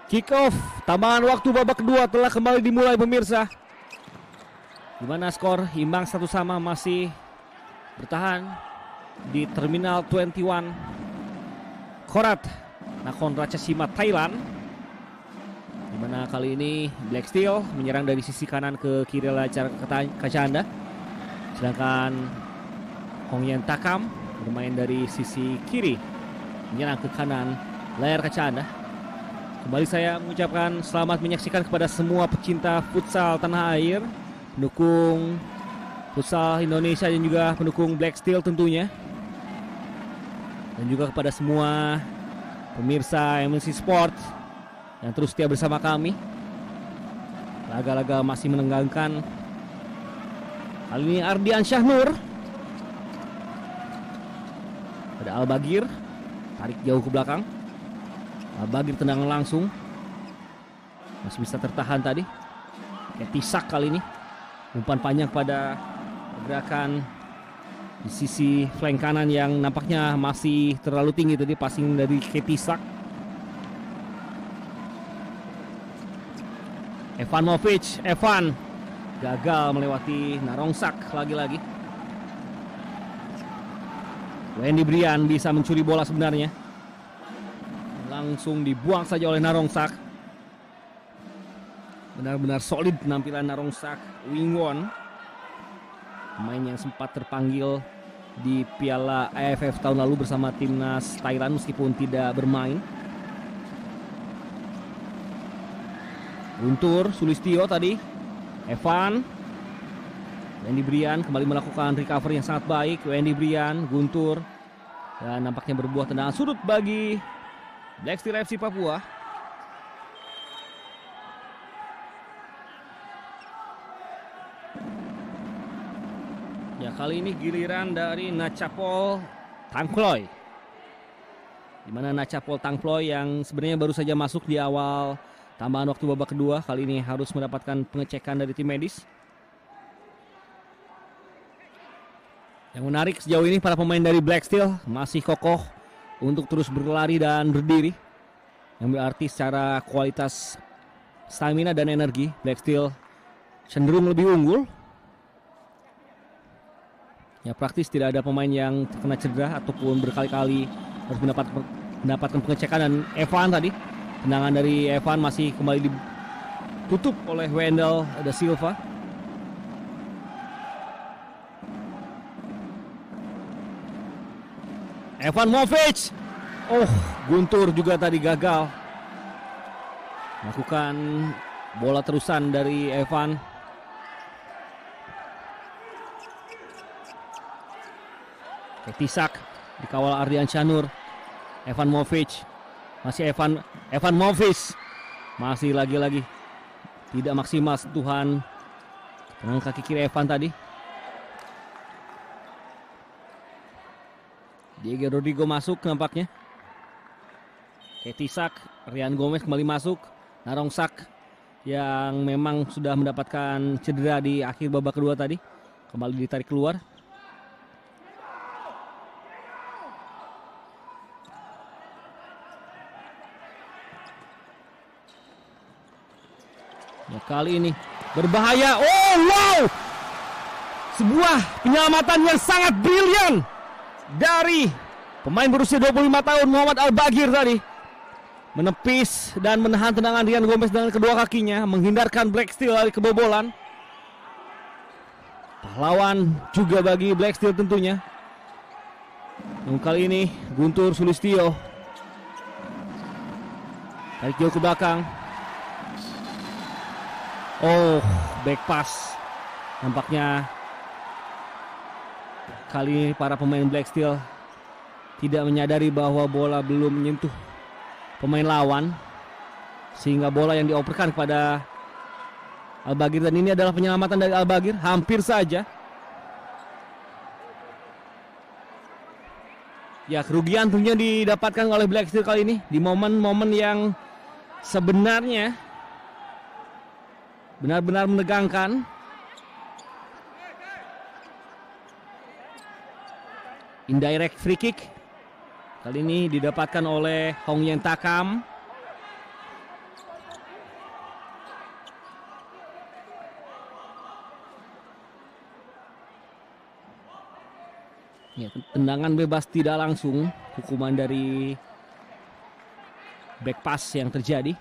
Kick off, tambahan waktu babak kedua telah kembali dimulai pemirsa. Di mana skor imbang satu sama masih bertahan di Terminal dua puluh satu Korat Nakhon Ratchasima Thailand. Di mana kali ini Black Steel menyerang dari sisi kanan ke kiri layar kaca Anda. Sedangkan Hong Yen Takam bermain dari sisi kiri menyerang ke kanan layar kaca Anda. Kembali saya mengucapkan selamat menyaksikan kepada semua pecinta futsal tanah air, pendukung futsal Indonesia dan juga pendukung Black Steel tentunya. Dan juga kepada semua pemirsa M N C Sport yang terus setia bersama kami. Laga-laga masih menegangkan. Kali ini Ardian Syahnur. Ada Al-Bagir, tarik jauh ke belakang. Al-Bagir tendangan langsung. Masih bisa tertahan tadi. Ketisak kali ini. Umpan panjang pada gerakan di sisi flank kanan yang nampaknya masih terlalu tinggi tadi, passing dari Ketisak. Evan Movic, Evan gagal melewati Narongsak lagi-lagi. Wendy Brian bisa mencuri bola sebenarnya. Langsung dibuang saja oleh Narongsak. Benar-benar solid penampilan Narongsak Wingwon, pemain yang sempat terpanggil di Piala A F F tahun lalu bersama timnas Thailand meskipun tidak bermain. Guntur Sulistyo tadi, Evan, Wendy Brian kembali melakukan recovery yang sangat baik. Wendy Brian, Guntur, dan nampaknya berbuah tendangan sudut bagi Black Steel F C Papua. Ya, kali ini giliran dari Nachapol Tangploy. Di mana Nachapol Tangploy yang sebenarnya baru saja masuk di awal tambahan waktu babak kedua, kali ini harus mendapatkan pengecekan dari tim medis. Yang menarik sejauh ini para pemain dari Black Steel masih kokoh untuk terus berlari dan berdiri, yang berarti secara kualitas stamina dan energi Black Steel cenderung lebih unggul. Ya, praktis tidak ada pemain yang terkena cedera ataupun berkali-kali harus mendapat mendapatkan pengecekan. Dan Evan tadi, tendangan dari Evan masih kembali ditutup oleh Wendell Da Silva. Evan Movic, oh Guntur juga tadi gagal melakukan bola terusan dari Evan. Ketisak dikawal Ardian Syahnur. Evan Movic, masih Evan Evan Movic, masih lagi-lagi tidak maksimal sentuhan tendangan kaki kiri Evan tadi. Diego Rodrigo masuk nampaknya. Ketisak, Rian Gomez kembali masuk. Narongsak yang memang sudah mendapatkan cedera di akhir babak kedua tadi kembali ditarik keluar. Ya, kali ini berbahaya. Oh wow, sebuah penyelamatan yang sangat brilian dari pemain berusia dua puluh lima tahun Muhammad Al-Bagir tadi. Menepis dan menahan tendangan Rian Gomez dengan kedua kakinya, menghindarkan Black Steel dari kebobolan. Pahlawan juga bagi Black Steel tentunya. Namun kali ini Guntur Sulistyo tarik jauh ke belakang. Oh, back pass. Nampaknya kali ini para pemain Black Steel tidak menyadari bahwa bola belum menyentuh pemain lawan, sehingga bola yang dioperkan kepada Al-Bagir, dan ini adalah penyelamatan dari Al-Bagir, hampir saja. Ya, kerugian tentunya didapatkan oleh Black Steel kali ini di momen-momen yang sebenarnya benar-benar menegangkan. Indirect free kick kali ini didapatkan oleh Hong Yen Takam. Ya, tendangan bebas tidak langsung, hukuman dari back pass yang terjadi.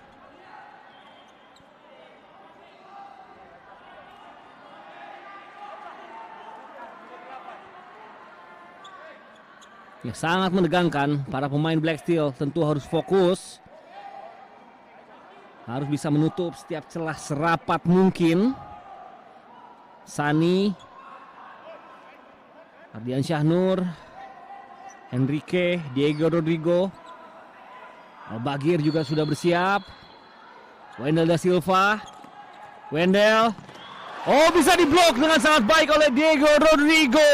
Ya, sangat menegangkan. Para pemain Black Steel tentu harus fokus, harus bisa menutup setiap celah serapat mungkin. Sani, Ardian Syahnur, Enrique, Diego Rodrigo, Al-Bagir juga sudah bersiap. Wendel da Silva, Wendel, oh bisa diblok dengan sangat baik oleh Diego Rodrigo.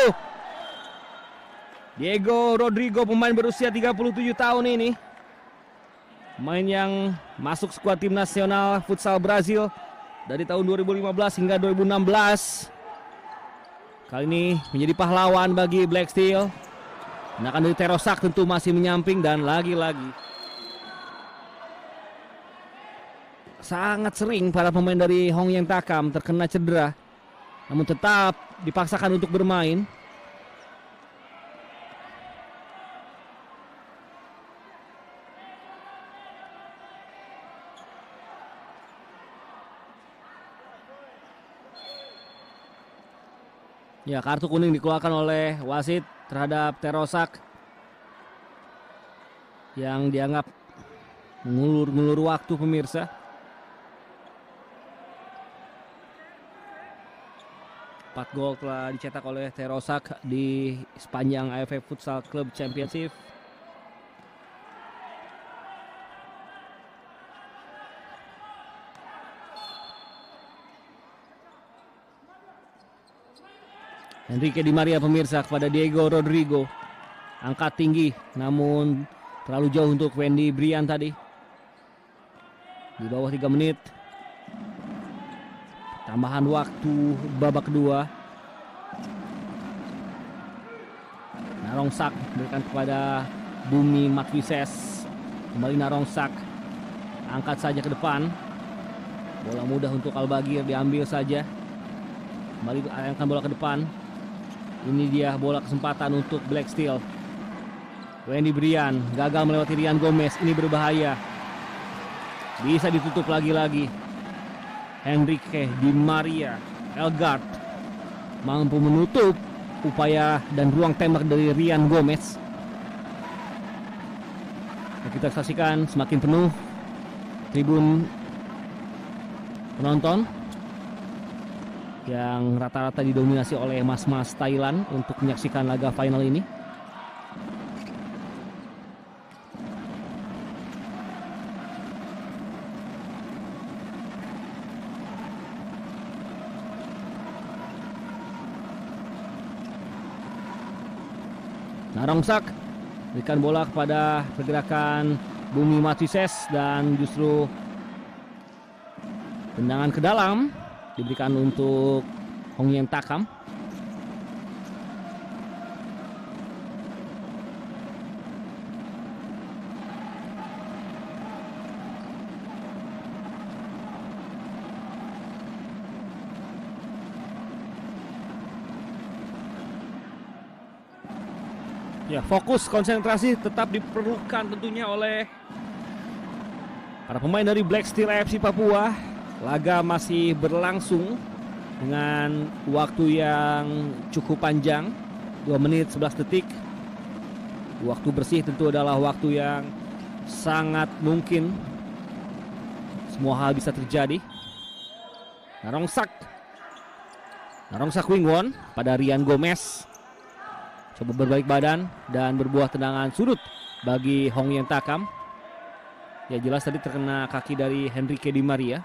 Diego Rodrigo, pemain berusia tiga puluh tujuh tahun ini, pemain yang masuk skuad tim nasional futsal Brazil dari tahun dua ribu lima belas hingga dua ribu enam belas. Kali ini menjadi pahlawan bagi Black Steel. Tendangan dari Terosak tentu masih menyamping, dan lagi-lagi sangat sering para pemain dari Hong Yen Takam terkena cedera, namun tetap dipaksakan untuk bermain. Ya, kartu kuning dikeluarkan oleh wasit terhadap Terosak yang dianggap mengulur-ngulur waktu, pemirsa. Empat gol telah dicetak oleh Terosak di sepanjang A F F Futsal Club Championship. Enrique Di Maria, pemirsa, kepada Diego Rodrigo. Angkat tinggi, namun terlalu jauh untuk Wendy Brian tadi. Di bawah tiga menit. Tambahan waktu babak kedua. Narongsak berikan kepada Bumi Matwises. Kembali Narongsak. Angkat saja ke depan. Bola mudah untuk Al-Bagir, diambil saja. Kembali angkat bola ke depan. Ini dia bola kesempatan untuk Black Steel. Wendy Brian gagal melewati Rian Gomez. Ini berbahaya. Bisa ditutup lagi-lagi. Enrique Di Maria. Elgard mampu menutup upaya dan ruang tembak dari Rian Gomez. Kita saksikan semakin penuh tribun penonton yang rata-rata didominasi oleh mas-mas Thailand untuk menyaksikan laga final ini. Narongsak berikan bola kepada pergerakan Bumi Matwises, dan justru tendangan ke dalam diberikan untuk Hong Yen Takam. Ya, fokus, konsentrasi tetap diperlukan tentunya oleh para pemain dari Black Steel A F C Papua. Laga masih berlangsung dengan waktu yang cukup panjang, dua menit sebelas detik. Waktu bersih tentu adalah waktu yang sangat mungkin semua hal bisa terjadi. Narongsak Narongsak Wingwon pada Rian Gomez. Coba berbalik badan dan berbuah tendangan sudut bagi Hong Yen Takam. Ya, jelas tadi terkena kaki dari Enrique Di Maria.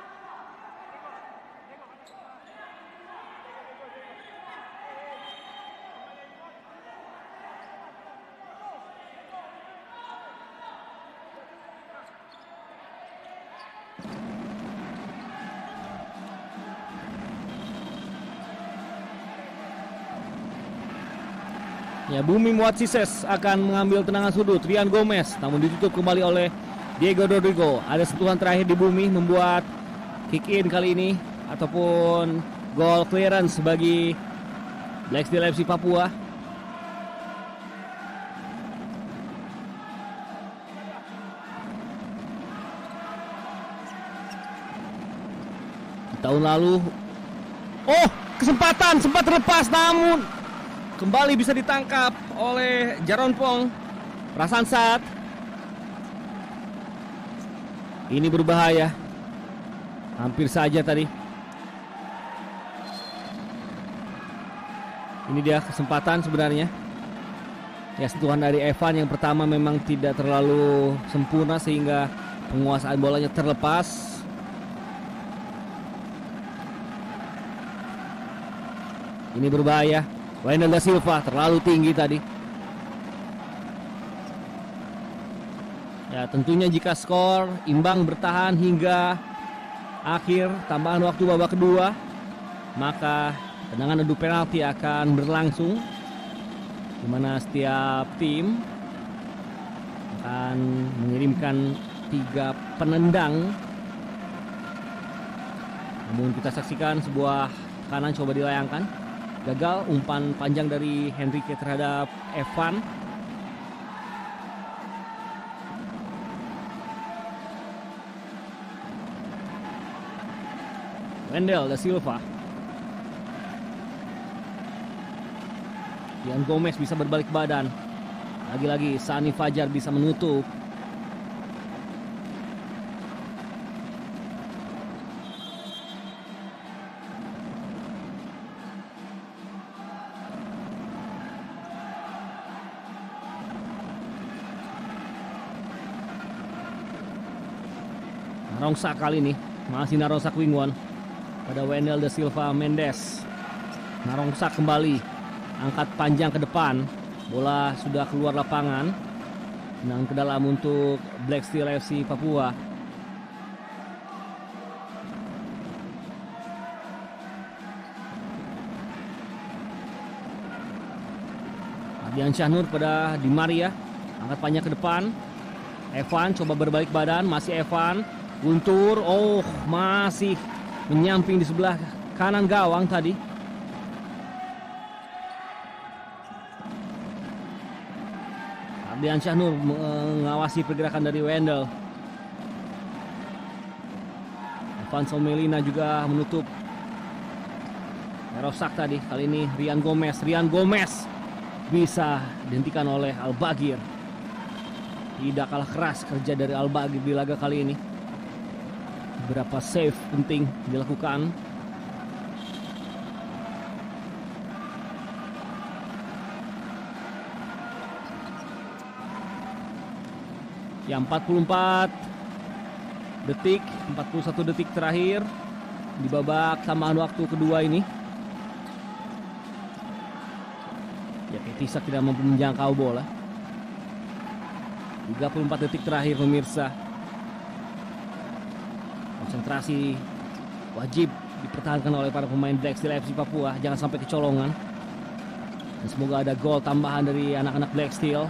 Ya, Bumi Matwises akan mengambil tendangan sudut Rian Gomez, namun ditutup kembali oleh Diego Rodrigo. Ada sentuhan terakhir di Bumi membuat kick in kali ini ataupun goal clearance bagi Black Steel F C Papua. tahun lalu. Oh, kesempatan sempat terlepas namun kembali bisa ditangkap oleh Jaron Pong. Prasansat. Ini berbahaya. Hampir saja tadi. Ini dia kesempatan sebenarnya. Ya, sentuhan dari Evan yang pertama memang tidak terlalu sempurna sehingga penguasaan bolanya terlepas. Ini berbahaya. Wendell Da Silva terlalu tinggi tadi. Ya, tentunya jika skor imbang bertahan hingga akhir tambahan waktu babak kedua, maka tendangan adu penalti akan berlangsung, di mana setiap tim akan mengirimkan tiga penendang. Namun kita saksikan sebuah tekanan coba dilayangkan. Gagal umpan panjang dari Henrique terhadap Evan. Wendell Da Silva. Ian Gomez bisa berbalik badan. Lagi-lagi Sani Fajar bisa menutup. Narongsak kali ini masih Narongsak wing one pada Wendell Da Silva Mendes. Narongsak kembali. Angkat panjang ke depan. Bola sudah keluar lapangan. Tenang ke dalam untuk Black Steel F C Papua. Ardian Syahnur pada Di Maria. Angkat panjang ke depan. Evan coba berbalik badan. Masih Evan. Guntur. Oh, masih menyamping di sebelah kanan gawang tadi. Ardian Syahnur mengawasi pergerakan dari Wendell. Avanso Melina juga menutup. Erosak tadi, kali ini Rian Gomez. Rian Gomez bisa dihentikan oleh Al-Bagir. Tidak kalah keras kerja dari Al-Bagir di laga kali ini. Beberapa save penting dilakukan. Ya, empat puluh empat detik, empat puluh satu detik terakhir di babak tambahan waktu kedua ini. Ya, Ketisak tidak mampu menjangkau bola. tiga puluh empat detik terakhir pemirsa. Konsentrasi wajib dipertahankan oleh para pemain Black Steel F C Papua. Jangan sampai kecolongan. Dan semoga ada gol tambahan dari anak-anak Black Steel.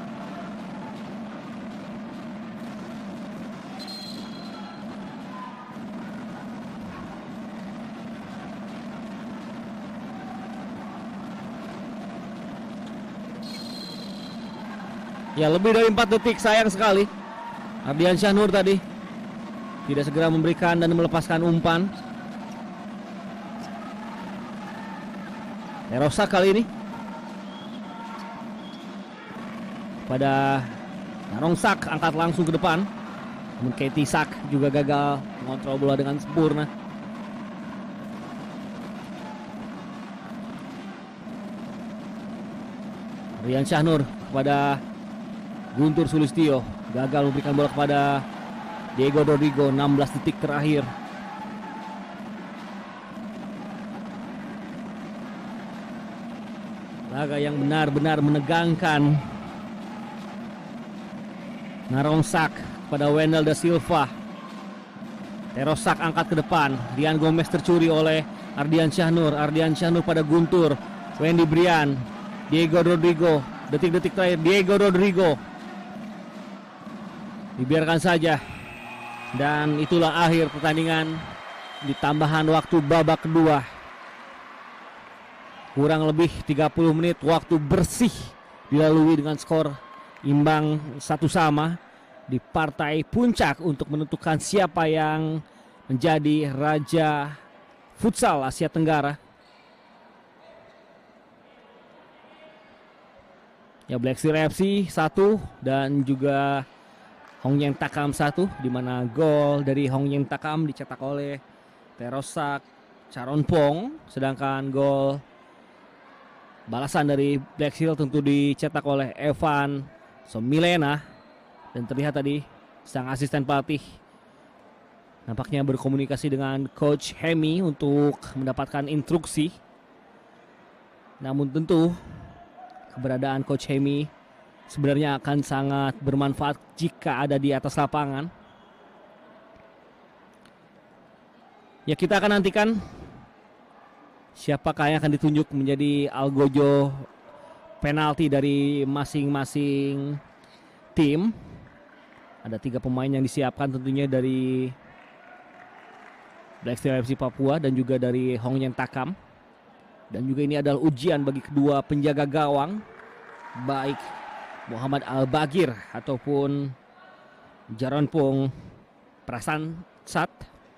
Ya, lebih dari empat detik, sayang sekali. Ardian Syahnur tadi tidak segera memberikan dan melepaskan umpan. Erosak kali ini pada Narongsak, angkat langsung ke depan. Namun Ketisak juga gagal mengontrol bola dengan sempurna. Ardian Syahnur kepada Guntur Sulistyo, gagal memberikan bola kepada Diego Rodrigo. Enam belas detik terakhir. Laga yang benar-benar menegangkan. Narongsak pada Wendell Da Silva. Terosak angkat ke depan. Rian Gomez tercuri oleh Ardian Syahnur. Ardian Syahnur pada Guntur. Wendy Brian. Diego Rodrigo. Detik-detik terakhir Diego Rodrigo. Dibiarkan saja. Dan itulah akhir pertandingan di tambahan waktu babak kedua. Kurang lebih tiga puluh menit waktu bersih dilalui dengan skor imbang satu sama di partai puncak untuk menentukan siapa yang menjadi raja Futsal Asia Tenggara. Ya, Black Steel F C satu dan juga Hong Yen Takam satu, di mana gol dari Hong Yen Takam dicetak oleh Terosak Charonpong, sedangkan gol balasan dari Black Steel tentu dicetak oleh Evan Somilena. Dan terlihat tadi sang asisten pelatih nampaknya berkomunikasi dengan Coach Hemi untuk mendapatkan instruksi. Namun tentu keberadaan Coach Hemi sebenarnya akan sangat bermanfaat jika ada di atas lapangan. Ya, kita akan nantikan siapakah yang akan ditunjuk menjadi algojo penalti dari masing-masing tim. Ada tiga pemain yang disiapkan tentunya dari Black Steel F C Papua dan juga dari Hong Yen Takam. Dan juga ini adalah ujian bagi kedua penjaga gawang, baik Muhammad Al-Bagir ataupun Charonpong Prasansat.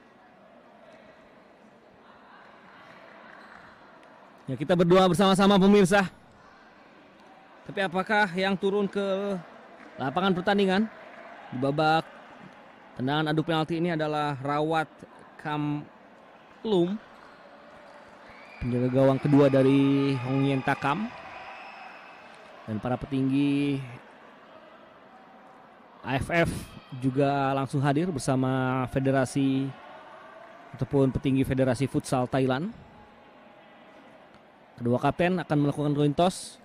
Ya, kita berdoa bersama-sama pemirsa. Tapi apakah yang turun ke lapangan pertandingan di babak tendangan adu penalti ini adalah Rawat Kamlum, penjaga gawang kedua dari Hong Yen Takam, dan para petinggi A F F juga langsung hadir bersama federasi ataupun petinggi Federasi Futsal Thailand. Kedua kapten akan melakukan coin toss.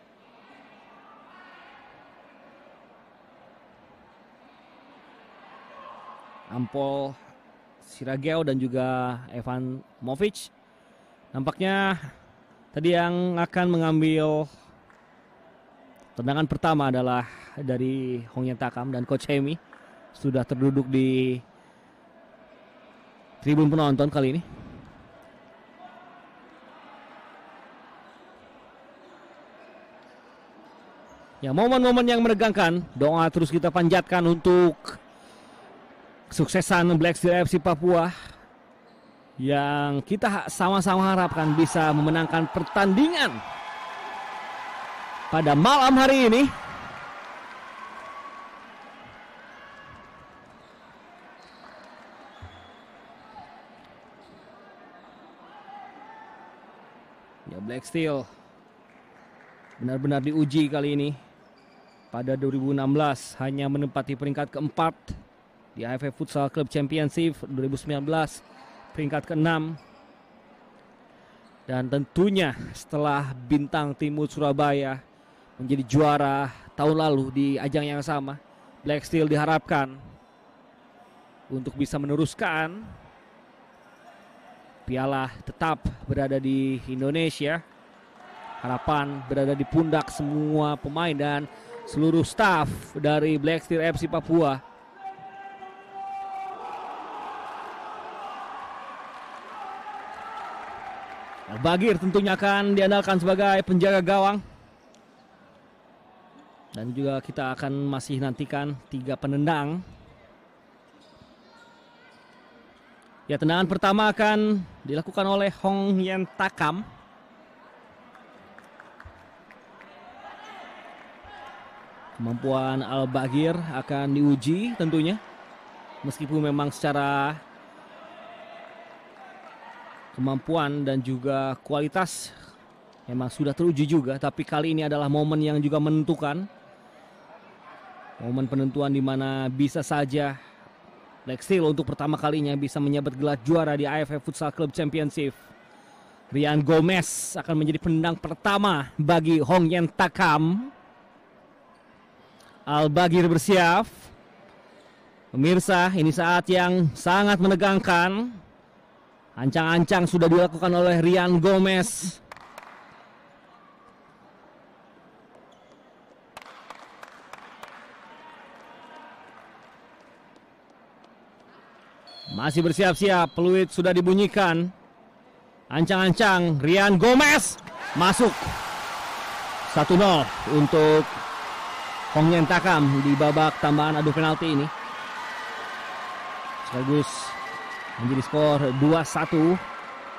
Ampol Sirageo dan juga Evan Movic. Nampaknya tadi yang akan mengambil tendangan pertama adalah dari Hong Yen Takam, dan Coach Hemi sudah terduduk di tribun penonton kali ini. Ya, momen-momen yang menegangkan, doa terus kita panjatkan untuk kesuksesan Black Steel F C Papua yang kita sama-sama harapkan bisa memenangkan pertandingan pada malam hari ini. Ya, Black Steel benar-benar diuji kali ini. Pada dua ribu enam belas hanya menempati peringkat keempat di A F F Futsal Club Championship, dua ribu sembilan belas peringkat keenam. Dan tentunya setelah Bintang Timur Surabaya menjadi juara tahun lalu di ajang yang sama, Black Steel diharapkan untuk bisa meneruskan piala tetap berada di Indonesia. Harapan berada di pundak semua pemain dan seluruh staf dari Black Steel F C Papua. Al-Bagir tentunya akan diandalkan sebagai penjaga gawang. Dan juga kita akan masih nantikan tiga penendang. Ya, tendangan pertama akan dilakukan oleh Hong Yen Takam. Kemampuan Al-Bagir akan diuji tentunya. Meskipun memang secara kemampuan dan juga kualitas memang sudah teruji juga, tapi kali ini adalah momen yang juga menentukan. Momen penentuan di mana bisa saja Black Steel untuk pertama kalinya bisa menyabet gelar juara di A F F Futsal Club Championship. Rian Gomez akan menjadi penendang pertama bagi Hong Yen Takam. Al-Bagir bersiap. Pemirsa, ini saat yang sangat menegangkan. Ancang-ancang sudah dilakukan oleh Rian Gomez. Masih bersiap-siap, peluit sudah dibunyikan. Ancang-ancang, Rian Gomez masuk. satu nol untuk Hong Yen Takam di babak tambahan adu penalti ini. Sekaligus menjadi skor dua satu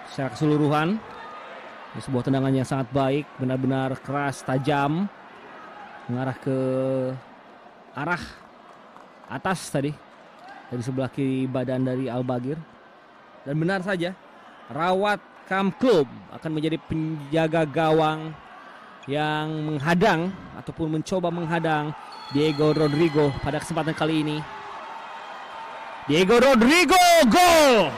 secara keseluruhan. Ini sebuah tendangan yang sangat baik, benar-benar keras, tajam, mengarah ke arah atas tadi dari sebelah kiri badan dari Al-Baghir. Dan benar saja, Rawat Kamklum akan menjadi penjaga gawang yang menghadang ataupun mencoba menghadang Diego Rodrigo pada kesempatan kali ini. Diego Rodrigo, gol!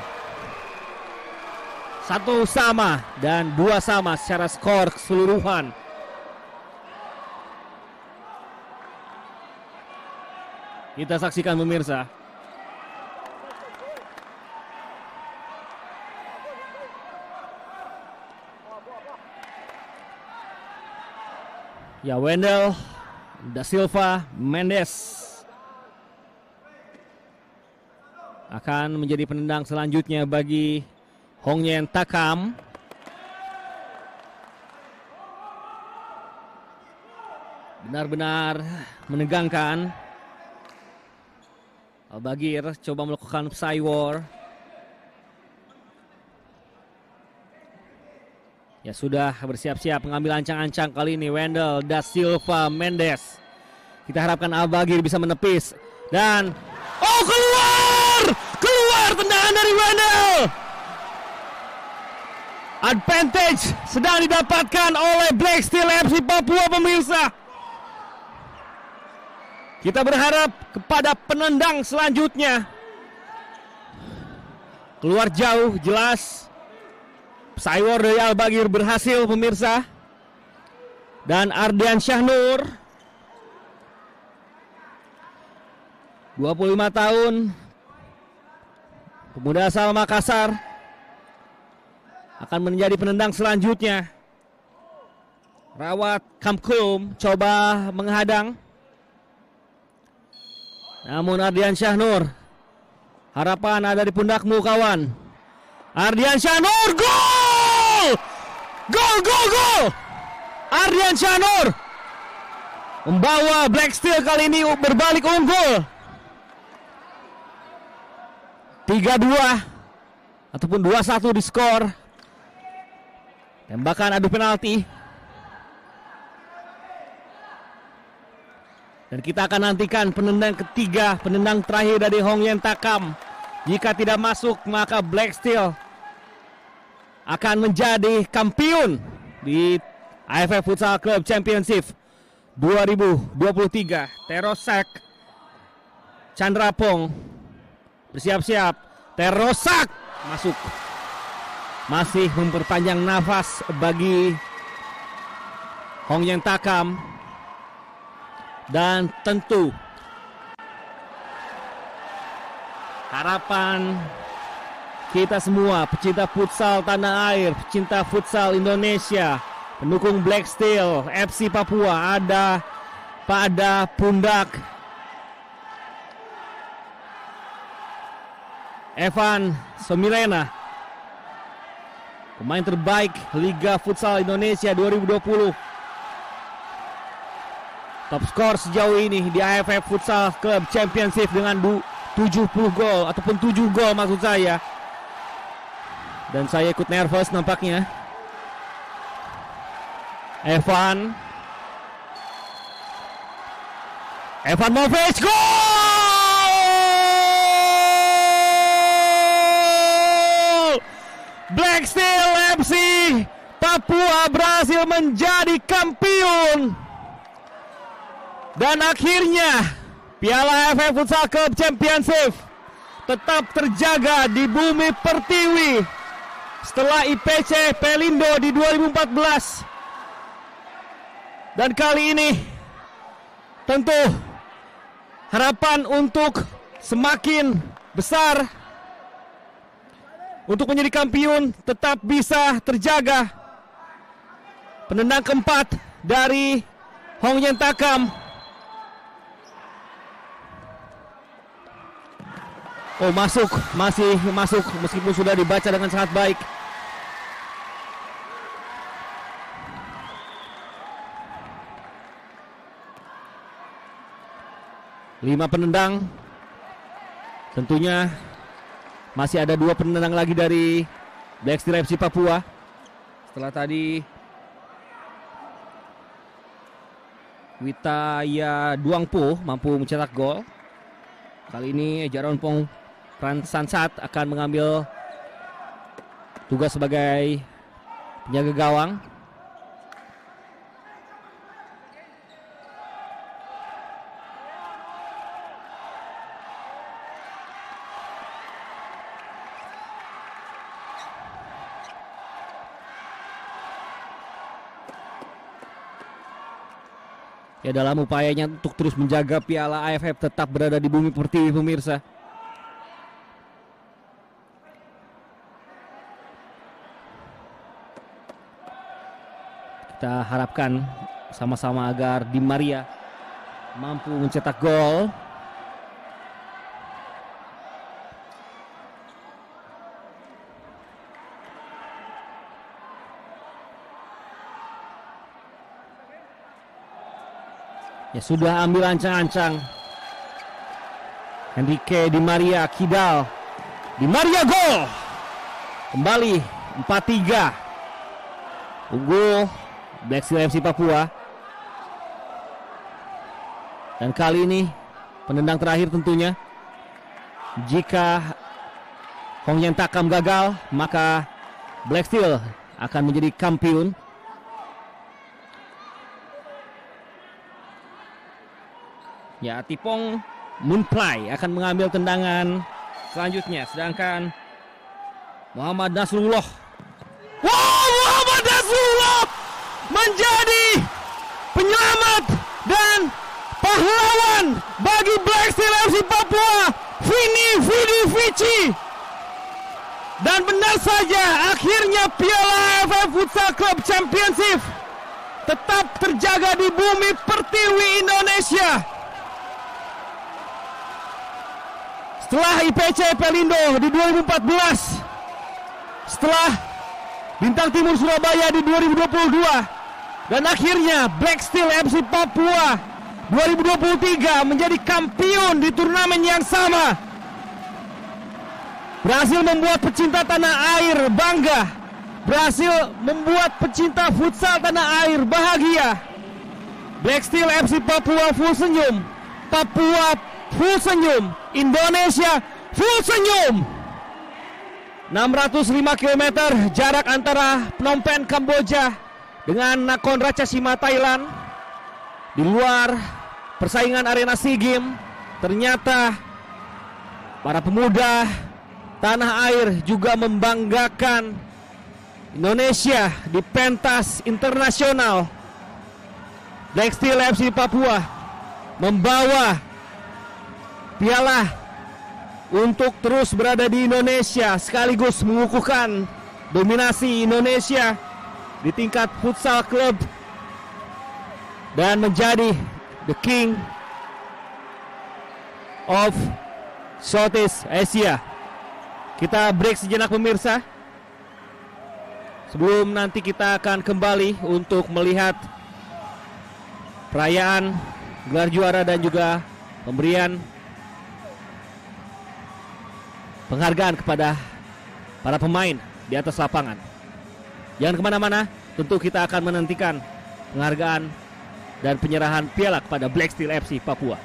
Satu sama dan dua sama secara skor keseluruhan. Kita saksikan pemirsa. Ya, Wendell Da Silva Mendes akan menjadi penendang selanjutnya bagi Hongyen Takam. Benar-benar menegangkan. Al-Baghir coba melakukan Psy War. Ya, sudah bersiap-siap mengambil ancang-ancang kali ini Wendell Da Silva Mendes. Kita harapkan Al-Baghir bisa menepis. Dan oh, keluar! Keluar tendangan dari Wendell. Advantage sedang didapatkan oleh Black Steel F C Papua pemirsa. Kita berharap kepada penendang selanjutnya. Keluar jauh, jelas. Psy War dari Al-Baghir berhasil pemirsa. Dan Ardian Syahnur, dua puluh lima tahun, pemuda asal Makassar, akan menjadi penendang selanjutnya. Rawat Kamklum coba menghadang. Namun Ardian Syahnur, harapan ada di pundakmu kawan. Ardian Syahnur, gol! Gol, gol, gol! Ardian Syahnur membawa Black Steel kali ini berbalik unggul. tiga dua ataupun dua satu di skor. Tembakan adu penalti. Dan kita akan nantikan penendang ketiga, penendang terakhir dari Hongyen Takam. Jika tidak masuk, maka Black Steel akan menjadi kampiun di A F F Futsal Club Championship dua ribu dua puluh tiga. Terosak Chandrapong bersiap-siap. Terosak masuk. Masih memperpanjang nafas bagi Hongyen Takam. Dan tentu harapan kita semua, pecinta futsal tanah air, pecinta futsal Indonesia, pendukung Black Steel F C Papua, ada pada pundak Evan Somilena, pemain terbaik Liga Futsal Indonesia dua ribu dua puluh. Top skor sejauh ini di A F F Futsal Club Championship dengan tujuh puluh gol ataupun tujuh gol maksud saya. Dan saya ikut nervous nampaknya. Evan Evan Movic, gol! Black Steel F C Papua berhasil menjadi kampiun. Dan akhirnya Piala A F F Futsal Club Championship tetap terjaga di bumi pertiwi setelah I P C Pelindo di dua ribu empat belas. Dan kali ini tentu harapan untuk semakin besar untuk menjadi kampiun tetap bisa terjaga. Penendang keempat dari Hongyen Takam. Oh, masuk, masih masuk meskipun sudah dibaca dengan sangat baik. Lima penendang. Tentunya masih ada dua penendang lagi dari Black Steel F C Papua. Setelah tadi Witaya Duangpo mampu mencetak gol, kali ini Jaronpong Pransansat akan mengambil tugas sebagai penjaga gawang. Ya, dalam upayanya untuk terus menjaga Piala A F F tetap berada di bumi pertiwi pemirsa. Kita harapkan sama-sama agar Di Maria mampu mencetak gol. Ya, sudah ambil ancang-ancang. Enrique Di Maria kidal. Di Maria gol. Kembali empat tiga. Unggul Black Steel F C Papua. Dan kali ini penendang terakhir tentunya. Jika Hong Yen Takam gagal, maka Black Steel akan menjadi kampiun. Ya, Tipong Moonplay akan mengambil tendangan selanjutnya, sedangkan Muhammad Nasrullah, wow, Muhammad Nasrullah menjadi penyelamat dan pahlawan bagi Black Steel F C Papua, Vini Vidi Vici. Dan benar saja, akhirnya Piala A F F Futsal Club Championship tetap terjaga di bumi pertiwi Indonesia. Setelah I P C Pelindo di dua ribu empat belas, setelah Bintang Timur Surabaya di dua ribu dua puluh dua, dan akhirnya Black Steel F C Papua dua ribu dua puluh tiga menjadi kampiun di turnamen yang sama. Berhasil membuat pecinta tanah air bangga, berhasil membuat pecinta futsal tanah air bahagia. Black Steel F C Papua full senyum, Papua full senyum, Indonesia full senyum. enam ratus lima kilometer jarak antara Phnom Penh Kamboja dengan Nakhon Ratchasima Thailand. Di luar persaingan arena SEA Games, ternyata para pemuda tanah air juga membanggakan Indonesia di pentas internasional. Black Steel F C Papua membawa piala untuk terus berada di Indonesia, sekaligus mengukuhkan dominasi Indonesia di tingkat futsal club dan menjadi the king of Southeast Asia. Kita break sejenak pemirsa, sebelum nanti kita akan kembali untuk melihat perayaan gelar juara dan juga pemberian penghargaan kepada para pemain di atas lapangan. Jangan kemana-mana, tentu kita akan menantikan penghargaan dan penyerahan piala kepada Black Steel F C Papua.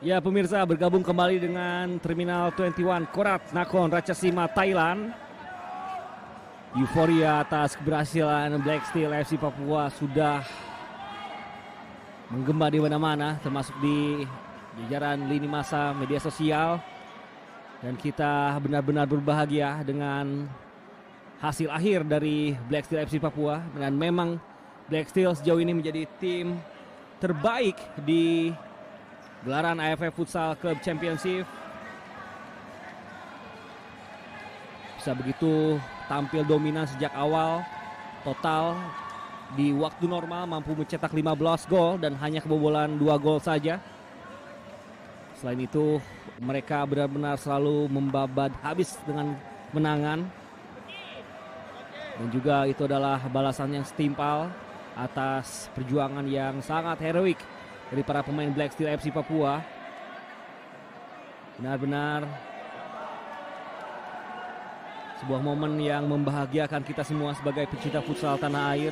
Ya pemirsa, bergabung kembali dengan Terminal dua puluh satu Korat Nakhon Ratchasima Thailand. Euforia atas keberhasilan Black Steel F C Papua sudah menggema di mana-mana, termasuk di jajaran lini masa media sosial. Dan kita benar-benar berbahagia dengan hasil akhir dari Black Steel F C Papua. Dan memang Black Steel sejauh ini menjadi tim terbaik di gelaran A F F Futsal Club Championship. Bisa begitu tampil dominan sejak awal. Total di waktu normal mampu mencetak lima belas gol dan hanya kebobolan dua gol saja. Selain itu mereka benar-benar selalu membabat habis dengan menangan. Dan juga itu adalah balasan yang setimpal atas perjuangan yang sangat heroik dari para pemain Black Steel F C Papua. Benar-benar sebuah momen yang membahagiakan kita semua sebagai pecinta futsal tanah air.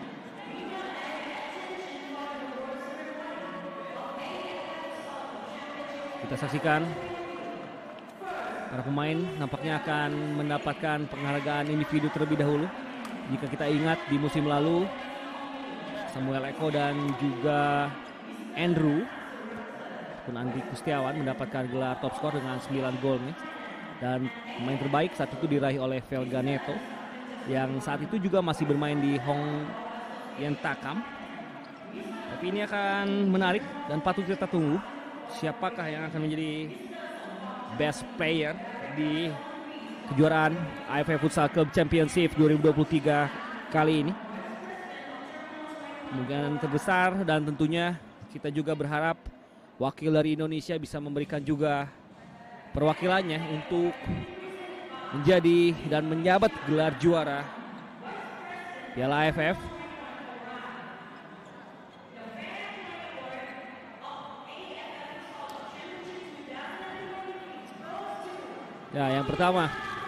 Kita saksikan para pemain nampaknya akan mendapatkan penghargaan individu terlebih dahulu. Jika kita ingat di musim lalu Samuel Eko dan juga Andrew pun Andi Kustiawan mendapatkan gelar top skor dengan sembilan gol nih. Dan pemain terbaik saat itu diraih oleh Velga Neto yang saat itu juga masih bermain di Hong Yen Takam. Tapi ini akan menarik dan patut kita tunggu siapakah yang akan menjadi best player di kejuaraan A F F Futsal Club Championship dua ribu dua puluh tiga kali ini. Kemungkinan terbesar dan tentunya kita juga berharap wakil dari Indonesia bisa memberikan juga perwakilannya untuk menjadi dan menjabat gelar juara Piala A F F. Ya, yang pertama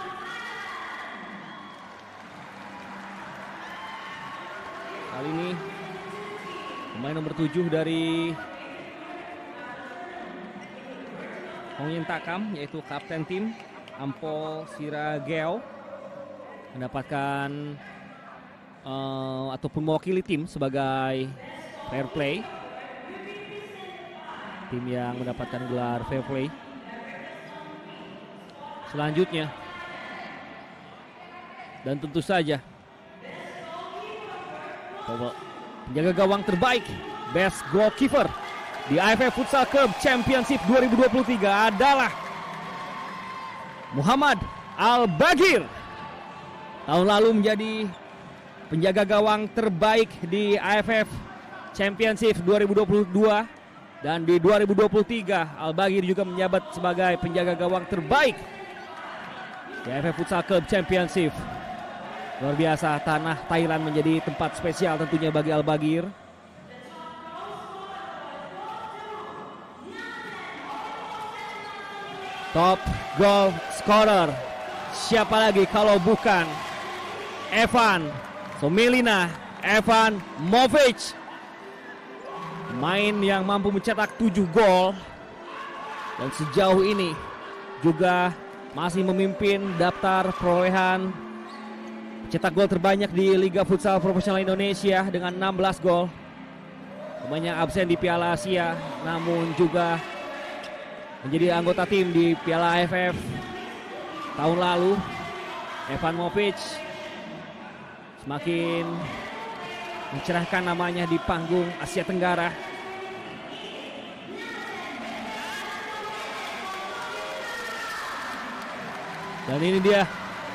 kali ini pemain nomor tujuh dari Hong Yen Takam, yaitu kapten tim Ampo Sirageo, mendapatkan uh, ataupun mewakili tim sebagai fair play, tim yang mendapatkan gelar fair play. Selanjutnya dan tentu saja penjaga gawang terbaik, best goalkeeper di A F F Futsal Club Championship dua ribu dua puluh tiga adalah Muhammad Al-Bagir. Tahun lalu menjadi penjaga gawang terbaik di A F F Championship dua ribu dua puluh dua. Dan di dua ribu dua puluh tiga Al-Bagir juga menjabat sebagai penjaga gawang terbaik di A F F Futsal Club Championship. Luar biasa, tanah Thailand menjadi tempat spesial tentunya bagi Al-Bagir. Top goal scorer, siapa lagi kalau bukan Evan Somelina Evan Movic, pemain yang mampu mencetak tujuh gol dan sejauh ini juga masih memimpin daftar perolehan cetak gol terbanyak di Liga Futsal Profesional Indonesia dengan enam belas gol. Pemainnya absen di Piala Asia namun juga menjadi anggota tim di Piala A F F tahun lalu. Evan Movic semakin mencerahkan namanya di panggung Asia Tenggara. Dan ini dia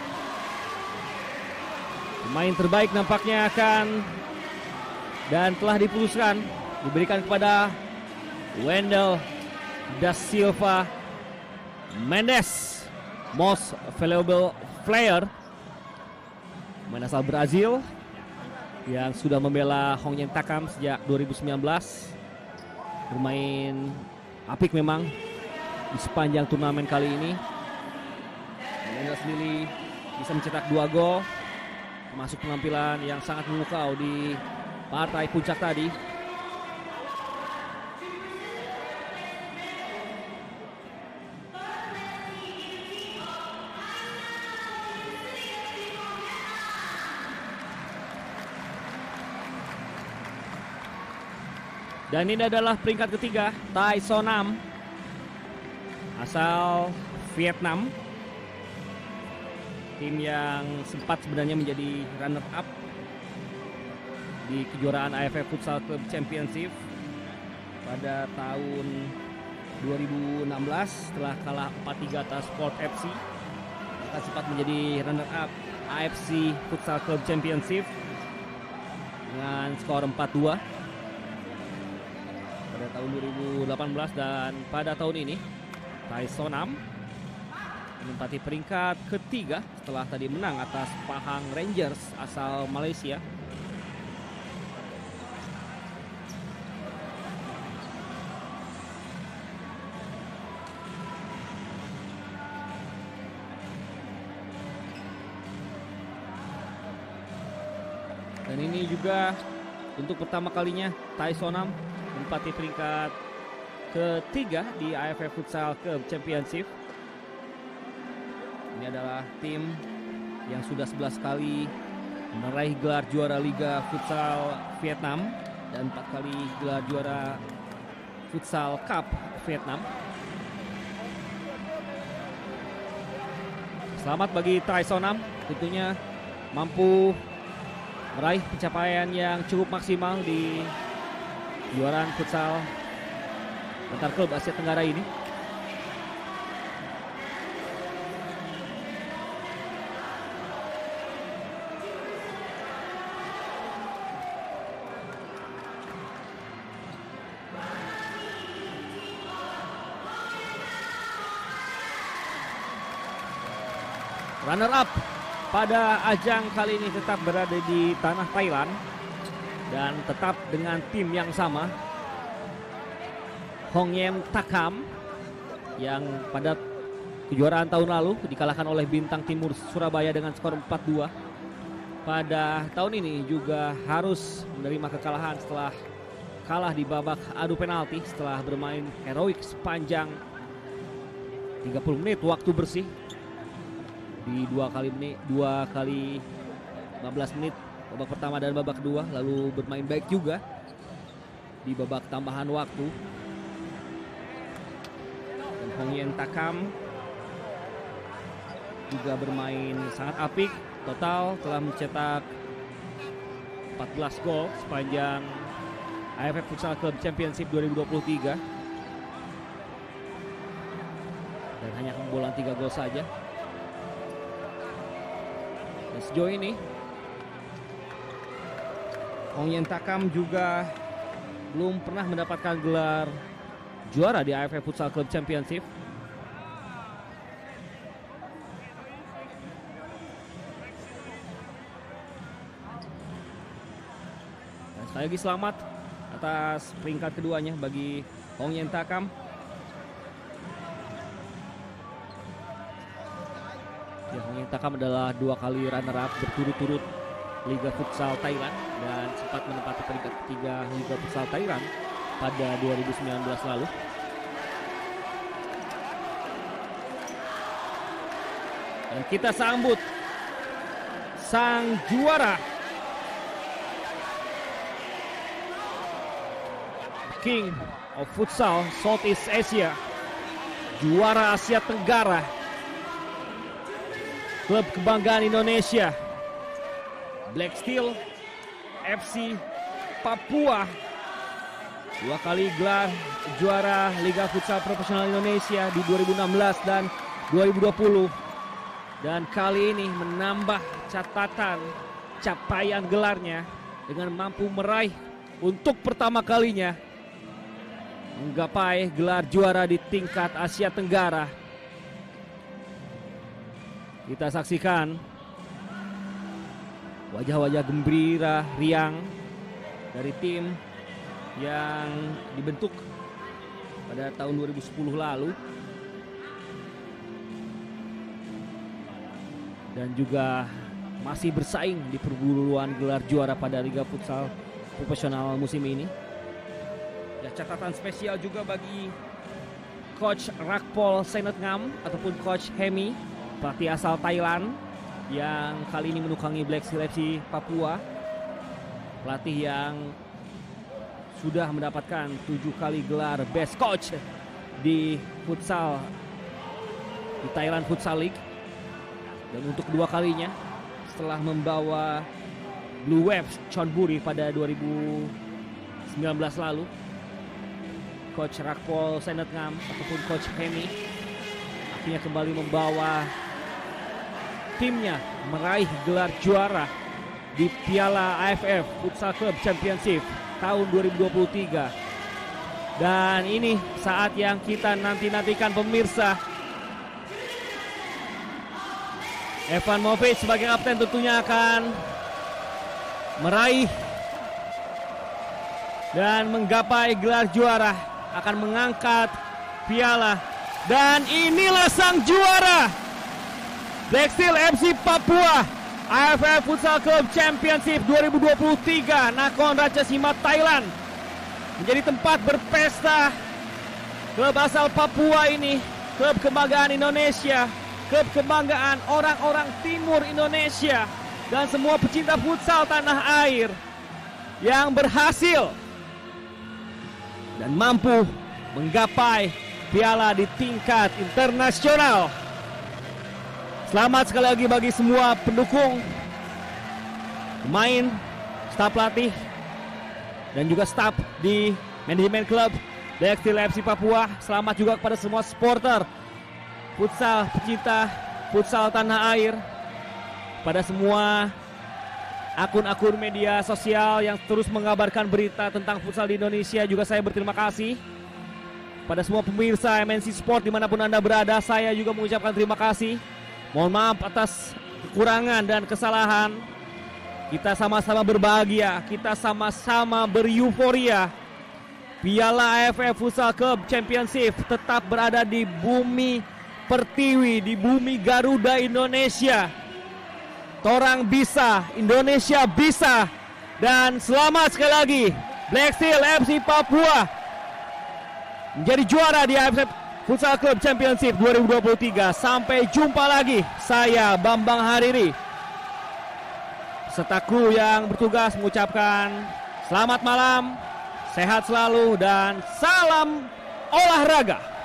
pemain terbaik nampaknya akan dan telah diputuskan diberikan kepada Wendell Da Silva Mendes, most valuable player, pemain asal Brazil yang sudah membela Hong Yen Takam sejak dua ribu sembilan belas. Bermain apik memang di sepanjang turnamen kali ini. Wendell sendiri bisa mencetak dua gol, termasuk penampilan yang sangat memukau di partai puncak tadi. Dan ini adalah peringkat ketiga, Tai Sonam asal Vietnam. Tim yang sempat sebenarnya menjadi runner up di kejuaraan A F F Futsal Club Championship pada tahun dua ribu enam belas setelah kalah empat tiga atas Sport F C. Mereka sempat menjadi runner up A F C Futsal Club Championship dengan skor empat dua pada tahun dua ribu delapan belas, dan pada tahun ini Tai Sonam menempati peringkat ketiga setelah tadi menang atas Pahang Rangers asal Malaysia. Dan ini juga untuk pertama kalinya Tai Sonam menempati peringkat ketiga di A F F Futsal Club Championship. Ini adalah tim yang sudah sebelas kali meraih gelar juara Liga Futsal Vietnam dan empat kali gelar juara Futsal Cup Vietnam. Selamat bagi Tai Sonam, tentunya mampu meraih pencapaian yang cukup maksimal di kejuaraan futsal antar klub Asia Tenggara ini. Runner up pada ajang kali ini tetap berada di tanah Thailand dan tetap dengan tim yang sama, Hong Yen Takam, yang pada kejuaraan tahun lalu dikalahkan oleh Bintang Timur Surabaya dengan skor empat dua. Pada tahun ini juga harus menerima kekalahan setelah kalah di babak adu penalti setelah bermain heroik sepanjang tiga puluh menit waktu bersih di dua kali menit, dua kali lima belas menit babak pertama dan babak kedua, lalu bermain baik juga di babak tambahan waktu. Dan Hong Yen Takam juga bermain sangat apik, total telah mencetak empat belas gol sepanjang A F F Futsal Club Championship dua ribu dua puluh tiga dan hanya kebobolan tiga gol saja. Dan sejauh ini Hong Yen Takam juga belum pernah mendapatkan gelar juara di A F F Futsal Club Championship. Dan sekali lagi selamat atas peringkat keduanya bagi Hong Yen Takam. Ya, Hong Yen Takam adalah dua kali runner-up berturut-turut Liga Futsal Thailand dan sempat menempati peringkat ketiga Liga Futsal Thailand pada dua ribu sembilan belas lalu. Dan kita sambut sang juara, King of Futsal Southeast Asia, juara Asia Tenggara, klub kebanggaan Indonesia, Black Steel F C Papua, dua kali gelar juara Liga Futsal Profesional Indonesia di dua ribu enam belas dan dua ribu dua puluh, dan kali ini menambah catatan capaian gelarnya dengan mampu meraih untuk pertama kalinya menggapai gelar juara di tingkat Asia Tenggara. Kita saksikan wajah-wajah gembira, riang dari tim yang dibentuk pada tahun dua ribu sepuluh lalu dan juga masih bersaing di perburuan gelar juara pada Liga Futsal Profesional musim ini. Ya, catatan spesial juga bagi Coach Rakpol Senetngam ataupun Coach Hemi, pelatih asal Thailand yang kali ini menukangi Black Steel F C Papua, pelatih yang sudah mendapatkan tujuh kali gelar Best Coach di futsal di Thailand Futsal League, dan untuk kedua kalinya setelah membawa Blue Webs Chonburi pada dua ribu sembilan belas lalu, Coach Rakpol Senetngam ataupun Coach Hemi akhirnya kembali membawa timnya meraih gelar juara di Piala A F F Futsal Club Championship tahun dua ribu dua puluh tiga. Dan ini saat yang kita nanti-nantikan pemirsa. Evan Movic sebagai kapten tentunya akan meraih dan menggapai gelar juara, akan mengangkat piala. Dan inilah sang juara, Black Steel F C Papua A F F Futsal Club Championship dua ribu dua puluh tiga Nakhon Ratchasima Thailand. Menjadi tempat berpesta klub asal Papua ini, klub kebanggaan Indonesia, klub kebanggaan orang-orang timur Indonesia dan semua pecinta futsal tanah air yang berhasil dan mampu menggapai piala di tingkat internasional. Selamat sekali lagi bagi semua pendukung, pemain, staf pelatih, dan juga staf di manajemen klub Black Steel F C Papua. Selamat juga kepada semua supporter futsal, pecinta futsal tanah air, pada semua akun-akun media sosial yang terus mengabarkan berita tentang futsal di Indonesia. Juga saya berterima kasih pada semua pemirsa M N C Sport dimanapun Anda berada. Saya juga mengucapkan terima kasih. Mohon maaf atas kekurangan dan kesalahan. Kita sama-sama berbahagia, kita sama-sama beryuforia. Piala A F F Futsal Club Championship tetap berada di bumi Pertiwi, di bumi Garuda Indonesia. Torang bisa, Indonesia bisa. Dan selamat sekali lagi Black Steel F C Papua menjadi juara di A F F Futsal Club Championship dua ribu dua puluh tiga. Sampai jumpa lagi. Saya Bambang Hariri serta kru yang bertugas mengucapkan selamat malam, sehat selalu, dan salam olahraga.